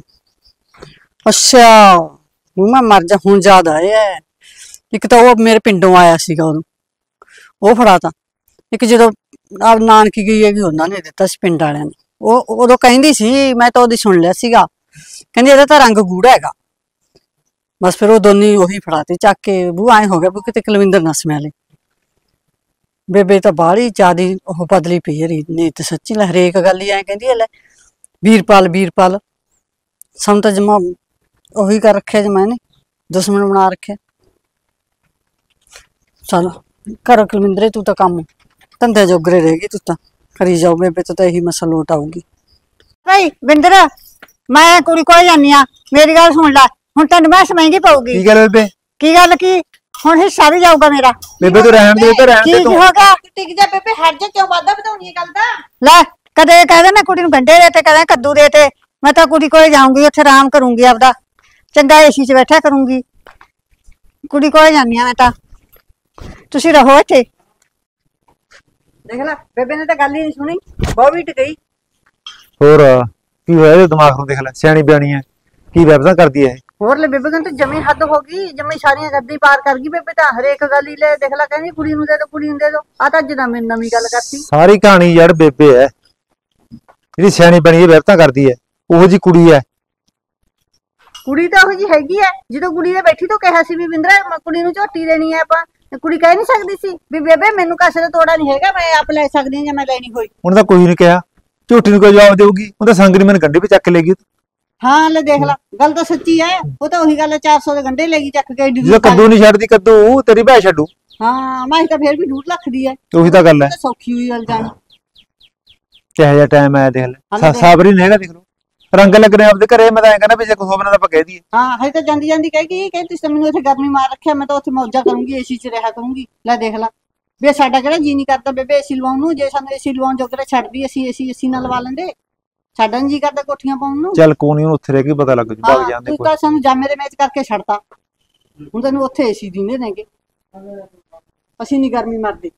ਅੱਛਾ ਉਹ ਮੈਂ ਮਰ ਜਾ ਹੁਣ ਯਾਦ ਆਇਆ ਇੱਕ ਤਾਂ ਉਹ ਮੇਰੇ ਪਿੰਡੋਂ ਆਇਆ ਸੀਗਾ ਉਦੋਂ ਉਹ ਫੜਾਤਾ ਇੱਕ ਜਦੋਂ ਆਪ ਨਾਨਕੀ ਗਈ ਹੈਗੀ ਉਹਨਾਂ ਨੇ ਦਿੱਤਾ ਸੀ ਪਿੰਡ ਵਾਲਿਆਂ ਨੇ ਉਹ ਉਦੋਂ ਕਹਿੰਦੀ ਸੀ ਮੈਂ ਤਾਂ ਉਹਦੀ ਸੁਣ ਲਿਆ ਸੀਗਾ ਕਹਿੰਦੀ ਇਹਦਾ ਤਾਂ ਰੰਗ ਗੂੜਾ ਹੈਗਾ ਬਸ ਫਿਰ ਉਹ ਦੋਨੀ ਉਹੀ ਫੜਾਤੇ ਚੱਕ ਕੇ ਬੂ ਐ ਹੋ ਗਿਆ ਬੂ ਕਿਤੇ ਕੁਲਵਿੰਦਰ ਨਾ ਸਮਿਆ ਲੈ ਬੇਬੇ ਤਾਂ ਬਾਹਲੀ ਜਿਆਦੀ ਉਹ ਬਦਲੀ ਪਈ ਰੀ ਨੀਤ ਸੱਚੀ ਲੈ ਹਰੇਕ ਗੱਲ ਹੀ ਐ ਕਹਿੰਦੀ ਹੈ ਲੈ ਵੀਰਪਾਲ ਵੀਰਪਾਲ ਸਾਨੂੰ ਤਾਂ ਜਮਾ ਉਹੀ ਕਰ ਰੱਖਿਆ ਜਮਾ ਨੇ ਦੁਸ਼ਮਣ ਬਣਾ ਰੱਖਿਆ ਚਲ ਕਰ ਕੁਲਵਿੰਦਰੇ ਤੂੰ ਤਾਂ ਕੰਮ ਧੰਦੇ ਜੋਗਰੇ ਰਹੇਗੀ ਤੂੰ ਤਾਂ ਕਰੀ ਜਾਓ ਬੇਬੇ ਤੋਂ ਤਾਂ ਇਹੀ ਮਸਲਾ ਲੋਟ ਆਊਗੀ ਭਾਈ ਬਿੰਦਰ ਮੈਂ ਕੁੜੀ ਕੋਲ ਜਾਨੀ ਆ ਮੇਰੀ ਗੱਲ ਸੁਣ ਲੈ ਹੁਣ ਤੈਨੂੰ ਮੈਂ ਮਹਿੰਗੀ ਪਊਗੀ ਕੀ ਗੱਲ ਬੇਬੇ ਕੀ ਗੱਲ ਕੀ ਹੁਣ ਹਿੱਸਾ ਵੀ ਜਾਊਗਾ ਮੇਰਾ ਬੇਬੇ ਤੂੰ ਰਹਿਣ ਦੇ ਤੇ ਰਹਿਣ ਕੀ ਦੇ ਕੀ ਤੂੰ ਹੋ ਗਿਆ ਟਿਕ ਜਾ ਬੇਬੇ ਹਟ ਜਾ ਕਿਉਂ ਵਾਦਾ ਵਧਾਉਣੀ ਹੈ ਗੱਲ ਦਾ ਲੈ ਕਦੇ ਕਹਦੇ ਮੈਂ ਕੁੜੀ ਨੂੰ ਗੰਡੇ ਦੇ ਤੇ ਕਦੇ ਕੱਦੂ ਦੇ ਤੇ ਮੈਂ ਤਾਂ ਕੁੜੀ ਕੋਲ ਜਾਊਂਗੀ ਉੱਥੇ ਆਰਾਮ ਕਰੂੰਗੀ ਆਪਦਾ ਚੰਗਾ ਏਸੀ 'ਚ ਬੈਠਾ ਕਰੂੰਗੀ ਕੁੜੀ ਕੋਲ ਜਾਨੀ ਆ ਮੈਂ ਤਾਂ ਤੁਸੀਂ ਰਹੋ ਇੱਥੇ ਦੇਖ ਲੈ ਬੇਬੇ ਨੇ ਤਾਂ ਗੱਲ ਹੀ ਨਹੀਂ ਸੁਣੀ ਬਹੁਤ ਵੀ ਟਿਕਈ ਹੋਰ ਕੀ ਹੋਇਆ ਇਹਦੇ ਦਿਮਾਗ ਨੂੰ ਦੇਖ ਲੈ ਸਿਆਣੀ ਬਿਆਣੀ ਹੈ ਕੀ ਵੈਬਸਾਂ ਕਰਦੀ ਹੈ ਇਹ ਹੋਰ ਲੈ ਬੇਬੇ ਕਹਿੰਦੇ ਜਮੀ ਹੱਦ ਹੋ ਗਈ ਜਮੀ ਸਾਰੀਆਂ ਗੱਦੀ ਪਾਰ ਕਰ ਗਈ ਬੇਬੇ ਤਾਂ ਹਰੇਕ ਗੱਲ ਹੀ ਲੈ ਦੇਖ ਲੈ ਕਹਿੰਦੀ ਕੁੜੀ ਨੂੰ ਦੇ ਦੋ ਕੁੜੀ ਨੂੰ ਦੇ ਦੋ ਆ ਤਾਂ ਅੱਜ ਦਾ ਮੈਂ ਨਵੀਂ ਗੱਲ ਕਰਤੀ ਸਾਰੀ ਕਹਾਣੀ ਯਾਰ ਬੇਬੇ ਹੈ ਜਿਹੜੀ ਸਿਆਣੀ ਬਣੀ ਹੈ ਵੈਬਸਾਂ ਕਰਦੀ ਹੈ ਉਹੋ ਜੀ ਕੁੜੀ ਹੈ ਕੁੜੀ ਤਾਂ ਉਹ ਜੀ ਹੈਗੀ ਐ ਜਦੋਂ ਕੁੜੀ ਦੇ ਬੈਠੀ ਤੋਂ ਕਿਹਾ ਸੀ ਵੀ ਵਿੰਦਰਾ ਕੁੜੀ ਨੂੰ ਝੋਟੀ ਦੇਣੀ ਐ ਆਪਾਂ ਕੁੜੀ ਕਹਿ ਨਹੀਂ ਸਕਦੀ ਸੀ ਵੀ ਬੇਬੇ ਮੈਨੂੰ ਕਾਸੇ ਦਾ ਤੋੜਾ ਨਹੀਂ ਹੈਗਾ ਮੈਂ ਆਪ ਲੈ ਸਕਦੀ ਹਾਂ ਜਾਂ ਮੈਂ ਲੈਣੀ ਹੋਈ ਉਹਨੇ ਤਾਂ ਕੋਈ ਨਹੀਂ ਕਿਹਾ ਝੂਠੀ ਨੂੰ ਕੋਈ ਜਵਾਬ ਦੇਊਗੀ ਉਹ ਤਾਂ ਸੰਗ ਨੇ ਮੈਨੂੰ ਗੰਢੇ ਵੀ ਚੱਕ ਲੇਗੀ ਹਾਂ ਲੈ ਦੇਖ ਲੈ ਗੱਲ ਤਾਂ ਸੱਚੀ ਐ ਉਹ ਤਾਂ ਉਹੀ ਗੱਲ ਐ ਚਾਰ ਸੌ ਦੇ ਗੰਢੇ ਲੈ ਗਈ ਚੱਕ ਕੇ ਏਡੀ ਜਦੋਂ ਕੱਦੂ ਨਹੀਂ ਛੱਡਦੀ ਕੱਦੂ ਤੇਰੀ ਭੈ ਛੱਡੂ ਹਾਂ ਮੈਂ ਤਾਂ ਫੇਰ ਵੀ ਡੂਢ ਲੱਖ ਦੀ ਐ ਉਹੀ ਤਾਂ ਗੱਲ ਹੈ ਸੌਖੀ ਹੋਈ ਗੱਲ ਜਾਣੀ ਕਿਹੋ ਜਿਹਾ ਟਾਈਮ ਆਇਆ ਦੇਖ ਲੈ ਸਾਬਰੀ ਨਹੀਂ ਹੈਗਾ ਦੇਖ ਲੋ ਰੰਗ ਲੱਗਣੇ ਆਪਦੇ ਘਰੇ ਮੈਂ ਤਾਂ ਐਂ ਕਹਿੰਦਾ ਵੀ ਜੇ ਕੁਝ ਹੋਵੇ ਨਾ ਤਾਂ ਆਪਾਂ ਕਹਿ ਦਈਏ ਹਾਂ ਹਜੇ ਤਾਂ ਜਾਂਦੀ ਜਾਂਦੀ ਕਹਿ ਗਈ ਕਹਿੰਦੀ ਤੁਸੀਂ ਮੈਨੂੰ ਇੱਥੇ ਗਰਮੀ ਮਾਰ ਰੱਖਿਆ ਮੈਂ ਤਾਂ ਉੱਥੇ ਮੌਜਾਂ ਕਰੂੰਗੀ ਏਸੀ 'ਚ ਰਿਹਾ ਕਰੂੰਗੀ ਲੈ ਦੇਖ ਲੈ ਵੀ ਸਾਡਾ ਕਿਹੜਾ ਜੀ ਨਹੀਂ ਕਰਦਾ ਬੇਬੇ ਏਸੀ ਲਵਾਉਣ ਨੂੰ ਜੇ ਸਾਨੂੰ ਏਸੀ ਲਵਾਉਣ ਜੋਗਰੇ ਛੱਡਦੀ ਅਸੀਂ ਏਸੀ ਏਸੀ ਨਾਲ ਲਵਾ ਲੈਂਦੇ ਸਾਡਾ ਨੀ ਜੀ ਕਰਦਾ ਕੋਠੀਆਂ ਪਾਉਣ ਨੂੰ ਚੱਲ ਕੋਈ ਨਹੀਂ ਉੱਥੇ ਰਹਿ ਕੇ ਪਤਾ ਲੱਗ ਜੂ ਭਾਗ ਜਾਂਦੇ ਤੂੰ ਕੋਈ ਤਾਂ ਸਾਨੂੰ ਜਾਮੇ ਦੇ ਮੈਚ ਕਰਕੇ ਛੱਡਤਾ ਹੁਣ ਤੈਨੂੰ ਉੱਥੇ ਏਸੀ ਦਿੰਦੇ ਨੇਗੇ ਅਸੀਂ ਨਹੀਂ ਗਰਮੀ ਮਰਦੇ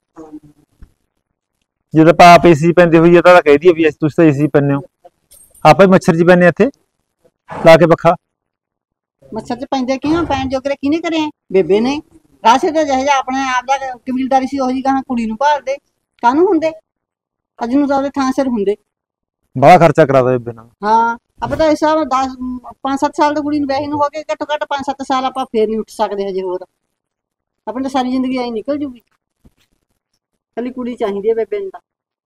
ਜਦੋਂ ਪਾਪ ਏਸੀ ਪੈਂਦੇ ਹੋਈ ਹੈ ਤਾਂ ਕਹਿ ਦਈਏ ਵੀ ਤੁਸੀਂ ਤਾਂ ਏਸੀ ਪੈਂਦੇ ਹੋ ਆਪਾਂ ਹੀ ਮੱਛਰ ਜੀ ਪੈਂਦੇ ਇੱਥੇ ਲਾ ਕੇ ਪੱਖਾ ਮੱਛਰ ਚ ਪੈਂਦੇ ਕਿਉਂ ਪੈਣ ਜੋਗਰੇ ਕਿਹਨੇ ਕਰੇ ਬੇਬੇ ਨੇ ਰਾਸੇ ਤਾਂ ਜਿਹੇ ਆਪਣੇ ਆਪ ਦਾ ਕਬੀਲਦਾਰੀ ਸੀ ਉਹੀ ਕਹਾਂ ਕੁੜੀ ਨੂੰ ਭਾਲਦੇ ਕਾਹਨੂੰ ਹੁੰਦੇ ਅੱਜ ਨੂੰ ਤਾਂ ਉਹਦੇ ਥਾਂ ਸਿਰ ਹੁੰਦੇ ਬੜਾ ਖਰਚਾ ਕਰਾਦਾ ਬੇਬੇ ਨਾਲ ਹਾਂ ਆਪਾਂ ਤਾਂ ਇਸ ਹਿਸਾਬ ਦਸ ਪੰਜ ਸੱਤ ਸਾਲ ਦੀ ਕੁੜੀ ਨੂੰ ਵਿਆਹੀ ਨੂੰ ਹੋ ਗਏ ਘੱਟੋ ਘੱਟ ਪੰਜ ਸੱਤ ਸਾਲ ਆਪਾਂ ਫੇਰ ਨਹੀਂ ਉੱਠ ਸਕਦੇ ਹਜੇ ਹੋਰ ਆਪਣੀ ਤਾਂ ਸਾਰੀ ਜ਼ਿੰਦਗੀ ਐਂ ਨਿਕਲ ਜੂਗੀ ਕੱਲੀ ਕੁੜੀ ਚਾਹੀਦੀ ਹੈ ਬੇਬੇ ਨੂੰ ਤਾਂ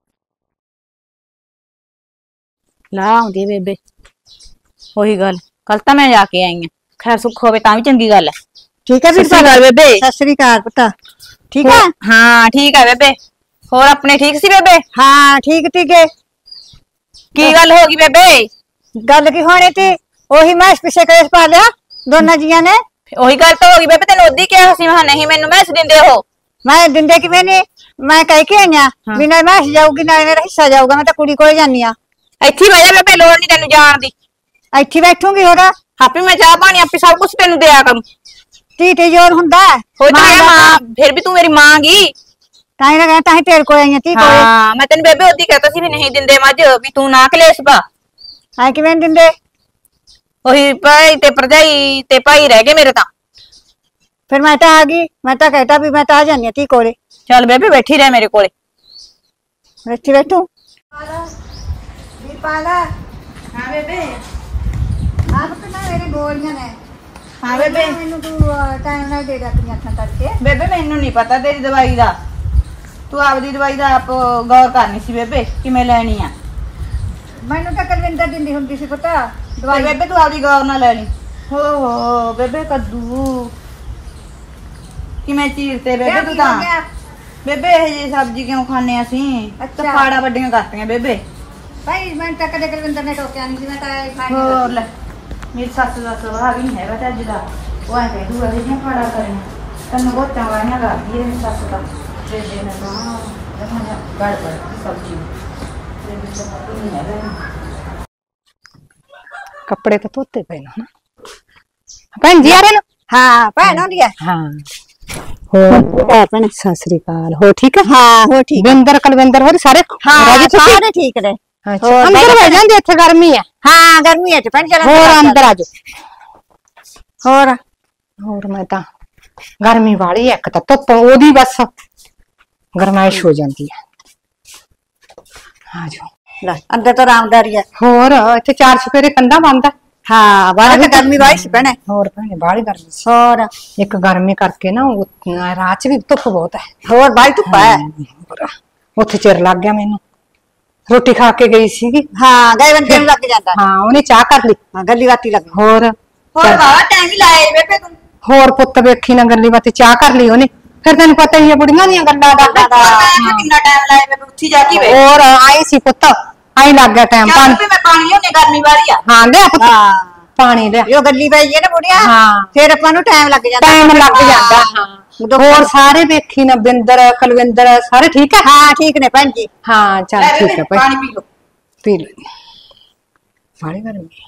ਲਾ ਆਉਂਦੀ ਬੇਬੇ ਉਹੀ ਗੱਲ ਕੱਲ ਤਾਂ ਮੈਂ ਜਾ ਕੇ ਆਈ ਆ ਖੈਰ ਸੁੱਖ ਹੋਵੇ ਤਾਂ ਵੀ ਚੰਗੀ ਗੱਲ ਹੈ ਠੀਕ ਹੈ ਸਤਿ ਸ਼੍ਰੀ ਅਕਾਲ ਬੇਬੇ ਸਤਿ ਸ੍ਰੀ ਅਕਾਲ ਪੁੱਤ ਠੀਕ ਹੈ ਹਾਂ ਠੀਕ ਹੈ ਬੇਬੇ ਹੋਰ ਆਪਣੇ ਠੀਕ ਸੀ ਬੇਬੇ ਹਾਂ ਠੀਕ ਠੀਕ ਹੈ ਕੀ ਗੱਲ ਹੋ ਗਈ ਬੇਬੇ ਗੱਲ ਕੀ ਹੋਣੀ ਤੀ ਉਹੀ ਮੈਂ ਪਿੱਛੇ ਕੇਸ ਪਾ ਲਿਆ ਦੋਨਾਂ ਜੀਆਂ ਨੇ ਉਹੀ ਗੱਲ ਤਾਂ ਹੋ ਗਈ ਬੇਬੇ ਤੈਨੂੰ ਉਦੀ ਕਿਹਾ ਸੀ ਮੈਂ ਨਹੀਂ ਮੈਨੂੰ ਮੈਸ ਦਿੰਦੇ ਹੋ ਮੈਂ ਦਿੰਦੇ ਕਿਵੇਂ ਨੇ ਮੈਂ ਕਹਿ ਕੇ ਆਈਆਂ ਵੀ ਨਾ ਮੈਂ ਜਾਊਗੀ ਨਾ ਮੇਰਾ ਹਿੱਸਾ ਜਾਊਗਾ ਮੈਂ ਤਾਂ ਕੁੜੀ ਕੋਲ ਜਾਨੀ ਆ ਇੱਥੇ ਬਹਿ ਜਾ ਬੇਬੇ ਲੋੜ ਨਹੀਂ ਤੈਨੂੰ ਜਾਣ ਦੀ ਇੱਥੇ ਬੈਠੂਗੀ ਹੋਰ ਆਪੇ ਮੈਂ ਚਾਹ ਪਾਣੀ ਆਪੇ ਸਭ ਕੁਝ ਤੈਨੂੰ ਦਿਆ ਕਰੂੰ। ਧੀ ਤੇ ਜ਼ੋਰ ਹੁੰਦਾ ਹੈ। ਹੋਈ ਤਾਂ ਮਾਂ ਹੈ ਦਾ ਮਾਂ, ਫਿਰ ਵੀ ਤੂੰ ਮੇਰੀ ਮਾਂ ਗੀ। ਤਾਂ ਹੀ ਲਗਾ ਤਾਂ ਹੀ ਤੇਰੇ ਕੋਲ ਆਈਆਂ ਧੀ ਕੋਲ। ਹਾਂ ਮੈਂ ਤੈਨੂੰ ਬੇਬੇ ਉਹਦੀ ਕਹਤਾ ਸੀ ਵੀ ਨਹੀਂ ਦਿੰਦੇ ਮੱਝ, ਵੀ ਤੂੰ ਨਾ ਕਲੇਸ਼ ਪਾ। ਐ ਕਿਵੇਂ ਨੀ ਦਿੰਦੇ? ਉਹੀ ਭਾਈ ਤੇ ਭਰਜਾਈ ਤੇ ਭਾਈ ਰਹਿ ਗਏ ਮੇਰੇ ਤਾਂ। ਫਿਰ ਮੈਂ ਤਾਂ ਆ ਗਈ, ਮੈਂ ਤਾਂ ਕਹਿਤਾ ਵੀ ਮੈਂ ਤਾਂ ਆ ਜਾਨੀ ਧੀ ਕੋਲੇ। ਚੱਲ ਬੇਬੇ ਬੈਠੀ ਰਹਿ ਮੇਰੇ ਕੋਲੇ। ਬੈਠੀ ਬੈਠੂ। ਹਾਂ ਬੇਬੇ। ਆਪ ਤਾਂ ਮੇਰੇ ਗੋਲੀਆਂ ਨੇ। ਹਾਂ ਬੇਬੇ। ਮੈਨੂੰ ਤੂੰ ਟਾਈਮ ਨਾਲ ਦੇ ਦੇ ਆਪਣੀ ਅੱਖਾਂ ਕਰਕੇ। ਬੇਬੇ ਮੈਨੂੰ ਨਹੀਂ ਪਤਾ ਤੇਰੀ ਦਵਾਈ ਦਾ, ਤੂੰ ਆਪਦੀ ਦਵਾਈ ਦਾ ਆਪ ਗੌਰ ਕਰਨੀ ਸੀ ਬੇਬੇ, ਕਿਵੇਂ ਲੈਣੀ ਆ। ਮੈਨੂੰ ਤਾਂ ਕੁਲਵਿੰਦਰ ਦਿੰਦੀ ਹੁੰਦੀ ਸੀ ਪਤਾ ਤੇ ਦਵਾਈ। ਬੇਬੇ ਤੂੰ ਆਪਦੀ ਗੌਰ ਨਾਲ ਲੈ ਲਈ। ਹੋ ਹੋ ਬੇਬੇ ਕੱਦੂ ਕਿਵੇਂ ਚੀਰਤੇ ਬੇਬੇ ਤੂੰ ਤਾਂ। ਬੇਬੇ ਇਹ ਜੀ ਸਬਜ਼ੀ ਕਿਉਂ ਖਾਣੇ ਅਸੀਂ? ਅੱਛਾ। ਤਫਾੜਾ ਵੱਡੀਆਂ ਕਰਤੀਆਂ ਬੇਬੇ। ਭਾਈ ਮੈਂ ਤਾਂ ਕਦੇ ਕੁਲਵਿੰਦਰ ਨੇ ਟੋਕਿਆ ਨਹੀਂ ਸੀ, ਮੈਂ ਤਾਂ ਖਾਣੀ ਹੋਰ ਲੈ ਮੇਰੀ ਸੱਸ ਦਾ ਸੁਭਾਅ ਵੀ ਨਹੀਂ ਹੈਗਾ ਚੱਜ ਦਾ। ਉਹ ਐ ਕਹਿ ਦੂਆ ਜਿਹੜੀਆਂ ਫਾੜਾ ਕਰੀਆਂ ਤੈਨੂੰ ਬਹੁਤਾਂ ਵਾਲੀਆਂ ਕਰਦੀ ਹੈ ਮੇਰੀ ਸੱਸ ਦਾ। ਦੇ ਦੇ ਨਾ ਤਾਂ ਜਮਾ ਗੜਬੜ ਸਬਜ਼ੀ ਦੇ ਵਿੱਚ ਤਾਂ ਨਹੀਂ ਹੈਗਾ। ਕੱਪੜੇ ਤਾਂ ਧੋਤੇ ਪਏ ਨੇ ਨਾ ਭੈਣ ਜੀ ਆ ਰਹੇ ਨੇ। ਹਾਂ ਭੈਣ ਆਉਂਦੀ ਹੈ। ਹਾਂ ਹੋਰ ਭੈਣ ਸਤਿ ਸ੍ਰੀ ਅਕਾਲ। ਹੋ ਠੀਕ ਹੈ? ਹਾਂ ਹੋ ਠੀਕ। ਬਿੰਦਰ ਕੁਲਵਿੰਦਰ ਹੋਰ ਸਾਰੇ ਹਾਂ ਸਾਰੇ ਠੀਕ ਨੇ। ਅੱਛਾ ਅੰਦਰ ਬਹਿ ਜਾਂਦੇ, ਇੱਥੇ ਗਰਮੀ ਆ। ਹਾਂ ਗਰਮੀ ਹੈ ਤੇ ਭੈਣ ਚਲ ਹੋਰ ਅੰਦਰ ਆ ਜਾ। ਹੋਰ ਹੋਰ ਮੈਂ ਤਾਂ ਗਰਮੀ ਵਾਲੀ ਇੱਕ ਤਾਂ ਧੁੱਪ ਉਹਦੀ ਬਸ ਗਰਮਾਇਸ਼ ਹੋ ਜਾਂਦੀ ਹੈ। ਆ ਜਾ ਲੈ ਅੰਦਰ ਤਾਂ ਆਰਾਮਦਾਰੀ ਹੈ। ਹੋਰ ਇੱਥੇ ਚਾਰ ਚੁਫੇਰੇ ਕੰਧਾਂ ਬੰਦ ਆ। ਹਾਂ ਬਾਹਰ ਤਾਂ ਗਰਮੀ ਵਾਲੀ ਸੀ ਭੈਣੇ। ਹੋਰ ਭੈਣੇ ਬਾਹਲੀ ਗਰਮੀ ਸੀ। ਹੋਰ ਇੱਕ ਗਰਮੀ ਕਰਕੇ ਨਾ ਉਹ ਰਾਤ ਚ ਵੀ ਧੁੱਪ ਬਹੁਤ ਹੈ। ਹੋਰ ਬਾਈ ਧੁੱਪ ਹੈ। ਉੱਥੇ ਚਿਰ ਲੱਗ ਗਿਆ ਮੈਨੂੰ। ਰੋਟੀ ਖਾ ਕੇ ਗਈ ਸੀਗੀ। ਹਾਂ ਗਏ ਬੰਦੇ ਨੂੰ ਲੱਗ ਜਾਂਦਾ। ਹਾਂ ਉਹਨੇ ਚਾਹ ਕਰ ਲਈ। ਹਾਂ ਗੱਲੀ ਬਾਤੀ ਲੱਗ ਹੋਰ ਹੋਰ ਬਾਵਾ ਟਾਈਮ ਹੀ ਲਾਏ ਬੇਬੇ ਤੂੰ। ਹੋਰ ਪੁੱਤ ਵੇਖੀ ਨਾ ਗੱਲੀ ਬਾਤੀ ਚਾਹ ਕਰ ਲਈ ਉਹਨੇ। ਫਿਰ ਤੈਨੂੰ ਪਤਾ ਹੀ ਹੈ ਬੁੜੀਆਂ ਦੀਆਂ ਗੱਲਾਂ ਦਾ। ਹੋਰ ਮੈਂ ਕਿੰਨਾ ਟਾਈਮ ਲਾਏ ਬੇਬੇ ਉੱਥੇ ਜਾ ਕੇ ਵੇ। ਹੋਰ ਆਏ ਸੀ ਪੁੱਤ ਆਈ ਲੱਗ ਗਿਆ ਟਾਈਮ। ਚੱਲ ਬੇਬੇ ਮੈਂ ਪਾਣੀ ਲਿਆਉਣੀ ਗਰਮੀ ਵਾਲੀ ਆ। ਹਾਂ ਲਿਆ ਪੁੱਤ ਹਾਂ ਪਾਣੀ ਲਿਆ। ਜੋ ਗੱਲੀ ਪਈ ਹੈ ਨਾ ਬੁੜੀਆ ਹਾਂ ਫਿਰ ਆਪਾਂ ਨੂੰ ਟਾਈਮ ਲੱਗ ਜਾਂਦਾ। ਟਾਈਮ ਲੱਗ ਜਾਂਦਾ। ਹਾਂ ਹੋਰ ਸਾਰੇ ਵੇਖੀ ਨਾ ਬਿੰਦਰ ਕੁਲਵਿੰਦਰ ਸਾਰੇ ਠੀਕ ਹੈ? ਹਾਂ ਠੀਕ ਨੇ ਭੈਣ ਜੀ। ਹਾਂ ਚੱਲ ਲੈ ਠੀਕ ਬੇਬੇ ਹੈ ਭਾਈ ਪਾਣੀ ਪੀ ਲਓ। ਪੀ ਲੈ। ਬਾਹਲੀ ਗਰਮੀ ਹੈ।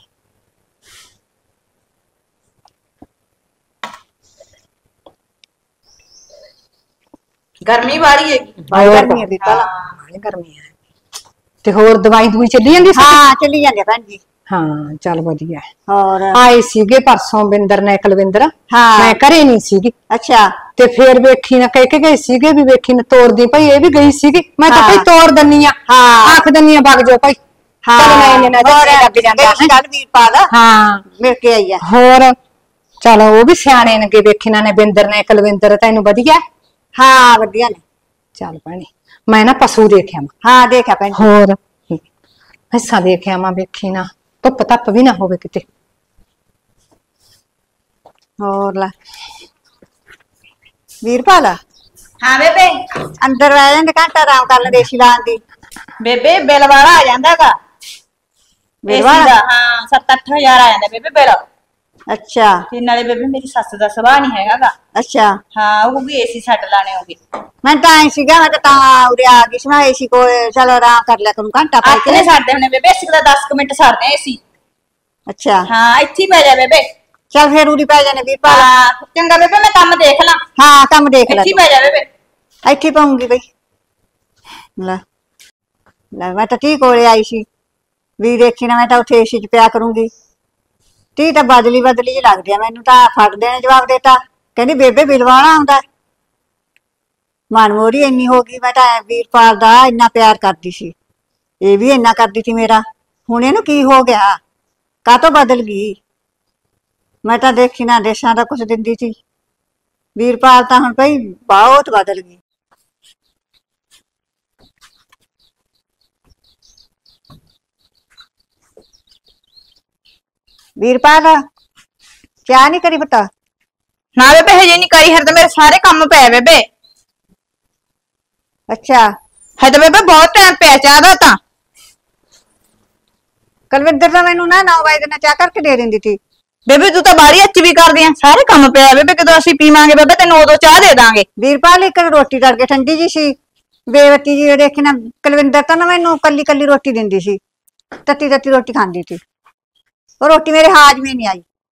ਗਰਮੀ ਵਾਲੀ ਹੈਗੀ। ਬਾਈ ਗਰਮੀ ਹੈ ਬੀਤਾ ਲਾ। ਬਾਹਲੀ ਗਰਮੀ ਹੈ। ਤੇ ਹੋਰ ਦਵਾਈ ਦੂਈ ਚੱਲੀ ਜਾਂਦੀ ਸੀ? ਹਾਂ ਚੱਲੀ ਜਾਂਦੇ ਭੈਣ ਜੀ। ਹਾਂ ਚੱਲ ਵਧੀਆ ਹੈ। ਹੋਰ ਆਏ ਸੀਗੇ ਪਰਸੋਂ ਬਿੰਦਰ ਨੇ ਕੁਲਵਿੰਦਰ। ਹਾਂ। ਮੈਂ ਘਰੇ ਨਹੀਂ ਸੀਗੀ ਅੱਛਾ ਤੇ ਫੇਰ ਵੇਖੀ ਨਾ ਕਹਿ ਕੇ ਗਏ ਸੀਗੇ ਵੀ ਵੇਖੀ ਨਾ ਤੋਰਦੀ ਭਾਈ ਇਹ ਵੀ ਗਈ ਸੀਗੀ। ਮੈਂ ਤਾਂ ਭਾਈ ਤੋਰ ਦੰਨੀ ਆ। ਹਾਂ। ਆਖ ਦੰਨੀ ਆ ਵਗ ਜਾਓ ਭਾਈ। ਹਾਂ ਚੱਲ ਮੈਂ ਇਹਨੇ ਨਾ ਹੋਰ ਲੱਗ ਜਾਂਦਾ ਹੈ। ਗੱਲ ਵੀ ਪਾ ਲਾ ਹਾਂ ਮਿਲ ਕੇ ਆਈ ਆ। ਹੋਰ ਚਲ ਉਹ ਵੀ ਸਿਆਣੇ ਨੇ ਵੇਖੀ ਨਾ ਨੇ ਬਿੰਦਰ ਨੇ ਕੁਲਵਿੰਦਰ ਤੈਨੂੰ ਵਧੀਆ। ਹਾਂ ਵਧੀਆ ਨੇ। ਚੱਲ ਭੈਣੇ ਮੈਂ ਨਾ ਪਸ਼ੂ ਦੇਖਿਆ ਮੈਂ। ਹਾਂ ਦੇਖਿਆ ਭੈਣ ਜੀ। ਹੋਰ ਹਿੱਸਾ ਦੇਖਿਆ ਮੈਂ ਵੇਖੀ ਨਾ ਧੁੱਪ ਧੱਪ ਵੀ ਨਾ ਹੋਵੇ ਕਿਤੇ। ਹੋਰ ਲੈ ਵੀਰਪਾਲ ਹਾਂ ਬੇਬੇ। ਅੰਦਰ ਰਹਿ ਜਾਂਦੇ ਘੰਟਾ ਆਰਾਮ ਕਰ ਲੈਂਦੇ ਏਸੀ ਲਾਉਣ ਦੀ। ਬੇਬੇ ਬਿੱਲ ਵਾਲਾ ਆ ਜਾਂਦਾਗਾ ਬਿੱਲ ਏਸੀ ਵਾਲਾ? ਦਾ। ਹਾਂ ਸੱਤ ਅੱਠ ਹਜ਼ਾਰ ਆ ਜਾਂਦਾ ਬੇਬੇ ਬਿੱਲ। ਅੱਛਾ ਤੇ ਨਾਲੇ ਬੇਬੇ ਮੇਰੀ ਸੱਸ ਦਾ ਸੁਭਾਅ ਨਹੀਂ ਹੈਗਾਗਾ। ਅੱਛਾ ਹਾਂ ਉਹ ਵੀ ਏਸੀ ਛੱਡ ਲਾਣੇ ਹੋਗੇ। ਮੈਂ ਤਾਂ ਐ ਸੀਗਾ ਮੈਂ ਤਾਂ ਤਾਂ ਉਰੇ ਆ ਗਈ ਸੀ ਮੈਂ ਏਸੀ ਕੋਲ ਚਲੋ ਆਰਾਮ ਕਰ ਲਿਆ ਕਰੂੰ ਘੰਟਾ ਪਾ ਆਪਣੇ ਕੇ। ਛੱਡਦੇ ਹੁਣੇ ਬੇਬੇ ਅਸੀਂ ਤਾਂ ਦਸ ਕੁ ਮਿੰਟ ਛੱਡਦੇ ਏਸੀ। ਅੱਛਾ ਹਾਂ ਇੱਥੇ ਹੀ ਪੈ ਜਾ ਬੇਬੇ। ਚੱਲ ਫੇਰ ਉਰੀ ਪੈ ਜਾਣੇ ਵੀਰਪਾਲ। ਹਾਂ ਚੰਗਾ ਬੇਬੇ ਮੈਂ ਕੰਮ ਦੇਖ ਲਾਂ। ਹਾਂ ਕੰਮ ਦੇਖ ਲੈ ਇੱਥੇ ਹੀ ਪੈ ਜਾ ਬੇਬੇ। ਇੱਥੇ ਪਾਉਂਗੀ ਬਈ। ਲੈ ਲੈ ਮੈਂ ਤਾਂ ਤੀ ਕੋਲੇ ਆਈ ਸੀ ਵੀ ਦੇਖੀ ਨਾ ਮੈਂ ਤਾਂ ਉੱਥੇ ਏਸੀ ਚ ਪਿਆ ਕਰੂੰਗੀ। ਤੀ ਤਾਂ ਬਦਲੀ ਬਦਲੀ ਜਿਹੀ ਲੱਗਦੀ ਆ ਮੈਨੂੰ ਤਾਂ ਫੜ ਦੇਣੇ ਜਵਾਬ ਦੇਤਾ ਕਹਿੰਦੀ ਬੇਬੇ ਬਿੱਲ ਵਾਲਾ ਆਉਂਦਾ। ਮਨਮੋਰੀ ਇੰਨੀ ਹੋ ਗਈ ਮੈਂ ਤਾਂ ਵੀਰਪਾਲ ਦਾ ਇੰਨਾ ਪਿਆਰ ਕਰਦੀ ਸੀ ਇਹ ਵੀ ਇੰਨਾ ਕਰਦੀ ਸੀ ਮੇਰਾ। ਹੁਣ ਇਹਨੂੰ ਕੀ ਹੋ ਗਿਆ ਕਾਹਤੋਂ ਬਦਲ ਗਈ। ਮੈਂ ਤਾਂ ਦੇਖੀ ਨਾ ਦੇਸ਼ਾਂ ਦਾ ਕੁਛ ਦਿੰਦੀ ਸੀ। ਵੀਰਪਾਲ ਤਾਂ ਹੁਣ ਭਈ ਬਹੁਤ ਬਦਲ ਗਈ। ਵੀਰਪਾਲ ਚਾਹ ਨਹੀਂ ਕਰੀ ਪਤਾ। ਨਾ ਬੇਬੇ ਹਜੇ ਨਹੀਂ ਕਰੀ ਹਰ ਤਾਂ ਮੇਰੇ ਸਾਰੇ ਕੰਮ ਪਏ ਬੇਬੇ। ਅੱਛਾ ਹੈ ਤਾਂ ਬੇਬੇ ਬਹੁਤ ਟਾਈਮ ਪਿਆ ਚਾਹ ਦਾ ਤਾਂ। ਕੁਲਵਿੰਦਰ ਤਾਂ ਮੈਨੂੰ ਨਾ ਨੌ ਵਜੇ ਨਾਲ ਚਾਹ ਕਰਕੇ ਦੇ ਦਿੰਦੀ ਸੀ। ਬੇਬੇ ਤੂੰ ਤਾਂ ਬਾਹਲੀ ਅੱਛੀ ਵੀ ਕਰਦੀ ਆ ਸਾਰੇ ਕੰਮ ਪਿਆ ਬੇਬੇ ਕਦੋਂ ਅਸੀਂ ਪੀਵਾਂਗੇ ਬੇਬੇ ਤੈਨੂੰ ਉਦੋਂ ਚਾਹ ਦੇ ਦਾਂਗੇ। ਵੀਰਪਾਲ ਇੱਕ ਰੋਟੀ ਤੜਕੇ ਠੰਡੀ ਜੀ ਸੀ ਬੇਵਤੀ ਜੀ ਦੇਖੀ ਨਾ ਕੁਲਵਿੰਦਰ ਤਾਂ ਨਾ ਮੈਨੂੰ ਕੱਲੀ ਕੱਲੀ ਰੋਟੀ ਦਿੰਦੀ ਸੀ। ਤੱਤੀ ਤੱਤੀ ਰੋਟੀ ਖਾਂਦੀ ਸੀ ਉਹ ਰੋਟੀ ਮੇਰੇ ਹਾਜ਼ਮੇ ਨਹੀਂ ਆਈ।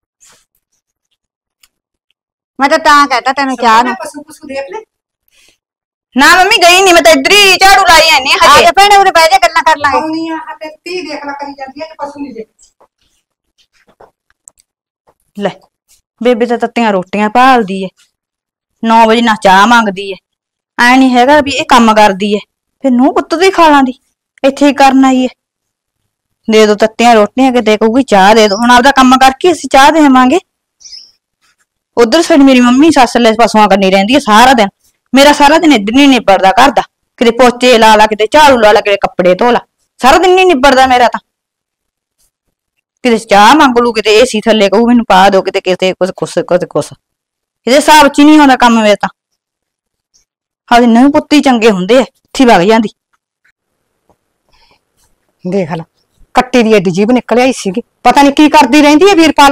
ਮੈਂ ਤਾਂ ਤਾਂ ਕਹਤਾ ਤੈਨੂੰ ਚਾਹ ਨੂੰ। ਪਸ਼ੂ ਪਸ਼ੂ ਦੇਖ ਲੈ। ਨਾ ਮੰਮੀ ਗਈ ਨਹੀਂ, ਮੈਂ ਤਾਂ ਇੱਧਰ ਹੀ ਝਾੜੂ ਲਾਈ ਆਨੀ ਆ ਹਜੇ। ਜਾ ਭੈਣੇ ਉਰੇ ਬਹਿ ਜਾ ਗੱਲਾਂ ਕਰ ਲਾਂਗੇ। ਆਉਣੀ ਆ ਤੇ ਤੀ ਦੇਖ ਲੈ ਕਰੀ ਜਾਂਦੀ ਹੈ ਤੇ ਪਸ਼ੂ ਨਹੀਂ ਦੇਖ। ਲੈ ਬੇਬੇ ਤਾਂ ਤੱਤੀਆਂ ਰੋਟੀਆਂ ਭਾਲਦੀ ਐ, ਨੌ ਵਜੇ ਨਾ ਚਾਹ ਮੰਗਦੀ ਐ। ਐ ਨਹੀਂ ਹੈਗਾ ਵੀ ਇਹ ਕੰਮ ਕਰਦੀ ਐ, ਫਿਰ ਨੂੰ ਪੁੱਤ ਦੀ ਖਾ ਲਾਂਦੀ, ਇੱਥੇ ਹੀ ਕਰਨ ਆਈ ਐ। ਦੇ ਦੋ ਤੱਤੀਆਂ ਰੋਟੀਆਂ, ਕਿਤੇ ਕਹੂਗੀ ਚਾਹ ਦੇ ਦੋ। ਹੁਣ ਆਪਦਾ ਕੰਮ ਕਰਕੇ ਅਸੀਂ ਚਾਹ ਦੇਵਾਂਗੇ। ਉਧਰ ਸਾਡੀ ਮੇਰੀ ਮੰਮੀ ਸੱਸ ਲੈ ਪਸ਼ੂਆਂ ਕਰਨੀ ਰਹਿੰਦੀ ਐ ਸਾਰਾ ਦਿਨ। ਮੇਰਾ ਸਾਰਾ ਦਿਨ ਇੱਧਰ ਨਹੀਂ ਨਿਬੜਦਾ ਘਰ ਦਾ, ਕਿਤੇ ਪੋਚੇ ਲਾ ਲਾ, ਕਿਤੇ ਝਾੜੂ ਲਾ ਲਾ, ਕਿਤੇ ਕੱਪੜੇ ਧੋ ਲਾ, ਸਾਰਾ ਦਿਨ ਨਹੀਂ ਨਿਬੜਦਾ ਮੇਰਾ ਤਾਂ। ਕਿਤੇ ਚਾਹ ਮੰਗ ਲੂ, ਕਿਤੇ ਏਸੀ ਥੱਲੇ ਕਹੂ ਮੈਨੂੰ ਪਾ ਦੋ, ਕਿਤੇ ਕਿਤੇ ਕੁਛ ਕੁਛ ਕੁਛ ਕੁਛ ਇਹਦੇ ਹਿਸਾਬ ਚ ਨਹੀਂ ਆਉਂਦਾ ਕੰਮ ਮੇਰੇ ਤਾਂ। ਹਾਲੇ ਨਹੀਂ ਪੁੱਤੀ ਚੰਗੇ ਹੁੰਦੇ ਐ, ਇੱਥੇ ਵਗ ਜਾਂਦੀ। ਦੇਖ ਲੈ ਕੱਟੀ ਦੀ ਐਡੀ ਜੀਭ ਨਿਕਲ ਆਈ ਸੀਗੀ, ਪਤਾ ਨਹੀਂ ਕੀ ਕਰਦੀ ਰਹਿੰਦੀ ਹੈ ਵੀਰਪਾਲ।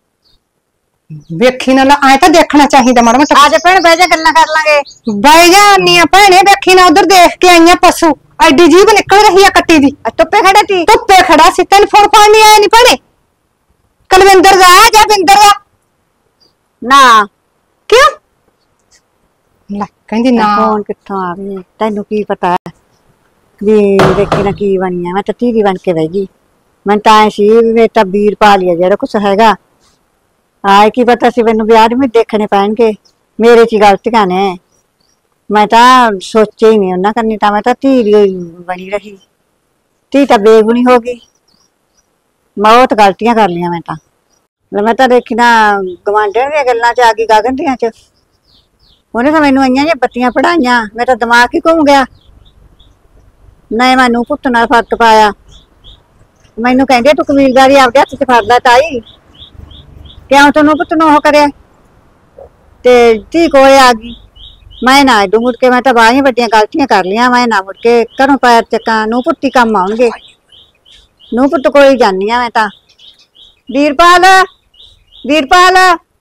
ਵੇਖੀ ਨਾ ਐ ਤਾਂ ਦੇਖਣਾ ਚਾਹੀਦਾ ਮਾੜਾ ਮੋਟਾ। ਆ ਜਾ ਭੈਣੇ ਬਹਿ ਜਾ ਗੱਲਾਂ ਕਰ ਲਾਂਗੇ। ਬਾਈ ਜਾਨੀ ਆ ਭੈਣੇ, ਵੇਖੀ ਨਾ ਉਧਰ ਦੇਖ ਕੇ ਆਈਆਂ ਪਸ਼ੂ, ਐਡੀ ਜੀਭ ਨਿਕਲ ਰਹੀ ਆ ਕੱਟੀ ਦੀ। ਧੁੱਪੇ ਖੜਾ ਤੀ? ਧੁੱਪੇ ਖੜਾ ਸੀ, ਤੈਨੂੰ ਫੋਨ ਫਾਨ ਨਹੀਂ ਆਇਆ ਨੀ ਭੈਣੇ? ਕੁਲਵਿੰਦਰ ਦਾ ਜਾਂ ਬਿੰਦਰ ਦਾ? ਨਾ ਕਿਉਂ? ਲੈ ਕਹਿੰਦੀ ਨਾ। ਫੋਨ ਕਿੱਥੋਂ ਆ ਗਈ, ਤੈਨੂੰ ਕੀ ਪਤਾ ਵੀ ਵੇਖੀ ਨਾ ਕੀ ਬਣੀ ਆ। ਮੈਂ ਤਾਂ ਧੀਰੀ ਬਣ ਕੇ ਬਹਿ ਗਈ। ਮੈਂ ਤਾਂ ਐ ਸੀ ਵੀ ਤਾਂ ਵੀਰ ਪਾ ਲਿਆ ਜਿਹੜਾ ਕੁਛ ਹੈਗਾ। ਆਏ ਕੀ ਪਤਾ ਸੀ ਮੈਨੂੰ ਵਿਆਹ ਵੀ ਦੇਖਣੇ ਪੈਣਗੇ, ਮੇਰੇ ਚ ਗਲਤੀਆਂ ਨੇ। ਮੈਂ ਤਾਂ ਸੋਚਿਆ ਹੀ ਨਹੀਂ ਉਹਨਾਂ ਕਰਨੀ, ਤਾਂ ਮੈਂ ਤਾਂ ਧੀਰੀ ਬਣੀ ਰਹੀ। ਧੀ ਤਾਂ ਬੇਗੁਣੀ ਹੋ ਗਈ। ਬਹੁਤ ਗਲਤੀਆਂ ਕਰ ਲਈਆਂ ਮੈਂ ਤਾਂ। ਮੈਂ ਤਾਂ ਦੇਖੀ ਨਾ ਗਵਾਂਢਣ ਦੀਆਂ ਗੱਲਾਂ ਚ ਆ ਗਈ, ਗਗਨ ਦੀਆਂ ਚ। ਉਹਨੇ ਤਾਂ ਮੈਨੂੰ ਇੰਨੀਆਂ ਜਿਹੀਆਂ ਬੱਤੀਆਂ ਪੜਾਈਆਂ, ਮੇਰਾ ਦਿਮਾਗ ਹੀ ਘੁੰਮ ਗਿਆ। ਨਹੀਂ ਮੈਨੂੰ ਪੁੱਤ ਨਾਲ ਫਰਕ ਪਾਇਆ। ਮੈਨੂੰ ਕਹਿੰਦੇ ਤੂੰ ਕਬੀਲਦਾਰੀ ਆਪਦੇ ਹੱਥ ਚ ਫੜ ਲੈ ਤਾਈ, ਕਿਉਂ ਤੈਨੂੰ ਪੁੱਤ ਨੂੰ ਉਹ ਕਰਿਆ। ਤੇ ਧੀ ਕੋਲੇ ਆ ਗਈ। ਮੈਂ ਨਾ ਏਡੂ ਮੁੜ ਕੇ, ਮੈਂ ਤਾਂ ਬਾਹਲੀਆਂ ਵੱਡੀਆਂ ਗਲਤੀਆਂ ਕਰ ਲਈਆਂ। ਮੈਂ ਨਾ ਮੁੜ ਕੇ ਘਰੋਂ ਪੈਰ ਚੱਕਾਂ, ਨੂੰ ਪੁੱਤੀ ਕੰਮ ਆਉਣਗੇ। ਨੂੰ ਪੁੱਤ ਕੋਲ ਹੀ ਜਾਂਦੀ ਆ ਮੈਂ ਤਾਂ। ਵੀਰਪਾਲ ਵੀਰਪਾਲ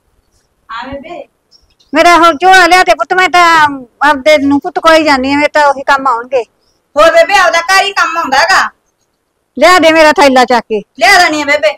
ਮੇਰਾ ਹੁਣ ਝੋਲਾ ਲਿਆ ਤੇ ਪੁੱਤ, ਮੈਂ ਤਾਂ ਆਪਦੇ ਨੂੰ ਪੁੱਤ ਕੋਲ ਹੀ ਜਾਂਦੀ ਆ। ਮੇਰੇ ਤਾਂ ਉਹੀ ਕੰਮ ਆਉਣਗੇ। ਹੋਰ ਬੇਬੇ ਆਪਦਾ ਘਰ ਹੀ ਕੰਮ ਆਉਂਦਾ ਹੈਗਾ। ਲਿਆ ਦੇ ਮੇਰਾ ਥੈਲਾ ਚੱਕ ਕੇ। ਲਿਆ ਦੇਣੀ ਆ ਬੇਬੇ।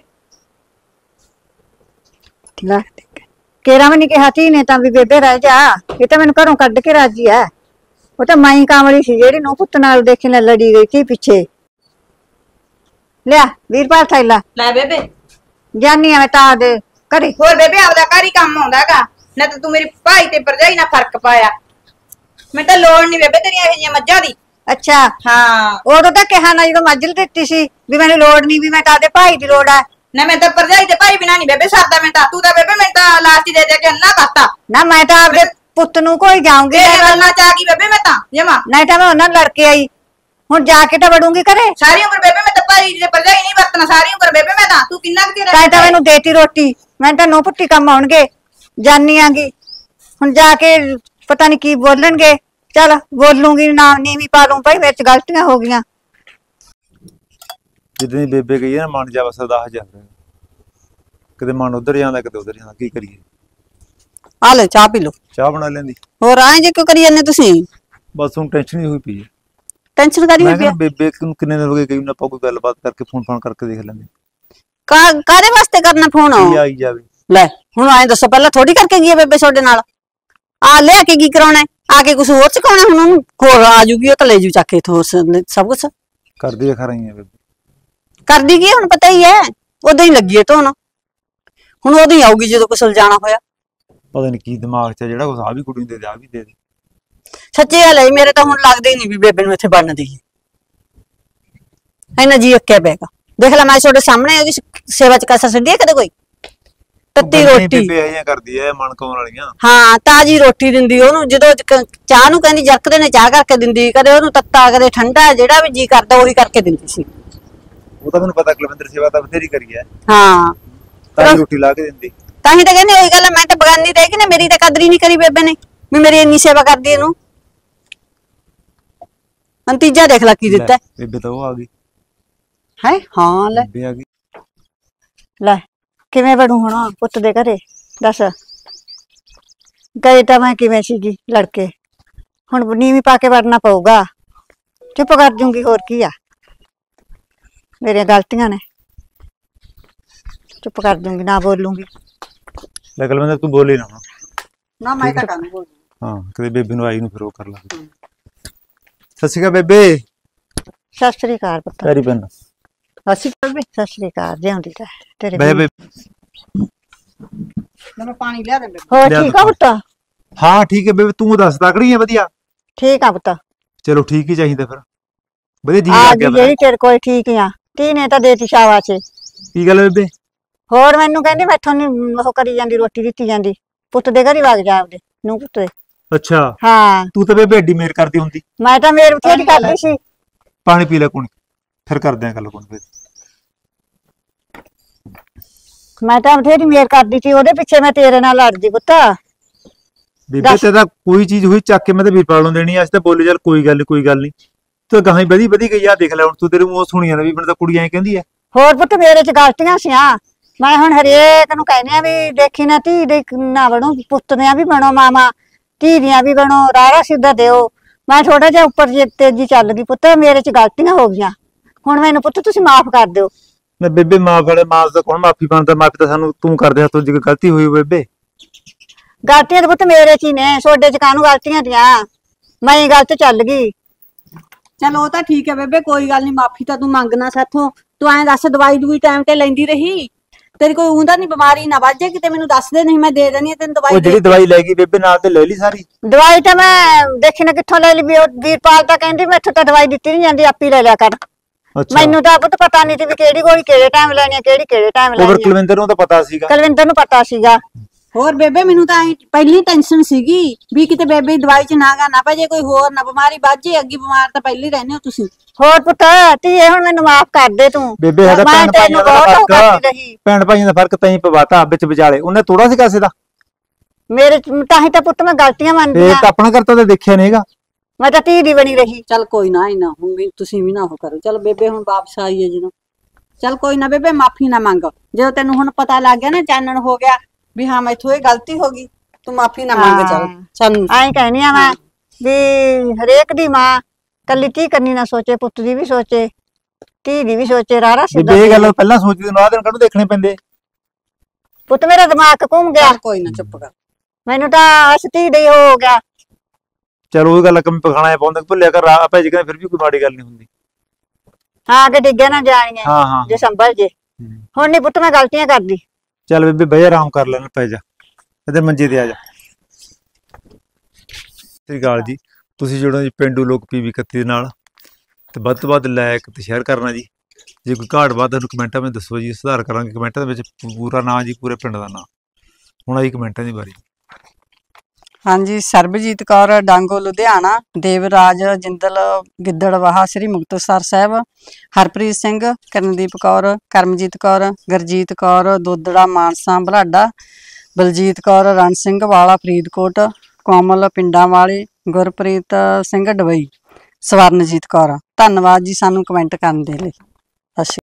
ਲੈ ਕੇਰਾ ਵੀ ਨੀ ਕਿਹਾ ਧੀ ਨੇ ਤਾਂ ਵੀ ਬੇਬੇ ਰਹਿ ਜਾ। ਇਹ ਤਾਂ ਮੈਨੂੰ ਘਰੋਂ ਕੱਢ ਕੇ ਰਾਜੀ ਐ। ਉਹ ਤਾਂ ਮਾਈ ਕਾਮਲੀ ਸੀ ਜਿਹੜੀ ਨੂੰ ਪੁੱਤ ਨਾਲ ਦੇਖਣ ਨਾਲ ਲੜੀ ਗਈ ਸੀ ਪਿੱਛੇ। ਲਿਆ ਵੀਰਪਾਲ ਥੈਲਾ। ਲੈ ਬੇਬੇ। ਜਾਨੀ ਆ ਮੈਂ ਤਾਂ ਦੇ ਘਰੇ। ਹੋਰ ਬੇਬੇ ਆਪਦਾ ਘਰ ਹੀ ਕੰਮ ਆਉਂਦਾ ਹੈਗਾ। ਨਾ ਤਾਂ ਤੂੰ ਮੇਰੀ ਭਾਈ ਤੇ ਭਰਜਾਈ ਨਾਲ ਫਰਕ ਪਾਇਆ। ਮੈਂ ਤਾਂ ਲੋੜ ਨਹੀਂ ਬੇਬੇ ਤੇਰੀਆਂ ਇਹੋ ਜਿਹੀਆਂ ਮੱਝਾਂ ਦੀ। ਅੱਛਾ ਹਾਂ ਉਦੋਂ ਤਾਂ ਕਿਹਾ ਨਾ ਜਦੋਂ ਮੱਝ ਦਿੱਤੀ ਸੀ ਵੀ ਮੈਨੂੰ ਲੋੜ ਨਹੀਂ, ਵੀ ਮੈਂ ਤਾਂ ਆਪਦੇ ਭਾਈ ਦੀ ਲੋੜ ਆ। ਨਾ ਮੈਂ ਤਾਂ ਭਰਜਾਈ ਤੇ ਭਾਈ ਬਿਨਾਂ ਨਹੀਂ ਬੇਬੇ ਸਰਦਾ। ਮੈਂ ਤਾਂ ਤੂੰ ਤਾਂ ਬੇਬੇ ਮੈਂ ਤਾਂ ਲਾਸਟੀ ਦੇ ਦੇ ਕੇ ਅੰਨਾ ਕਰਤਾ। ਨਾ ਮੈਂ ਤਾਂ ਆਪਦੇ ਪੁੱਤ ਨੂੰ ਕੋਈ ਜਾਊਂਗੀ। ਤੇਰੇ ਗੱਲਾਂ ਚ ਆ ਗਈ ਬੇਬੇ ਮੈਂ ਤਾਂ ਜਮਾ। ਨਹੀਂ ਤਾਂ ਮੈਂ ਉਹਨਾਂ ਨਾਲ ਲੜ ਕੇ ਆਈ, ਹੁਣ ਜਾ ਕੇ ਤਾਂ ਵੜੂੰਗੀ ਘਰੇ। ਸਾਰੀ ਉਮਰ ਬੇਬੇ ਮੈਂ ਤਾਂ ਭਾਈ ਤੇ ਭਰਜਾਈ ਨਹੀਂ ਵਰਤਣਾ ਸਾਰੀ ਉਮਰ ਬੇਬੇ ਮੈਂ ਤਾਂ। ਤੂੰ ਕਿੰਨਾ ਕੁ ਤਾਂ ਤਾਂ ਮੈਨੂੰ ਦੇਤੀ ਰੋਟੀ। ਮੈਂ ਤਾਂ ਨੋ ਪੁੱਟੀ ਕੰਮ ਆਉਣਗੇ, ਜਾਨੀ ਆਂਗੀ। ਹੁਣ ਜਾ ਕੇ ਪਤਾ ਨਹੀਂ ਕੀ ਬੋਲਣਗੇ। ਚੱਲ ਬੋਲੂੰਗੀ ਨਾ, ਨੀਵੀਂ ਪਾ ਲੂੰ ਭਾਈ, ਮੇਰੇ ਚ ਗਲਤੀਆਂ ਹੋ ਗਈਆਂ। ਜਿੱਦਾਂ ਦੀ ਬੇਬੇ ਗਈ ਹੈ ਨਾ, ਮਨ ਜਾ ਵਸਦਾ ਹਜ਼ਾਰ। ਕਿਤੇ ਮਨ ਉਧਰ ਜਾਂਦਾ, ਕਿਤੇ ਉਧਰ ਜਾਂਦਾ, ਕੀ ਕਰੀਏ। ਆ ਲੈ ਚਾਹ ਪੀ ਲਓ। ਚਾਹ ਬਣਾ ਲੈਂਦੀ। ਹੋਰ ਆਏ ਜੇ ਕਿਉਂ ਕਰੀ ਜਾਂਦੇ ਤੁਸੀਂ? ਬਸ ਹੁਣ ਟੈਨਸ਼ਨ ਹੀ ਹੋਈ ਪਈ ਹੈ। ਟੈਨਸ਼ਨ ਕਰੀ ਮੈਂ ਹੋਈ ਕਿਹਾ ਪਿਆ? ਬੇਬੇ ਨੂੰ ਕਿੰਨੇ ਦਿਨ ਹੋ ਗਏ ਗਈ, ਆਪਾਂ ਕੋਈ ਗੱਲਬਾਤ ਕਰਕੇ ਫੋਨ ਫਾਨ ਕਰਕੇ ਦੇਖ ਲੈਂਦੇ। ਕਾ- ਕਾਹਦੇ ਵਾਸਤੇ ਕਰਨਾ ਫੋਨ? ਕੀ ਆਈ ਜਾਵੇ। ਲੈ ਹੁਣ ਆਏ ਦੱਸੋ, ਪਹਿਲਾਂ ਥੋੜੀ ਕਰਕੇ ਗਈ ਹੈ ਬੇਬੇ ਤੁਹਾਡੇ ਨਾਲ? ਆ ਲਿਆ ਕੇ ਕੀ ਕਰਾਉਣਾ? ਆ ਕੇ ਕੁਛ ਹੋਰ ਚਕਾਉਣਾ? ਹੁਣ ਉਹਨੂੰ ਹੋਰ ਆ ਜੂਗੀ, ਉਹ ਤਾਂ ਲੈ ਜੂ ਚੱਕ ਕੇ ਇੱਥੋਂ ਸਭ ਕੁਛ। ਕਰਦੀ ਖਾ ਰਹੀ ਹੈ ਬੇਬੇ। ਕਰਦੀ ਕੀ ਹੁਣ ਪਤਾ ਹੀ ਹੈ, ਉਦਾਂ ਹੀ ਲੱਗੀ ਹੈ ਧੋਣ। ਹੁਣ ਉਦੋਂ ਹੀ ਆਊਗੀ ਜਦੋਂ ਕੁਛ ਲਿਜਾਣਾ ਹੋਇਆ। ਪਤਾ ਨਹੀਂ ਕੀ ਦਿਮਾਗ 'ਚ ਜਿਹੜਾ ਕੁਛ ਆ ਵੀ ਕੁੜੀ ਨੂੰ ਦੇ ਦੇ, ਆ ਵੀ ਦੇ ਦੇ। ਸੱਚੀ ਗੱਲ ਹੈ, ਮੇਰੇ ਤਾਂ ਹੁਣ ਲੱਗਦਾ ਹੀ ਨਹੀਂ ਵੀ ਬੇਬੇ ਨੂੰ ਇੱਥੇ ਬਣਨ ਦੀ ਇੰਨਾ ਜੀ ਅੱਕਿਆ ਪਏਗਾ। ਦੇਖ ਲੈ ਮੈਂ ਤੁਹਾਡੇ ਸਾਹਮਣੇ ਉਹਦੀ ਸੇਵਾ ਚ ਕਸਰ ਛੱਡੀ ਹੈ ਕਦੇ ਕੋਈ? ਤੱਤੀ ਰੋਟੀ ਬੇਬੇ ਆਈਆਂ ਕਰਦੀ ਐ ਮਨ ਕਾਉਣ ਵਾਲੀਆਂ। ਹਾਂ ਤਾਜੀ ਰੋਟੀ ਦਿੰਦੀ ਉਹਨੂੰ, ਜਦੋਂ ਚਾਹ ਨੂੰ ਕਹਿੰਦੀ ਜਰਕਦੇ ਨੇ ਚਾਹ ਕਰਕੇ ਦਿੰਦੀ, ਕਦੇ ਉਹਨੂੰ ਤੱਤਾ ਕਦੇ ਠੰਡਾ, ਜਿਹੜਾ ਵੀ ਜੀ ਕਰਦਾ ਉਹੀ ਕਰਕੇ ਦਿੰਦੀ ਸੀ। ਉਹ ਤਾਂ ਮੈਨੂੰ ਪਤਾ, ਕੁਲਵਿੰਦਰ ਸੇਵਾ ਤਾਂ ਬਥੇਰੀ ਕਰੀ ਐ। ਹਾਂ ਤਾਂ ਰੋਟੀ ਲਾ ਕੇ ਦਿੰਦੀ। ਤਾਂ ਹੀ ਤਾਂ ਕਹਿੰਦੀ ਉਹੀ ਗੱਲ, ਮੈਂ ਤਾਂ ਬਗਾਨੀ ਰਹਿ ਗਈ ਨਾ, ਮੇਰੀ ਤਾਂ ਕਦਰ ਹੀ ਨਹੀਂ ਕਰੀ ਬੇਬੇ ਨੇ ਵੀ ਮੇਰੀ ਇੰਨੀ ਸੇਵਾ ਕਰਦੀ ਇਹਨੂੰ। ਨਤੀਜਾ ਦੇਖ ਲੈ ਕੀ ਦਿੱਤਾ। ਬੇਬੇ ਤਾਂ ਉਹ ਆ ਗਈ ਹੈ। ਹਾਂ ਲੈ ਬੇਬੇ ਆ ਗਈ। ਲੈ ਕਿਵੇਂ ਵੜੂ ਹੁਣ ਪੁੱਤ ਦੇ ਘਰੇ ਦੱਸ। ਗਏ ਤਾਂ ਮੈਂ ਕਿਵੇਂ ਸੀਗੀ ਲੜਕੇ, ਹੁਣ ਨੀਵੀਂ ਪਾ ਕੇ ਵੜਨਾ ਪਊਗਾ। ਚੁੱਪ ਕਰ ਜੂੰਗੀ, ਹੋਰ ਕੀ ਆ, ਮੇਰੀਆਂ ਗਲਤੀਆਂ ਨੇ। ਚੁੱਪ ਕਰ ਜੂੰਗੀ, ਨਾ ਬੋਲੂੰਗੀ। ਲੈ ਕੁਲਵਿੰਦਰ ਤੂੰ ਬੋਲੀ ਨਾ ਹੁਣ। ਨਾ ਮੈਂ ਤਾਂ ਕੰਮ ਬੋਲ ਹਾਂ ਕਦੇ ਬੇਬੇ ਨੂੰ ਆਈ ਨੂੰ ਫਿਰ ਉਹ ਕਰ ਲਾਂਗੇ। ਸਤਿ ਸ਼੍ਰੀ ਅਕਾਲ ਬੇਬੇ। ਸਤਿ ਸ੍ਰੀ ਅਕਾਲ ਪੁੱਤ। ਤੇਰੀ ਪੈਨ ਅਸੀਂ ਬੇਬੇ ਸਤਿ ਸ੍ਰੀ ਅਕਾਲ ਜਿਉਂਦੀ ਰਹਿ ਤੇਰੇ ਬੇਬੇ। ਮੈਨੂੰ ਪਾਣੀ ਲਿਆ ਦੇ ਬੇਬੇ। ਹੋਰ ਲਿਆ ਠੀਕ ਆ ਪੁੱਤ? ਹਾਂ ਠੀਕ ਹੈ ਬੇਬੇ, ਤੂੰ ਦੱਸ ਤਕੜੀ ਹੈ? ਵਧੀਆ ਠੀਕ ਆ ਪੁੱਤ। ਚਲੋ ਠੀਕ ਹੀ ਚਾਹੀਦਾ ਫਿਰ, ਵਧੀਆ ਜੀ ਆ ਲੱਗ ਗਈ ਗਿਆ ਜਿਹੜੀ ਤੇਰੇ ਕੋਲ ਠੀਕ ਆ। ਤੀ ਨੇ ਤਾਂ ਦੇਤੀ ਸ਼ਾਬਾਸ਼। ਕੀ ਗੱਲ ਬੇਬੇ? ਹੋਰ ਮੈਨੂੰ ਕਹਿੰਦੀ ਮੈਥੋਂ ਨੀ ਉਹ ਕਰੀ ਜਾਂਦੀ, ਰੋਟੀ ਦਿੱਤੀ ਜਾਂਦੀ। ਪੁੱਤ ਦੇ ਘਰ ਹੀ ਵਗ ਜਾ ਆਪਦੇ ਨੂੰ ਪੁੱਤ ਦੇ। ਅੱਛਾ ਹਾਂ ਤੂੰ ਤਾਂ ਬੇਬੇ ਏਡੀ ਮੇਰ ਕਰਦੀ ਹੁੰਦੀ। ਮੈਂ ਤਾਂ ਮੇਰ ਬਥੇਰੀ ਕਰਦੀ ਸੀ। ਪਾਣੀ ਪੀ ਲੈ ਕੋਣੀ, ਫਿਰ ਕਰਦੇ ਆ ਗੱਲ ਕੋਣੀ ਫਿਰ। ਮੈਂ ਤਾਂ ਬਥੇਰੀ ਮੇਰ ਕਰਦੀ ਸੀ, ਉਹਦੇ ਪਿੱਛੇ ਮੈਂ ਤੇਰੇ ਨਾਲ ਲੜਦੀ ਪੁੱਤ। ਬੇਬੇ ਤੇ ਤਾਂ ਕੋਈ ਚੀਜ਼ ਹੋਈ ਚੱਕ ਕੇ ਮੈਂ ਤਾਂ ਵੀਰਪਾਲ ਨੂੰ ਦੇਣੀ ਆ। ਅੱਜ ਤਾਂ ਬੋਲੇ ਚੱਲ ਕੋਈ ਗੱਲ ਨੀ ਕੋਈ ਗੱਲ ਨੀ, ਤੂੰ ਗਾਹਾਂ ਵਧੀ ਵਧੀ ਗਈ ਆ। ਦੇਖ ਲੈ ਹੁਣ ਤੂੰ, ਤੇਰੇ ਮੂੰਹ ਸੁਣੀਆਂ ਨਾ ਵੀ ਮੈਨੂੰ ਤਾਂ ਕੁੜੀ ਐਂ ਕਹਿੰਦੀ ਐ। ਹੋਰ ਪੁੱਤ ਮੇਰੇ ਚ ਗਲਤੀਆਂ ਸੀਆਂ। ਮੈਂ ਹੁਣ ਹਰੇਕ ਨੂੰ ਕਹਿੰਦੀ ਆ ਵੀ ਦੇਖੀ ਨਾ ਧੀ ਦੇ ਨਾ ਬਣੋ, ਪੁੱਤ ਦੀਆਂ ਵੀ ਬਣੋ, ਮਾਮਾ ਧੀ ਦੀਆਂ ਵੀ ਬਣੋ, ਰਾਰਾ ਸਿੱਧਾ ਦਿਓ। ਮੈਂ ਥੋੜਾ ਜਿਹਾ ਉੱਪਰ ਜੇ ਤੇਜ਼ੀ ਚੱਲ ਗਈ ਪੁੱਤ, ਮੇਰੇ ਚ ਗਲਤੀਆਂ ਹੋ ਗਈਆਂ। ਹੁਣ ਮੈਨੂੰ ਪੁੱਤ ਤੁਸੀਂ ਮਾਫ ਕਰ ਦਿਓ। ਮੈਂ ਬੇਬੇ ਮਾਫ ਵਾਲੇ ਮਾਫ ਦਾ ਕੌਣ ਮਾਫੀ ਮੰਗਦਾ? ਮਾਫੀ ਤਾਂ ਸਾਨੂੰ ਤੂੰ ਕਰਦੇ ਹੱਥੋਂ ਜੇ ਕੋਈ ਗਲਤੀ ਹੋਈ ਬੇਬੇ। ਗਲਤੀਆਂ ਤਾਂ ਪੁੱਤ ਮੇਰੇ ਚ ਹੀ ਨੇ, ਤੁਹਾਡੇ ਚ ਕਾਹਨੂੰ ਗਲਤੀਆਂ ਦੀਆਂ? ਮੈਂ ਹੀ ਗਲਤ ਚੱਲ ਗਈ। ਚਲ ਉਹ ਤਾਂ ਠੀਕ ਹੈ ਬੇਬੇ, ਕੋਈ ਗੱਲ ਨਹੀਂ, ਮਾਫੀ ਤਾਂ ਤੂੰ ਮੰਗਣਾ ਸਾਥੋਂ। ਤੂੰ ਐਂ ਦੱਸ ਦਵਾਈ ਦੂਈ ਟਾਈਮ ਤੇ ਲੈਂਦੀ ਰਹੀ? ਤੇਰੀ ਕੋਈ ਉਂਦਾ ਨਹੀਂ ਬਿਮਾਰੀ ਨਾ ਵੱਜ ਜਾਏ ਕਿਤੇ, ਮੈਨੂੰ ਦੱਸ ਦੇ, ਨਹੀਂ ਮੈਂ ਦੇ ਦੇਣੀ ਹੈ ਤੈਨੂੰ ਦਵਾਈ। ਉਹ ਜਿਹੜੀ ਦਵਾਈ ਲੈ ਗਈ ਬੇਬੇ ਨਾਲ ਤੇ ਲੈ ਲਈ ਸਾਰੀ ਦਵਾਈ ਤਾਂ ਮੈਂ ਦੇਖੀ ਨਾ ਕਿੱਥੋਂ ਲੈ ਲਈ ਵੀ। ਉਹ ਵੀਰਪਾਲ ਤਾਂ ਕਹਿੰਦੀ ਮੈਥੋਂ ਤਾਂ ਦਵਾਈ ਦਿੱਤੀ ਨਹੀਂ ਜਾਂਦੀ, ਆਪੀ ਲੈ ਲਿਆ ਕਰ। ਅੱਛਾ ਮੈਨੂੰ ਤਾਂ ਪੁੱਤ ਪਤਾ ਨਹੀਂ ਸੀ ਵੀ ਕਿਹੜੀ ਗੋਲੀ ਕਿਹੜੇ ਟਾਈਮ ਲੈਣੀ ਹੈ, ਕਿਹੜੀ ਕਿਹੜੇ ਟਾਈਮ ਉਹ ਫਿਰ ਲੈਣੀ ਹੈ। ਕੁਲਵਿੰਦਰ ਨੂੰ ਤਾਂ ਪਤਾ ਸੀਗਾ। ਕੁਲਵਿੰਦਰ ਨੂੰ ਪਤਾ ਸੀਗਾ। ਹੋਰ ਬੇਬੇ ਮੈਨੂੰ ਤਾਂ ਐਂ ਪਹਿਲੀ ਟੈਨਸ਼ਨ ਸੀਗੀ ਵੀ ਕਿਤੇ ਬੇਬੇ ਦੀ ਦਵਾਈ ਚ ਨਾਗਾ ਨਾ ਪੈ ਜੇ, ਕੋਈ ਹੋਰ ਨਾ ਬਿਮਾਰੀ ਵੱਜ ਜੇ। ਅੱਗੀ ਬਿਮਾਰ ਤਾਂ ਪਹਿਲੀ ਰਹਿੰਦੇ ਹੋ ਤੁਸੀਂ। ਹੋਰ ਪੁੱਤ ਧੀਏ ਹੁਣ ਮੈਨੂੰ ਮਾਫ ਕਰ ਦੇ ਤੂੰ। ਬੇਬੇ ਸਾਡਾ ਮੈਂ ਭੈਣ ਤੈਨੂੰ ਭਾਈਆਂ ਦਾ ਬਹੁਤ ਉਹ ਕਰਦੀ ਫਰਕ, ਰਹੀ। ਭੈਣ ਭਾਈਆਂ ਦਾ ਫਰਕ ਤੈਂ ਪਵਾਤਾ ਵਿੱਚ ਵਿਚਾਲੇ। ਉਹਨੇ ਤੋੜਾ ਸੀ ਕਾਸੇ ਦਾ? ਮੇਰੇ ਚ- ਤਾਂ ਹੀ ਤਾਂ ਪੁੱਤ ਮੈਂ ਗਲਤੀਆਂ ਮੰਨਦੀ ਫੇਰ ਆ। ਤਾਂ ਆਪਣਾ ਕਰਤਾ ਤਾਂ ਦੇਖਿਆ ਨਹੀਂਗਾ। ਮੈਂ ਤਾਂ ਧੀ ਦੀ ਬਣੀ ਰਹੀ। ਚੱਲ ਕੋਈ ਨਾ, ਨਾ ਹੁਣ ਵੀ ਤੁਸੀਂ ਵੀ ਨਾ ਉਹ ਕਰੋ। ਚੱਲ ਬੇਬੇ ਹੁਣ ਵਾਪਸ ਆਈ ਹੈ ਜਦੋਂ, ਚੱਲ ਕੋਈ ਨਾ ਬੇਬੇ, ਮਾਫੀ ਨਾ ਮੰਗ। ਜਦੋਂ ਤੈਨੂੰ ਹੁਣ ਪਤਾ ਲੱਗ ਗਿਆ ਨਾ, ਚਾਨਣ ਹੋ ਗਿਆ ਵੀ ਹਾਂ ਮੈਥੋਂ ਇਹ ਗਲਤੀ ਹੋ ਗਈ, ਤੂੰ ਮਾਫੀ ਨਾ ਮੰਗ। ਚੱਲ ਸਾਨੂੰ ਐਂ ਕਹਿਨੀ ਆ ਮੈਂ ਵੀ ਹਰੇਕ ਦੀ ਮਾਂ ਕੱਲੀ ਧੀ ਕੰਨੀ ਨਾ ਸੋਚੇ, ਪੁੱਤ ਦੀ ਵੀ ਸੋਚੇ, ਧੀ ਦੀ ਵੀ ਸੋਚੇ। ਰਾਰਾ ਸਿੱਧਾ ਬੇਬੇ ਇਹ ਗੱਲ ਪਹਿਲਾਂ ਸੋਚਦੀ ਨੂੰ, ਆਹ ਦਿਨ ਕੱਢੂ ਦੇਖਣੇ ਪੈਂਦੇ। ਪੁੱਤ ਮੇਰਾ ਦਿਮਾਗ ਘੁੰਮ ਗਿਆ। ਚੱਲ ਕੋਈ ਨਾ, ਚੁੱਪ ਕਰ। ਮੈਨੂੰ ਤਾਂ ਅਸ ਧੀ ਦੇ ਹੋ ਗਿਆ। ਚਲੋ ਉਹ ਗੱਲ ਕਮੀ ਪਖਾਣਾ ਪਾਉਂਦਾ, ਭੁੱਲਿਆ ਕਰ ਰਾਹ ਭੇਜ ਕੇ, ਫਿਰ ਵੀ ਕੋਈ ਮਾੜੀ ਗੱਲ ਨਹੀਂ ਹੁੰਦੀ। ਹਾਂ ਅੱਗੇ ਡਿੱਗਿਆ ਨਾ ਜਾਣੀਆਂ ਹਾਂ ਹਾਂ ਜੇ ਸੰਭਲ ਜੇ। ਹੁਣ ਨਹੀਂ ਪੁੱਤ ਮੈਂ ਗਲਤੀਆਂ ਕਰਦੀ। ਚੱਲ ਬੇਬੇ ਬਈ ਆਰਾਮ ਕਰ ਲੈਣ, ਪੈ ਜਾ ਇੱਧਰ ਮੰਜੇ ਤੇ ਆ ਜਾ। ਸ੍ਰੀ ਅਕਾਲ ਜੀ। ਤੁਸੀਂ ਜੁੜੋ ਜੀ ਪਿੰਡੂ ਲੋਕ ਪੀਵੀ ਇਕੱਤੀ ਦੇ ਨਾਲ, ਤੇ ਵੱਧ ਤੋਂ ਵੱਧ ਲਾਇਕ ਤੇ ਸ਼ੇਅਰ ਕਰਨਾ ਜੀ। ਜੇ ਕੋਈ ਘਾਟ ਬਾਤ ਤੁਹਾਨੂੰ ਕਮੈਂਟਾਂ ਵਿੱਚ ਦੱਸੋ ਜੀ, ਸੁਧਾਰ ਕਰਾਂਗੇ ਕਮੈਂਟਾਂ ਦੇ ਵਿੱਚ। ਪੂਰਾ ਨਾਂ ਜੀ, ਪੂਰੇ ਪਿੰਡ ਦਾ ਨਾਂ। ਹੁਣ ਆਈ ਕਮੈਂਟਾਂ ਦੀ ਵਾਰੀ। ਹਾਂਜੀ, ਸਰਬਜੀਤ ਕੌਰ ਡਾਂਗੋ ਲੁਧਿਆਣਾ, ਦੇਵਰਾਜ ਜਿੰਦਲ ਗਿੱਦੜਵਾਹਾ ਸ੍ਰੀ ਮੁਕਤਸਰ ਸਾਹਿਬ, ਹਰਪ੍ਰੀਤ ਸਿੰਘ, ਕਰਨਦੀਪ ਕੌਰ, ਕਰਮਜੀਤ ਕੌਰ, ਗੁਰਜੀਤ ਕੌਰ ਦੋਦੜਾ ਮਾਨਸਾ ਬਲਾਡਾ, ਬਲਜੀਤ ਕੌਰ ਰਣ ਸਿੰਘ ਵਾਲਾ ਫਰੀਦਕੋਟ, ਕੋਮਲ ਪਿੰਡਾਂ ਵਾਲੇ, ਗੁਰਪ੍ਰੀਤ ਸਿੰਘ ਡਬਈ, ਸਵਰਨਜੀਤ ਕੌਰ। ਧੰਨਵਾਦ ਜੀ ਸਾਨੂੰ ਕਮੈਂਟ ਕਰਨ ਦੇ ਲਈ। ਅੱਛਾ।